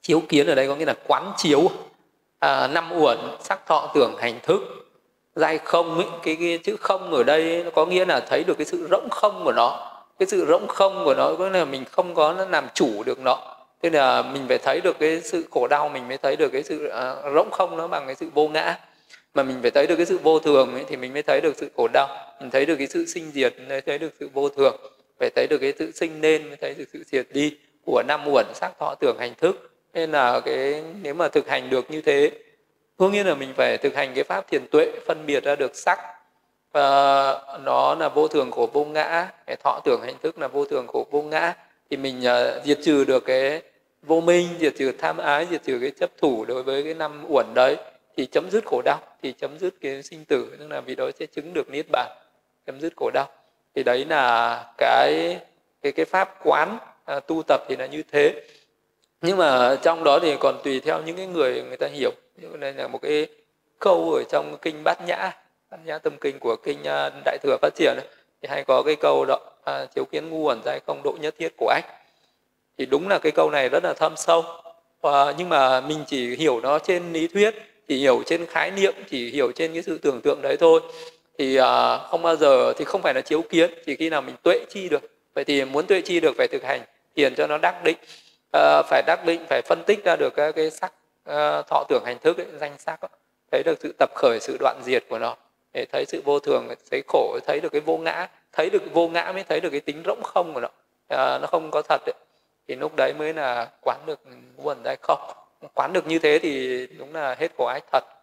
Chiếu kiến ở đây có nghĩa là quán chiếu, năm uẩn, sắc thọ tưởng hành thức. Giai không ấy, cái chữ không ở đây nó có nghĩa là thấy được cái sự rỗng không của nó. Cái sự rỗng không của nó có nghĩa là mình không có nó làm chủ được nó. Thế là mình phải thấy được cái sự khổ đau, mình mới thấy được cái sự rỗng không nó bằng cái sự vô ngã. Mà mình phải thấy được cái sự vô thường ấy, thì mình mới thấy được sự khổ đau. Mình thấy được cái sự sinh diệt mới thấy được sự vô thường. Phải thấy được cái sự sinh lên mới thấy được sự diệt đi của năm uẩn sắc thọ tưởng hành thức. Nên là nếu mà thực hành được như thế, có nghĩa là mình phải thực hành cái pháp thiền tuệ, phân biệt ra được sắc nó là vô thường khổ vô ngã, cái thọ tưởng hành thức là vô thường khổ vô ngã, thì mình diệt trừ được cái vô minh, diệt trừ tham ái, diệt trừ cái chấp thủ đối với cái năm uẩn đấy, thì chấm dứt khổ đau, thì chấm dứt cái sinh tử, tức là vì đó sẽ chứng được niết bàn, chấm dứt khổ đau. Thì đấy là cái pháp quán tu tập thì là như thế. Nhưng mà trong đó thì còn tùy theo những cái người ta hiểu. Nên là một cái câu ở trong kinh Bát Nhã Tâm Kinh của kinh Đại Thừa Phát Triển ấy, thì hay có cái câu đó chiếu kiến ngu uẩn giai không độ nhất thiết của ách. Thì đúng là cái câu này rất là thâm sâu, nhưng mà mình chỉ hiểu nó trên lý thuyết, chỉ hiểu trên khái niệm, chỉ hiểu trên cái sự tưởng tượng đấy thôi, thì không bao giờ, thì không phải là chiếu kiến. Chỉ khi nào mình tuệ chi được. Vậy thì muốn tuệ chi được phải thực hành thiền cho nó đắc định, phải đắc định, phải phân tích ra được các cái sắc thọ tưởng hành thức ấy, danh sắc ấy, thấy được sự tập khởi, sự đoạn diệt của nó, để thấy sự vô thường, thấy khổ, thấy được cái vô ngã. Thấy được vô ngã mới thấy được cái tính rỗng không của nó không có thật ấy. Thì lúc đấy mới là quán được uẩn giai không. Quán được như thế thì đúng là hết khổ ách thật.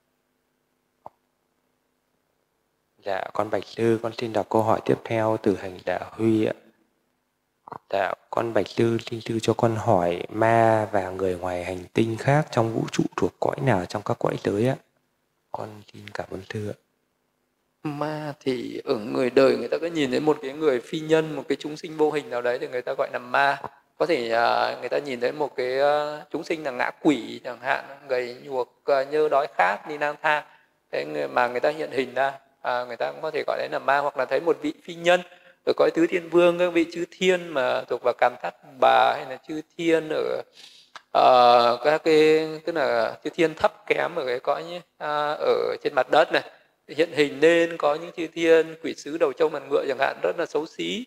Dạ, con Bạch Sư, con xin đọc câu hỏi tiếp theo từ hành giả Huy ạ. Dạ, con Bạch Sư xin thư cho con hỏi ma và người ngoài hành tinh khác trong vũ trụ thuộc cõi nào trong các cõi giới ạ? Con xin cảm ơn thư ạ. Ma thì ở người đời người ta có nhìn thấy một cái người phi nhân, một cái chúng sinh vô hình nào đấy thì người ta gọi là ma. Có thể người ta nhìn thấy một cái chúng sinh là ngã quỷ chẳng hạn, gầy nhuộc, nhơ đói khát, đi lang thang, thế mà người ta hiện hình ra, người ta cũng có thể gọi đấy là ma. Hoặc là thấy một vị phi nhân ở cõi tứ thiên vương, các vị chư thiên mà thuộc vào Càn Thắt Bà, hay là chư thiên ở các cái, tức là chư thiên thấp kém ở cái cõi ở trên mặt đất này, hiện hình nên có những chư thiên quỷ sứ đầu trâu mặt ngựa chẳng hạn, rất là xấu xí.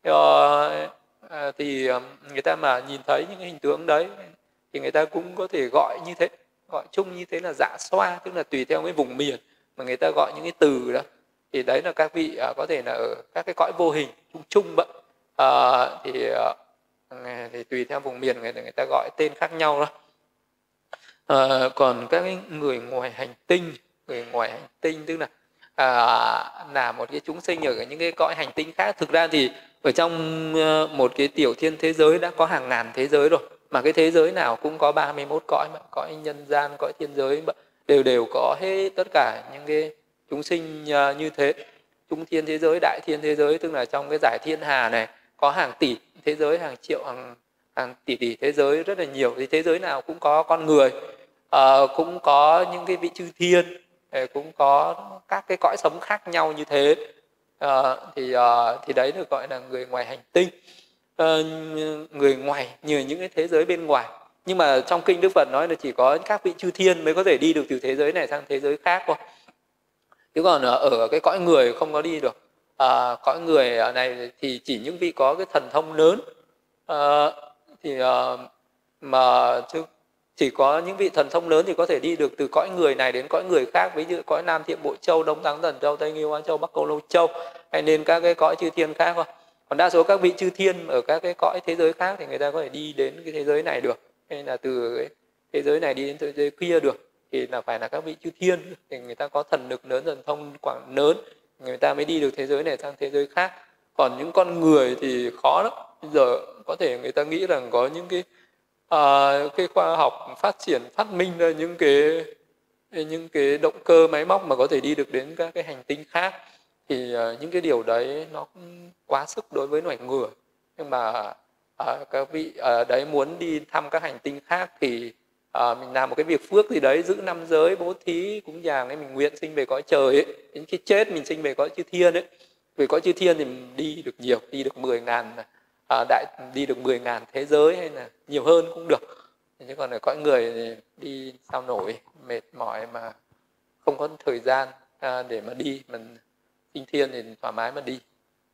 Thì người ta mà nhìn thấy những cái hình tướng đấy thì người ta cũng có thể gọi như thế, gọi chung như thế là dạ xoa, tức là tùy theo cái vùng miền mà người ta gọi những cái từ đó. Thì đấy là các vị có thể là ở các cái cõi vô hình chung chung vậy. Thì tùy theo vùng miền người ta gọi tên khác nhau đó. Còn các cái người ngoài hành tinh tức là một cái chúng sinh ở những cái cõi hành tinh khác. Thực ra thì ở trong một cái tiểu thiên thế giới đã có hàng ngàn thế giới rồi, mà cái thế giới nào cũng có 31 cõi, mà cõi nhân gian, cõi thiên giới đều có hết tất cả những cái chúng sinh như thế. Trung thiên thế giới, đại thiên thế giới, tức là trong cái giải thiên hà này có hàng tỷ thế giới, hàng triệu, hàng tỷ thế giới, rất là nhiều. Thì thế giới nào cũng có con người, cũng có những cái vị chư thiên, cũng có các cái cõi sống khác nhau như thế. Thì đấy được gọi là người ngoài hành tinh, người ngoài như những cái thế giới bên ngoài. Nhưng mà trong kinh Đức Phật nói là chỉ có các vị chư thiên mới có thể đi được từ thế giới này sang thế giới khác thôi, chứ còn ở cái cõi người không có đi được. Cõi người này thì chỉ những vị có cái thần thông lớn, mà chứ chỉ có những vị thần thông lớn thì có thể đi được từ cõi người này đến cõi người khác, ví dụ cõi Nam Thiện Bộ Châu, Đông Thắng Thần Châu, Tây Nghêu Hoa Châu, Bắc Câu Lâu Châu, hay nên các cái cõi chư thiên khác thôi. Còn đa số các vị chư thiên ở các cái cõi thế giới khác thì người ta có thể đi đến cái thế giới này được, hay là từ cái thế giới này đi đến thế giới kia được, thì là phải là các vị chư thiên, thì người ta có thần lực lớn, thần thông quảng lớn, người ta mới đi được thế giới này sang thế giới khác. Còn những con người thì khó lắm. Bây giờ có thể người ta nghĩ rằng có những cái khoa học phát triển, phát minh ra những cái động cơ máy móc mà có thể đi được đến các cái hành tinh khác, thì những cái điều đấy nó cũng quá sức đối với loài người. Nhưng mà các vị đấy muốn đi thăm các hành tinh khác thì mình làm một cái việc phước gì đấy, giữ năm giới, bố thí, cúng dường ấy, mình nguyện sinh về cõi trời ấy, đến khi chết mình sinh về cõi chư thiên ấy. Về cõi chư thiên thì mình đi được nhiều, đi được 10.000 đi được 10.000 thế giới, hay là nhiều hơn cũng được. Chứ còn ở cõi người thì đi sao nổi, mệt mỏi mà không có thời gian để mà đi. Mình sinh thiên thì thoải mái mà đi.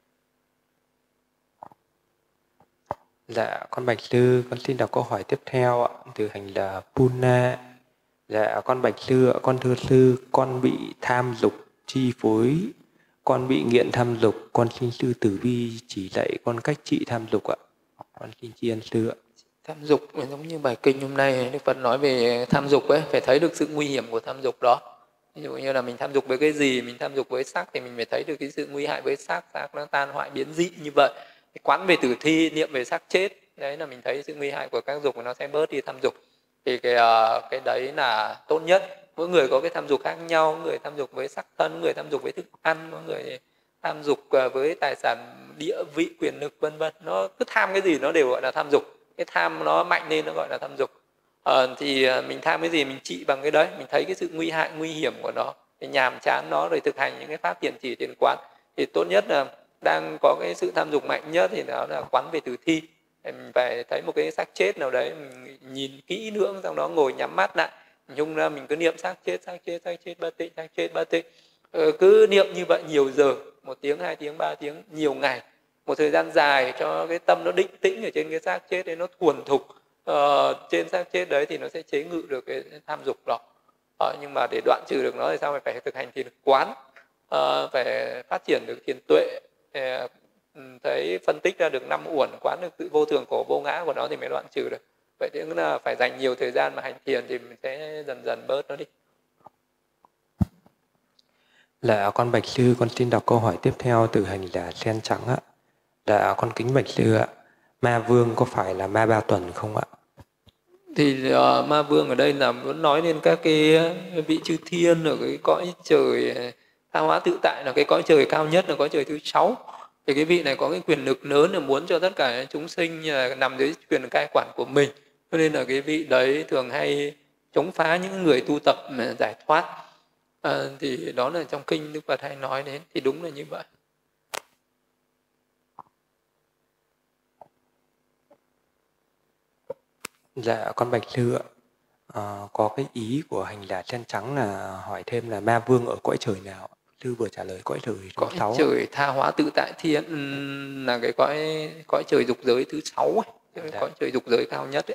Dạ, con bạch sư, con xin đọc câu hỏi tiếp theo ạ, từ hành là Puna. Dạ, con bạch sư ạ, con thưa sư, con bị tham dục chi phối, con bị nghiện tham dục, con xin sư tử vi chỉ dạy con cách trị tham dục ạ. Con xin tri ân sư ạ. Tham dục giống như bài kinh hôm nay Đức Phật nói về tham dục ấy, phải thấy được sự nguy hiểm của tham dục đó. Ví dụ như là mình tham dục với cái gì, mình tham dục với sắc thì mình phải thấy được cái sự nguy hại với sắc nó tan hoại biến dị như vậy. Quán về tử thi, niệm về xác chết, đấy là mình thấy sự nguy hại của các dục, nó sẽ bớt đi tham dục. Thì cái đấy là tốt nhất. Mỗi người có cái tham dục khác nhau, người tham dục với sắc thân, người tham dục với thức ăn, mỗi người tham dục với tài sản, địa vị, quyền lực vân vân. Nó cứ tham cái gì nó đều gọi là tham dục. Cái tham nó mạnh lên nó gọi là tham dục. Thì mình tham cái gì mình trị bằng cái đấy, mình thấy cái sự nguy hại, nguy hiểm của nó, để nhàm chán nó, rồi thực hành những cái pháp thiền chỉ thiền quán. Thì tốt nhất là đang có cái sự tham dục mạnh nhất thì nó là quán về tử thi. Mình phải thấy một cái xác chết nào đấy, mình nhìn kỹ nữa, sau đó ngồi nhắm mắt lại, nhung ra mình cứ niệm xác chết, xác chết, xác chết, bất tịnh, xác chết, bất tịnh. Cứ niệm như vậy nhiều giờ, 1 tiếng, 2 tiếng, 3 tiếng, nhiều ngày, một thời gian dài, cho cái tâm nó định tĩnh ở trên cái xác chết đấy, nó thuần thục trên xác chết đấy, thì nó sẽ chế ngự được cái tham dục đó. Nhưng mà để đoạn trừ được nó thì sao? Phải thực hành thiền quán, phải phát triển được thiền tuệ, thấy phân tích ra được 5 uẩn, quán được sự vô thường khổ vô ngã của nó thì mới đoạn trừ được. Vậy thì là phải dành nhiều thời gian mà hành thiền thì mình sẽ dần dần bớt nó đi. Dạ, con bạch sư, con xin đọc câu hỏi tiếp theo từ hành là sen trắng ạ. Dạ, con kính bạch sư ạ, ma vương có phải là ma 3 tuần không ạ? Thì ma vương ở đây là muốn nói đến các cái vị chư thiên ở cái cõi trời tha hóa tự tại, là cái cõi trời cao nhất, là cõi trời thứ 6. Thì cái vị này có cái quyền lực lớn, là muốn cho tất cả chúng sinh nằm dưới quyền cai quản của mình. Cho nên là cái vị đấy thường hay chống phá những người tu tập mà giải thoát. Thì đó là trong kinh Đức Phật hay nói đến, thì đúng là như vậy. Dạ, con bạch sư ạ, có cái ý của hành giả sen trắng là hỏi thêm là ma vương ở cõi trời nào? Sư vừa trả lời cõi trời thứ Cõi 6. trời tha hóa tự tại thiên là cái cõi trời dục giới thứ 6 ấy, cái cõi trời dục giới cao nhất ấy.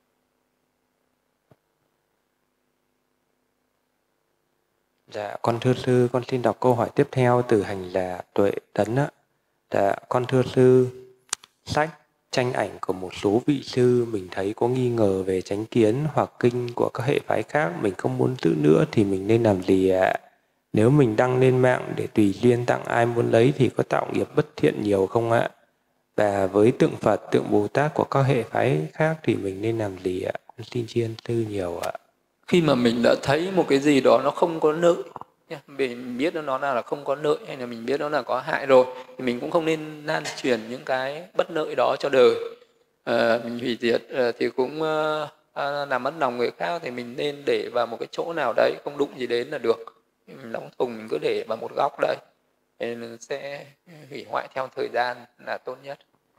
Dạ, con thưa sư, con xin đọc câu hỏi tiếp theo từ hành là Tuệ Tấn ạ. Dạ, con thưa sư, sách tranh ảnh của một số vị sư mình thấy có nghi ngờ về chánh kiến hoặc kinh của các hệ phái khác, mình không muốn giữ nữa thì mình nên làm gì ạ? Nếu mình đăng lên mạng để tùy duyên tặng ai muốn lấy thì có tạo nghiệp bất thiện nhiều không ạ? Và với tượng Phật, tượng Bồ Tát của các hệ phái khác thì mình nên làm gì ạ? Xin tri ân sư nhiều ạ. Khi mà mình đã thấy một cái gì đó nó không có lợi, mình biết nó là không có lợi, hay là mình biết nó là có hại rồi, thì mình cũng không nên lan truyền những cái bất lợi đó cho đời. Mình hủy diệt thì cũng làm mất lòng người khác, thì mình nên để vào một cái chỗ nào đấy không đụng gì đến là được. Mình đóng thùng, mình cứ để vào một góc đấy, thì nó sẽ hủy hoại theo thời gian là tốt nhất.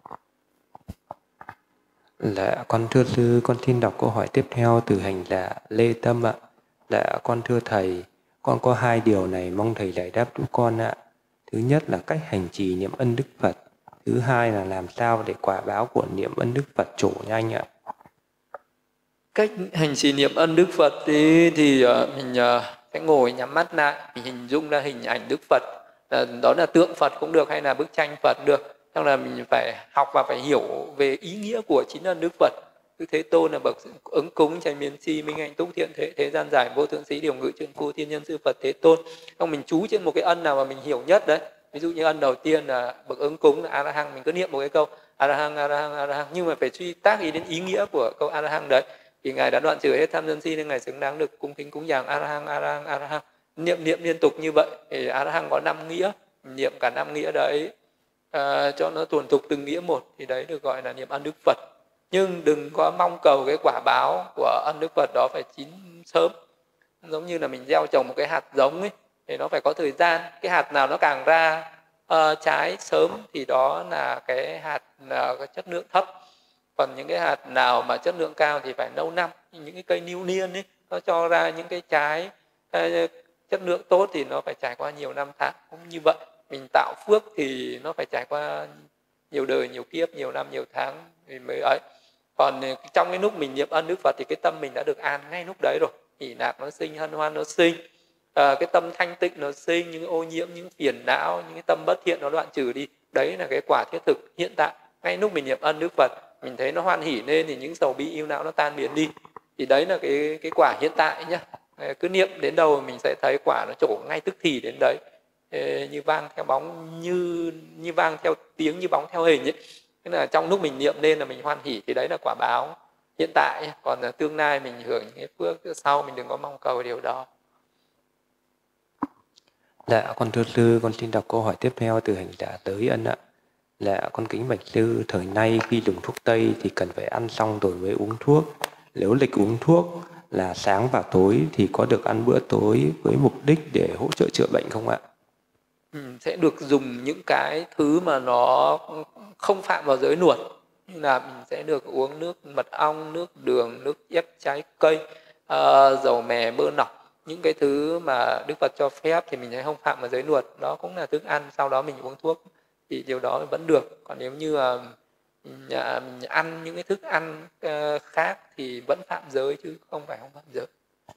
Dạ, con thưa sư, con xin đọc câu hỏi tiếp theo từ hành là Lê Tâm ạ. Dạ, con thưa thầy, con có 2 điều này mong thầy giải đáp giúp con ạ. Thứ nhất là cách hành trì niệm ân Đức Phật. Thứ hai là làm sao để quả báo của niệm ân Đức Phật trổ nhanh ạ. Cách hành trì niệm ân Đức Phật thì mình sẽ ngồi nhắm mắt lại, mình hình dung ra hình ảnh Đức Phật, đó là tượng Phật cũng được hay là bức tranh Phật được. Xong là mình phải học và phải hiểu về ý nghĩa của chính ân Đức Phật. Đức Thế Tôn là bậc ứng cúng, chánh biến tri, minh hạnh túc thiện thế gian giải, vô thượng sĩ, điều ngự trượng phu, thiên nhân sư Phật Thế Tôn. Xong mình chú trên một cái ân nào mà mình hiểu nhất đấy. Ví dụ như ân đầu tiên là bậc ứng cúng là A La Hăng, mình cứ niệm một cái câu A La Hăng, A La Hăng, A La Hăng, nhưng mà phải suy tác ý đến ý nghĩa của câu A La Hăng đấy. Thì Ngài đã đoạn trừ hết tham sân si nên Ngài xứng đáng được cung kính cúng dường A La Hăng, A La Hăng, A La Hăng. Niệm liên tục như vậy thì A La Hăng có 5 nghĩa, niệm cả 5 nghĩa đấy cho nó thuần thục từng nghĩa một, thì đấy được gọi là niệm ân Đức Phật. Nhưng đừng có mong cầu cái quả báo của ân Đức Phật đó phải chín sớm. Giống như là mình gieo trồng một cái hạt giống ấy, thì nó phải có thời gian. Cái hạt nào nó càng ra trái sớm thì đó là cái hạt có chất lượng thấp. Còn những cái hạt nào mà chất lượng cao thì phải lâu năm. Những cái cây lưu niên ấy, nó cho ra những cái trái chất lượng tốt thì nó phải trải qua nhiều năm tháng. Cũng như vậy, mình tạo phước thì nó phải trải qua nhiều đời, nhiều kiếp, nhiều năm, nhiều tháng thì mới ấy. Còn trong cái lúc mình niệm ân Đức Phật thì cái tâm mình đã được an ngay lúc đấy rồi. Hỷ lạc nó sinh, hân hoan nó sinh, cái tâm thanh tịnh nó sinh, những ô nhiễm, những phiền não, những cái tâm bất thiện nó đoạn trừ đi. Đấy là cái quả thiết thực hiện tại. Ngay lúc mình niệm ân Đức Phật, mình thấy nó hoan hỉ lên thì những sầu bi yêu não nó tan biến đi. Thì đấy là cái quả hiện tại nhá. Cứ niệm đến đâu mình sẽ thấy quả nó trổ ngay tức thì đến đấy. Như vang theo bóng, như vang theo tiếng, như bóng theo hình ấy. Tức là trong lúc mình niệm lên là mình hoan hỉ thì đấy là quả báo hiện tại. Còn tương lai mình hưởng những cái phước sau, mình đừng có mong cầu điều đó. Dạ, con thưa sư, con xin đọc câu hỏi tiếp theo từ hành giả Tới Ân ạ. Dạ, con kính bạch sư, thời nay khi dùng thuốc Tây thì cần phải ăn xong rồi mới uống thuốc. Nếu lịch uống thuốc là sáng và tối thì có được ăn bữa tối với mục đích để hỗ trợ chữa bệnh không ạ? Sẽ được dùng những cái thứ mà nó không phạm vào giới luật. Như là mình sẽ được uống nước mật ong, nước đường, nước ép trái cây, dầu mè, bơ nọc. Những cái thứ mà Đức Phật cho phép thì mình sẽ không phạm vào giới luật. Đó cũng là thức ăn, sau đó mình uống thuốc thì điều đó vẫn được. Còn nếu như mình ăn những cái thức ăn khác thì vẫn phạm giới chứ không phải không phạm giới.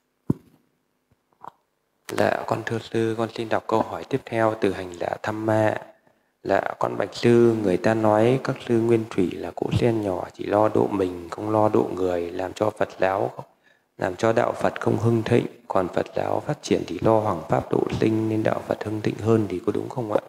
Dạ, con thưa sư, con xin đọc câu hỏi tiếp theo từ hành giả Tham Ma. Dạ, con bạch sư, người ta nói các sư nguyên thủy là cỗ sen nhỏ chỉ lo độ mình, không lo độ người, làm cho đạo Phật không hưng thịnh, còn Phật giáo phát triển thì lo hoằng pháp độ sinh nên đạo Phật hưng thịnh hơn, thì có đúng không ạ?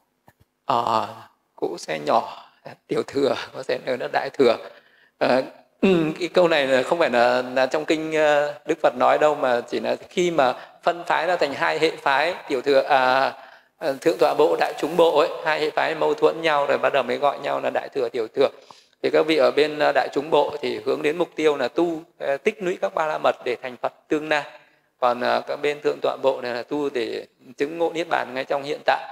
Cỗ xe nhỏ, tiểu thừa, có xe lớn là đại thừa. Cái câu này là không phải là trong kinh Đức Phật nói đâu, mà chỉ là khi mà phân phái ra thành hai hệ phái, tiểu thừa, thượng tọa bộ, đại chúng bộ ấy, hai hệ phái mâu thuẫn nhau rồi bắt đầu mới gọi nhau là đại thừa, tiểu thừa. Thì các vị ở bên đại chúng bộ thì hướng đến mục tiêu là tu tích lũy các ba la mật để thành Phật tương lai. Còn các bên thượng tọa bộ này là tu để chứng ngộ niết bàn ngay trong hiện tại.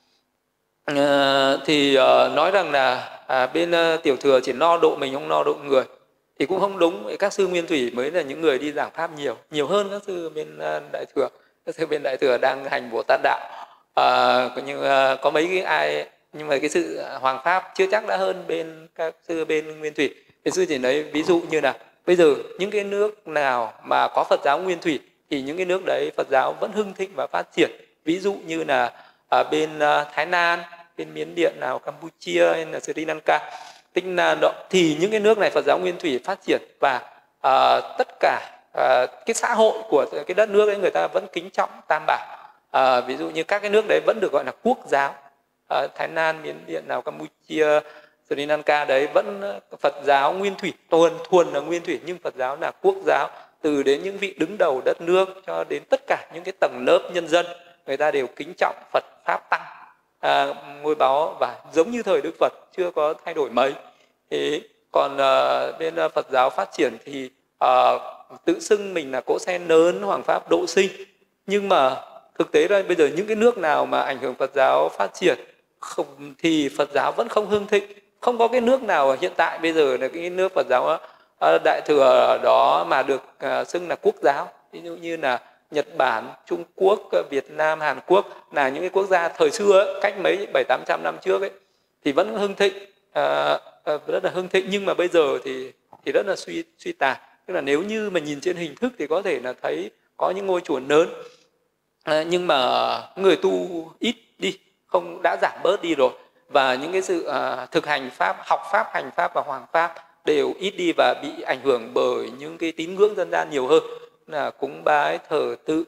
Thì nói rằng là bên tiểu thừa chỉ lo độ mình không lo độ người thì cũng không đúng. Các sư nguyên thủy mới là những người đi giảng pháp nhiều hơn các sư bên đại thừa. Các sư bên đại thừa đang hành Bồ Tát đạo, nhưng có mấy cái ai, nhưng mà cái sự hoàng pháp chưa chắc đã hơn bên các sư bên nguyên thủy. Thì sư chỉ lấy ví dụ như là bây giờ những cái nước nào mà có Phật giáo nguyên thủy thì những cái nước đấy Phật giáo vẫn hưng thịnh và phát triển. Ví dụ như là ở bên Thái Lan, bên Miến Điện, nào Campuchia hay là Sri Lanka, Tinh Lan đó, thì những cái nước này Phật giáo nguyên thủy phát triển và tất cả cái xã hội của cái đất nước ấy người ta vẫn kính trọng Tam Bảo. Ví dụ như các cái nước đấy vẫn được gọi là quốc giáo. Thái Lan, Miến Điện, nào Campuchia, Sri Lanka đấy vẫn Phật giáo nguyên thủy, thuần là nguyên thủy, nhưng Phật giáo là quốc giáo. Từ đến những vị đứng đầu đất nước cho đến tất cả những cái tầng lớp nhân dân, người ta đều kính trọng Phật Pháp Tăng, ngôi báu, và giống như thời Đức Phật chưa có thay đổi mấy. Thế còn bên Phật giáo phát triển thì tự xưng mình là cỗ sen lớn, hoàng pháp độ sinh, nhưng mà thực tế là bây giờ những cái nước nào mà ảnh hưởng Phật giáo phát triển thì Phật giáo vẫn không hưng thịnh. Không có cái nước nào hiện tại bây giờ là cái nước Phật giáo đại thừa đó mà được xưng là quốc giáo. Ví dụ như là Nhật Bản, Trung Quốc, Việt Nam, Hàn Quốc là những cái quốc gia thời xưa ấy, cách mấy 700-800 năm trước ấy, thì vẫn hưng thịnh, rất là hưng thịnh, nhưng mà bây giờ thì rất là suy tàn. Tức là nếu như mà nhìn trên hình thức thì có thể là thấy có những ngôi chùa lớn, nhưng mà người tu ít đi, không, đã giảm bớt đi rồi, và những cái sự thực hành pháp, học pháp, hành pháp và hoàng pháp đều ít đi và bị ảnh hưởng bởi những cái tín ngưỡng dân gian nhiều hơn, là cúng bái, thờ tự,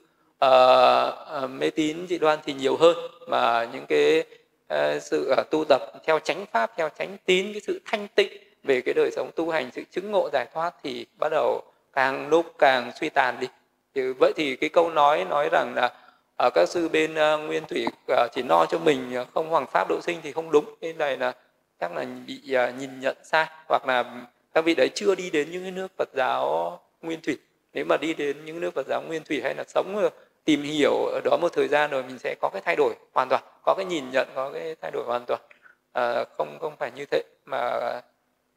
mê tín dị đoan thì nhiều hơn, mà những cái sự tu tập theo chánh pháp, theo chánh tín, cái sự thanh tịnh về cái đời sống tu hành, sự chứng ngộ giải thoát thì bắt đầu càng lúc càng suy tàn đi. Thì vậy thì cái câu nói rằng là các sư bên nguyên thủy chỉ lo cho mình không hoàng pháp độ sinh thì không đúng. Cái này là chắc là bị nhìn nhận sai, hoặc là các vị đấy chưa đi đến những cái nước Phật giáo nguyên thủy. Nếu mà đi đến những nước Phật giáo nguyên thủy hay là sống tìm hiểu ở đó một thời gian rồi, mình sẽ có cái thay đổi hoàn toàn, có cái nhìn nhận, có cái thay đổi hoàn toàn. Không phải như thế, mà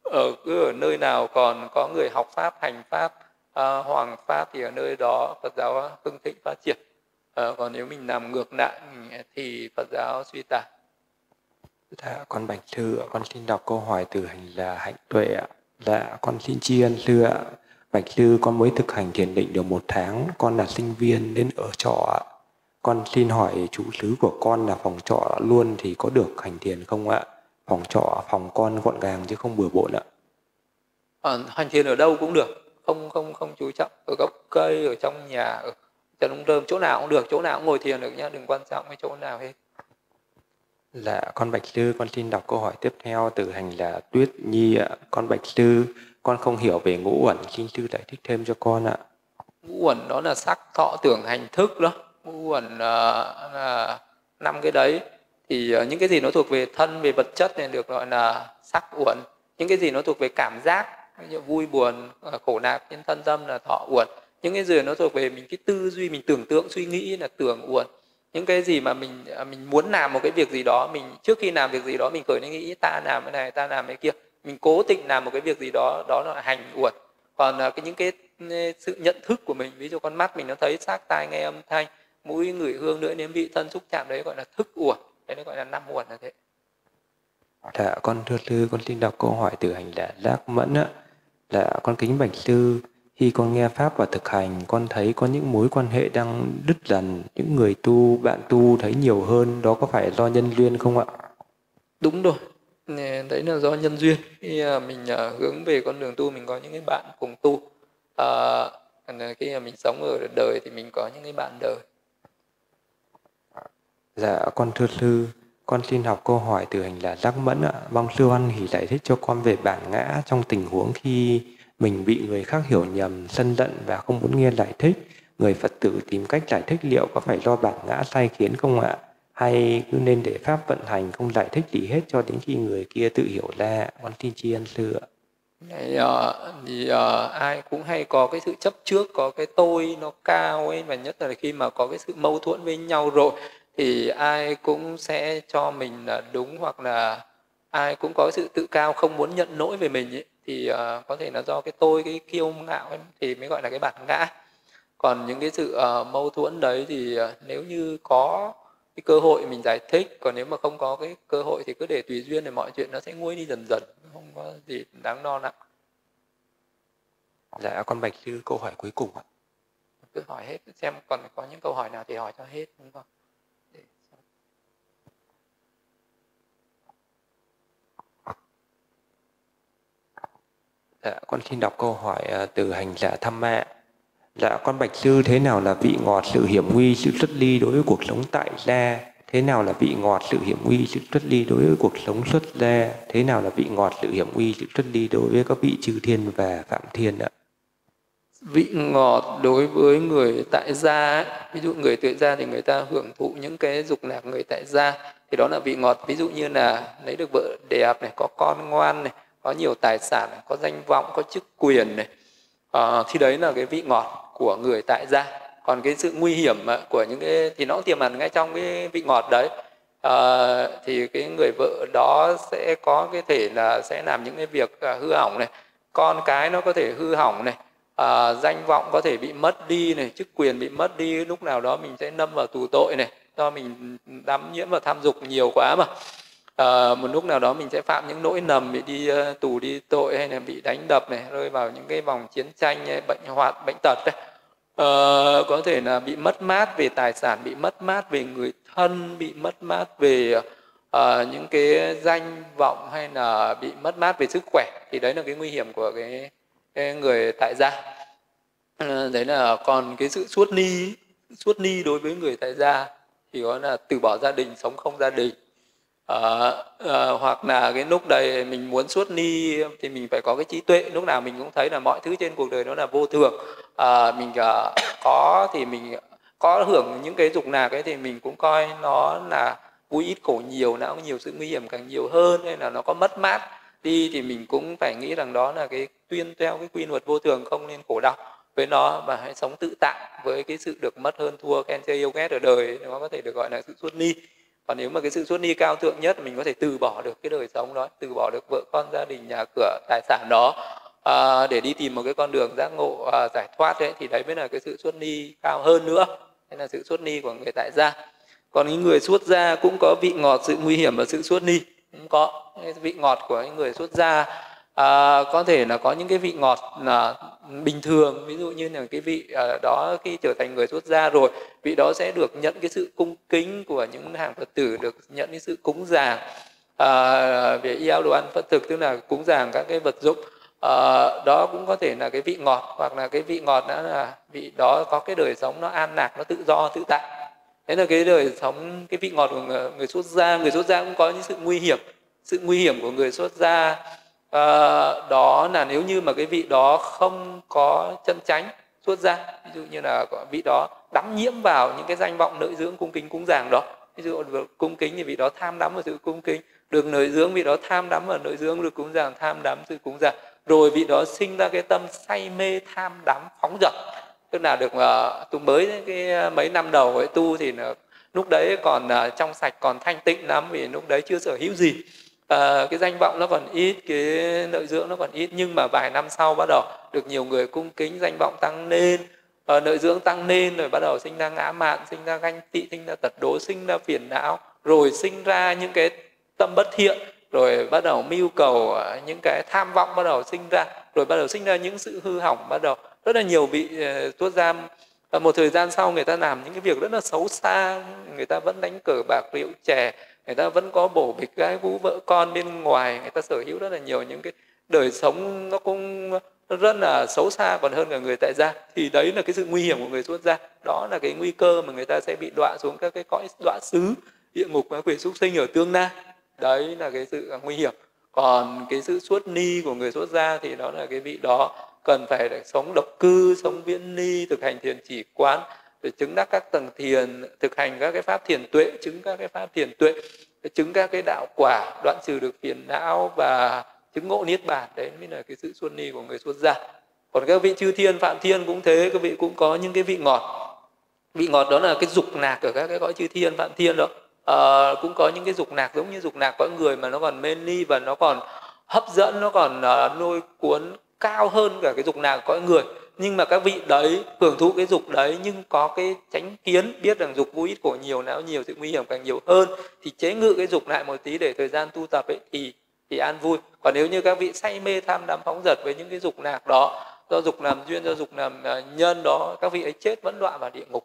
ở nơi nào còn có người học pháp, hành pháp, hoàng pháp thì ở nơi đó Phật giáo hưng thịnh phát triển. Còn nếu mình làm ngược lại thì Phật giáo suy tàn. Dạ, con bạch sư ạ, con xin đọc câu hỏi từ hành là Hạnh Tuệ ạ. Dạ, con xin tri ân sư ạ. Bạch sư, con mới thực hành thiền định được 1 tháng, con là sinh viên đến ở trọ ạ. Con xin hỏi chủ xứ của con là phòng trọ luôn thì có được hành thiền không ạ? Phòng trọ, phòng con gọn gàng chứ không bừa bộn ạ. Hành thiền ở đâu cũng được, không chú trọng ở gốc cây, ở trong nhà, ở trần ống rơm, chỗ nào cũng được, chỗ nào cũng ngồi thiền được nhá, đừng quan trọng cái chỗ nào hết. Dạ, con bạch sư, con xin đọc câu hỏi tiếp theo từ hành là Tuyết Nhi ạ. Con bạch sư, con không hiểu về ngũ uẩn, xin sư giải thích thêm cho con ạ. Ngũ uẩn đó là sắc, thọ, tưởng, hành, thức đó. Ngũ uẩn là 5 cái đấy. Thì những cái gì nó thuộc về thân, về vật chất này được gọi là sắc uẩn. Những cái gì nó thuộc về cảm giác, như vui buồn, khổ nạn, nhân thân tâm là thọ uẩn. Những cái gì nó thuộc về mình cái tư duy, mình tưởng tượng suy nghĩ là tưởng uẩn. Những cái gì mà mình muốn làm một cái việc gì đó, mình trước khi làm việc gì đó mình khởi lên nghĩ ta làm cái này, ta làm cái kia, mình cố tình làm một cái việc gì đó, đó là hành uẩn. Còn những cái sự nhận thức của mình, ví dụ con mắt mình nó thấy sắc, tai nghe âm thanh, mũi ngửi hương, lưỡi nếm vị, thân xúc chạm, đấy gọi là thức uẩn, đấy nó gọi là 5 uẩn là thế. Dạ, con thưa sư, con xin đọc câu hỏi từ hành là Giác Mẫn ạ. Dạ, con kính bạch sư, khi con nghe pháp và thực hành, con thấy có những mối quan hệ đang đứt dần, những người tu, bạn tu thấy nhiều hơn, đó có phải do nhân duyên không ạ? Đúng rồi, đấy là do nhân duyên. Khi mình hướng về con đường tu, mình có những cái bạn cùng tu. Khi mà mình sống ở đời thì mình có những cái bạn đời. Dạ, con thưa sư, con xin học câu hỏi từ hành là Giác Mẫn ạ. Mong sư Hoan Hỷ giải thích cho con về bản ngã trong tình huống khi mình bị người khác hiểu nhầm, sân giận và không muốn nghe giải thích. Người Phật tử tìm cách giải thích liệu có phải do bản ngã sai khiến không ạ? Hay cứ nên để pháp vận hành không giải thích gì hết cho đến khi người kia tự hiểu ra? Con xin tri ân sư ạ. Thì ai cũng hay có cái sự chấp trước, có cái tôi nó cao ấy, và nhất là khi mà có cái sự mâu thuẫn với nhau rồi thì ai cũng sẽ cho mình là đúng, hoặc là ai cũng có sự tự cao không muốn nhận lỗi về mình ấy. Thì có thể là do cái tôi, cái kiêu ngạo ấy, thì mới gọi là cái bản ngã. Còn những cái sự mâu thuẫn đấy thì nếu như có cái cơ hội mình giải thích, còn nếu mà không có cái cơ hội thì cứ để tùy duyên, thì mọi chuyện nó sẽ nguôi đi dần dần, không có gì đáng lo lắng. Dạ, con bạch sư câu hỏi cuối cùng ạ. Cứ hỏi hết, xem còn có những câu hỏi nào thì hỏi cho hết, đúng không? Dạ, con xin đọc câu hỏi từ hành giả Tham Ma. Dạ, con bạch sư, thế nào là vị ngọt, sự hiểm nguy, sự xuất ly đối với cuộc sống tại gia? Thế nào là vị ngọt, sự hiểm nguy, sự xuất ly đối với cuộc sống xuất gia? Thế nào là vị ngọt, sự hiểm nguy, sự xuất ly đối với các vị chư thiên và phạm thiên ạ? Vị ngọt đối với người tại gia ấy, ví dụ người tại gia thì người ta hưởng thụ những cái dục lạc người tại gia, thì đó là vị ngọt. Ví dụ như là lấy được vợ đẹp này, có con ngoan này, có nhiều tài sản này, có danh vọng, có chức quyền này, thì đấy là cái vị ngọt của người tại gia. Còn cái sự nguy hiểm của những cái thì nó cũng tiềm ẩn ngay trong cái vị ngọt đấy. Thì cái người vợ đó sẽ có cái thể là sẽ làm những cái việc hư hỏng này, con cái nó có thể hư hỏng này, danh vọng có thể bị mất đi này, chức quyền bị mất đi, lúc nào đó mình sẽ lâm vào tù tội này, do mình đắm nhiễm vào tham dục nhiều quá mà. Một lúc nào đó mình sẽ phạm những lỗi lầm, bị đi tù đi tội, hay là bị đánh đập này, rơi vào những cái vòng chiến tranh, bệnh hoạn, bệnh tật đấy. Có thể là bị mất mát về tài sản, bị mất mát về người thân, bị mất mát về những cái danh vọng, hay là bị mất mát về sức khỏe. Thì đấy là cái nguy hiểm của cái người tại gia. Đấy là còn cái sự suốt ni đối với người tại gia thì có là từ bỏ gia đình, sống không gia đình. Hoặc là cái lúc đây mình muốn suốt ni thì mình phải có cái trí tuệ, lúc nào mình cũng thấy là mọi thứ trên cuộc đời nó là vô thường. Mình có thì mình có hưởng những cái dục lạc ấy thì mình cũng coi nó là vui ít khổ nhiều, nó có nhiều sự nguy hiểm càng nhiều hơn, hay là nó có mất mát đi thì mình cũng phải nghĩ rằng đó là cái tuyên theo cái quy luật vô thường, không nên khổ đau với nó, mà hãy sống tự tại với cái sự được mất hơn thua, khen chê yêu ghét ở đời, nó có thể được gọi là sự xuất ni. Còn nếu mà cái sự xuất ni cao thượng nhất, mình có thể từ bỏ được cái đời sống đó, từ bỏ được vợ con, gia đình, nhà cửa, tài sản đó, để đi tìm một cái con đường giác ngộ, giải thoát đấy, thì đấy mới là cái sự xuất ni cao hơn nữa. Đây là sự xuất ni của người tại gia. Còn những người xuất gia cũng có vị ngọt, sự nguy hiểm và sự xuất ni cũng có. Cái vị ngọt của những người xuất gia có thể là có những cái vị ngọt là bình thường, ví dụ như là cái vị đó khi trở thành người xuất gia rồi, vị đó sẽ được nhận cái sự cung kính của những hàng Phật tử, được nhận cái sự cúng dường về yêu đồ ăn Phật thực, tức là cúng dường các cái vật dụng. Đó cũng có thể là cái vị ngọt, hoặc là cái vị ngọt đó là vị đó có cái đời sống nó an lạc, nó tự do tự tại. Thế là cái đời sống, cái vị ngọt của người xuất gia. Người xuất gia cũng có những sự nguy hiểm. Sự nguy hiểm của người xuất gia đó là nếu như mà cái vị đó không có chân chánh xuất gia, ví dụ như là vị đó đắm nhiễm vào những cái danh vọng lợi dưỡng cung kính cúng dường đó, ví dụ cung kính thì vị đó tham đắm vào sự cung kính, được lợi dưỡng vị đó tham đắm vào lợi dưỡng, được cúng dường tham đắm sự cúng dường, rồi vị đó sinh ra cái tâm say mê tham đắm phóng dật. Tức là được tu mới cái mấy năm đầu ấy tu thì lúc đấy còn trong sạch, còn thanh tịnh lắm, vì lúc đấy chưa sở hữu gì. Cái danh vọng nó còn ít, cái lợi dưỡng nó còn ít, nhưng mà vài năm sau bắt đầu được nhiều người cung kính, danh vọng tăng lên, lợi dưỡng tăng lên, rồi bắt đầu sinh ra ngã mạn, sinh ra ganh tị, sinh ra tật đố, sinh ra phiền não, rồi sinh ra những cái tâm bất thiện, rồi bắt đầu mưu cầu những cái tham vọng bắt đầu sinh ra, rồi bắt đầu sinh ra những sự hư hỏng. Bắt đầu rất là nhiều vị xuất gia một thời gian sau người ta làm những cái việc rất là xấu xa, người ta vẫn đánh cờ bạc rượu chè, người ta vẫn có bổ bịch gái gú vợ con bên ngoài, người ta sở hữu rất là nhiều những cái đời sống nó cũng rất là xấu xa, còn hơn cả người tại gia. Thì đấy là cái sự nguy hiểm của người xuất gia. Đó là cái nguy cơ mà người ta sẽ bị đọa xuống các cái cõi đọa xứ, địa ngục và quỷ súc sinh ở tương lai. Đấy là cái sự nguy hiểm. Còn cái sự xuất ni của người xuất gia thì đó là cái vị đó cần phải sống độc cư, sống viễn ni, thực hành thiền chỉ quán, để chứng đắc các tầng thiền, thực hành các cái pháp thiền tuệ, chứng các cái pháp thiền tuệ, chứng các cái đạo quả, đoạn trừ được phiền não và chứng ngộ niết bàn. Đấy mới là cái sự xuất ni của người xuất gia. Còn các vị chư thiên, phạm thiên cũng thế, các vị cũng có những cái vị ngọt. Vị ngọt đó là cái dục nạc ở các cái cõi chư thiên, phạm thiên đó. Cũng có những cái dục nạc giống như dục nạc cõi người mà nó còn mê ly và nó còn hấp dẫn, nó còn lôi cuốn cao hơn cả cái dục nạc cõi người. Nhưng mà các vị đấy hưởng thụ cái dục đấy, nhưng có cái chánh kiến, biết rằng dục vui ít khổ nhiều, não nhiều sự nguy hiểm càng nhiều hơn, thì chế ngự cái dục lại một tí để thời gian tu tập ấy thì an vui. Còn nếu như các vị say mê tham đắm phóng dật với những cái dục nạc đó, do dục làm duyên, do dục làm nhân đó, các vị ấy chết vẫn đọa vào địa ngục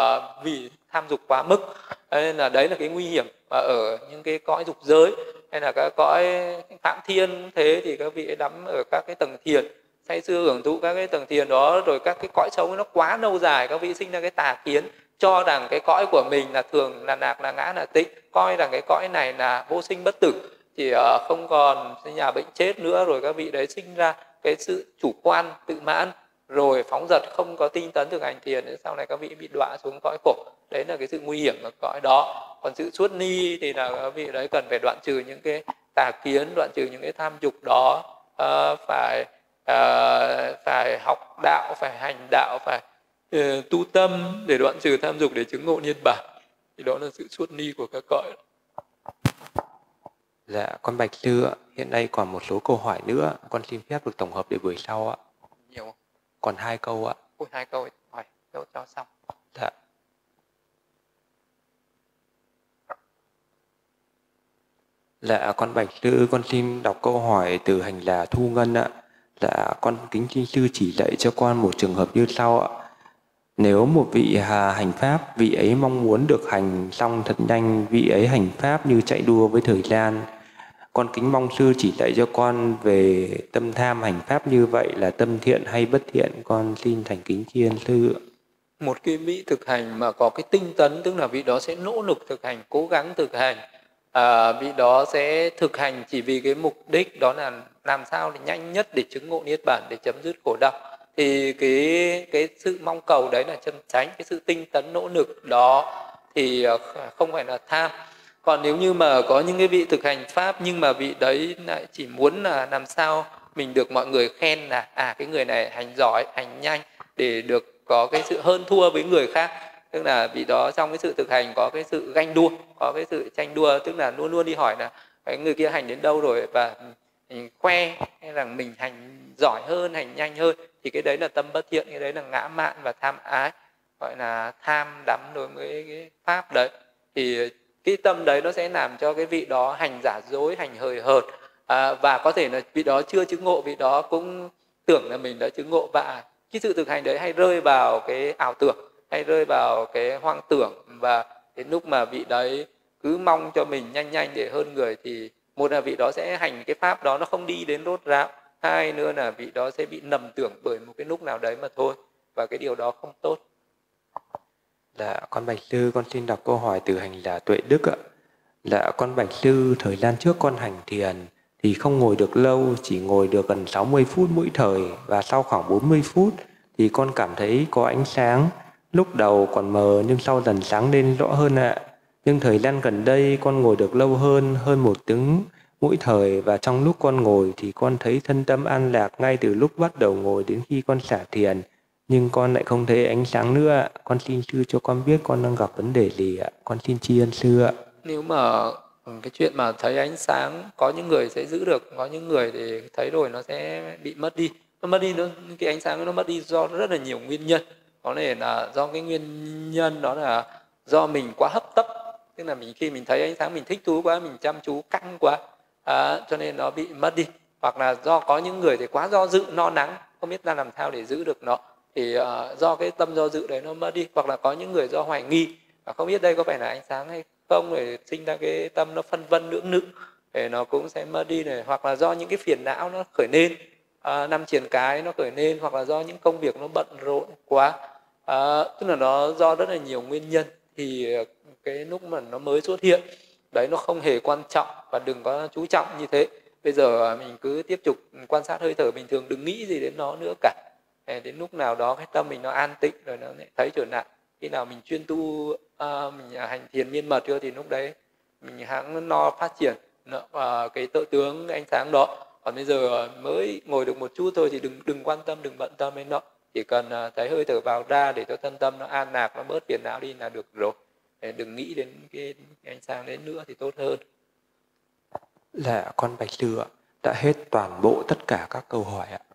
vì tham dục quá mức. Nên là đấy là cái nguy hiểm mà ở những cái cõi dục giới, hay là các cõi phạm thiên cũng thế, thì các vị ấy đắm ở các cái tầng thiền, say sưa hưởng thụ các cái tầng thiền đó, rồi các cái cõi sống nó quá lâu dài, các vị sinh ra cái tà kiến, cho rằng cái cõi của mình là thường, là nạc, là ngã, là tịnh, coi rằng cái cõi này là vô sinh bất tử, thì không còn nhà bệnh chết nữa. Rồi các vị đấy sinh ra cái sự chủ quan tự mãn, rồi phóng dật, không có tinh tấn thực hành thiền, đến sau này các vị bị đọa xuống cõi khổ. Đấy là cái sự nguy hiểm ở cõi đó. Còn sự xuất ni thì là các vị đấy cần phải đoạn trừ những cái tà kiến, đoạn trừ những cái tham dục đó, phải học đạo, phải hành đạo, phải tu tâm để đoạn trừ tham dục, để chứng ngộ niết bàn. Thì đó là sự xuất ni của các cõi. Dạ, con bạch sư ạ, hiện nay còn một số câu hỏi nữa, con xin phép được tổng hợp để buổi sau ạ. Nhiều không? Còn 2 câu ạ. Ôi, 2 câu hỏi cho xong. Dạ. Dạ, con bạch sư, con xin đọc câu hỏi từ hành là Thu Ngân ạ. Dạ, con kính xin sư chỉ dạy cho con một trường hợp như sau ạ. Nếu một vị hành pháp, vị ấy mong muốn được hành xong thật nhanh, vị ấy hành pháp như chạy đua với thời gian. Con kính mong sư chỉ dạy cho con về tâm tham hành pháp như vậy là tâm thiện hay bất thiện. Con xin thành kính tri ân sư. Một cái vị thực hành mà có cái tinh tấn, tức là vị đó sẽ nỗ lực thực hành, cố gắng thực hành. Vị đó sẽ thực hành chỉ vì cái mục đích đó là làm sao để nhanh nhất để chứng ngộ niết bàn, để chấm dứt khổ đau. Thì cái sự mong cầu đấy là chân chánh, cái sự tinh tấn nỗ lực đó thì không phải là tham. Còn nếu như mà có những cái vị thực hành pháp, nhưng mà vị đấy lại chỉ muốn là làm sao mình được mọi người khen là cái người này hành giỏi, hành nhanh, để được có cái sự hơn thua với người khác, tức là vị đó trong cái sự thực hành có cái sự ganh đua, có cái sự tranh đua, tức là luôn luôn đi hỏi là cái người kia hành đến đâu rồi và khoe hay là mình hành giỏi hơn, hành nhanh hơn, thì cái đấy là tâm bất thiện, cái đấy là ngã mạn và tham ái, gọi là tham đắm đối với cái pháp đấy. Thì cái tâm đấy nó sẽ làm cho cái vị đó hành giả dối, hành hời hợt, và có thể là vị đó chưa chứng ngộ, vị đó cũng tưởng là mình đã chứng ngộ, và cái sự thực hành đấy hay rơi vào cái ảo tưởng, hay rơi vào cái hoang tưởng, và đến lúc mà vị đấy cứ mong cho mình nhanh nhanh để hơn người thì một là vị đó sẽ hành cái pháp đó nó không đi đến rốt ráo, hai nữa là vị đó sẽ bị nầm tưởng bởi một cái lúc nào đấy mà thôi, và cái điều đó không tốt. Dạ, con bạch sư, con xin đọc câu hỏi từ hành giả Tuệ Đức ạ. Dạ, con bạch sư, thời gian trước con hành thiền thì không ngồi được lâu, chỉ ngồi được gần 60 phút mỗi thời, và sau khoảng 40 phút thì con cảm thấy có ánh sáng. Lúc đầu còn mờ nhưng sau dần sáng lên rõ hơn ạ. Nhưng thời gian gần đây con ngồi được lâu hơn 1 tiếng mỗi thời, và trong lúc con ngồi thì con thấy thân tâm an lạc ngay từ lúc bắt đầu ngồi đến khi con xả thiền. Nhưng con lại không thấy ánh sáng nữa ạ. Con xin sư cho con biết con đang gặp vấn đề gì ạ. Con xin tri ân sư ạ. Nếu mà cái chuyện mà thấy ánh sáng, có những người sẽ giữ được, có những người thì thấy rồi nó sẽ bị mất đi. Nó mất đi, cái ánh sáng nó mất đi do rất là nhiều nguyên nhân. Có thể là do cái nguyên nhân đó là do mình quá hấp tấp, tức là khi mình thấy ánh sáng mình thích thú quá, mình chăm chú căng quá, cho nên nó bị mất đi. Hoặc là do có những người thì quá do dự, no nắng, không biết ra làm sao để giữ được nó, thì do cái tâm do dự đấy nó mất đi. Hoặc là có những người do hoài nghi, không biết đây có phải là ánh sáng hay không, để sinh ra cái tâm nó phân vân lưỡng lự, để nó cũng sẽ mất đi này. Hoặc là do những cái phiền não nó khởi lên, năm triền cái nó khởi lên, hoặc là do những công việc nó bận rộn quá, tức là nó do rất là nhiều nguyên nhân. Thì cái lúc mà nó mới xuất hiện đấy nó không hề quan trọng, và đừng có chú trọng như thế. Bây giờ mình cứ tiếp tục quan sát hơi thở bình thường, đừng nghĩ gì đến nó nữa cả. Đến lúc nào đó cái tâm mình nó an tịnh rồi nó lại thấy trở lại. Khi nào mình chuyên tu, mình hành thiền miên mật chưa, thì lúc đấy mình hãng no phát triển cái tự tướng ánh sáng đó. Còn bây giờ mới ngồi được một chút thôi thì đừng quan tâm, đừng bận tâm đến nó. Chỉ cần thấy hơi thở vào ra để cho thân tâm nó an lạc, nó bớt phiền não đi là được rồi. Đừng nghĩ đến cái ánh sáng đến nữa thì tốt hơn. Dạ, con bạch sư ạ. Đã hết toàn bộ tất cả các câu hỏi ạ.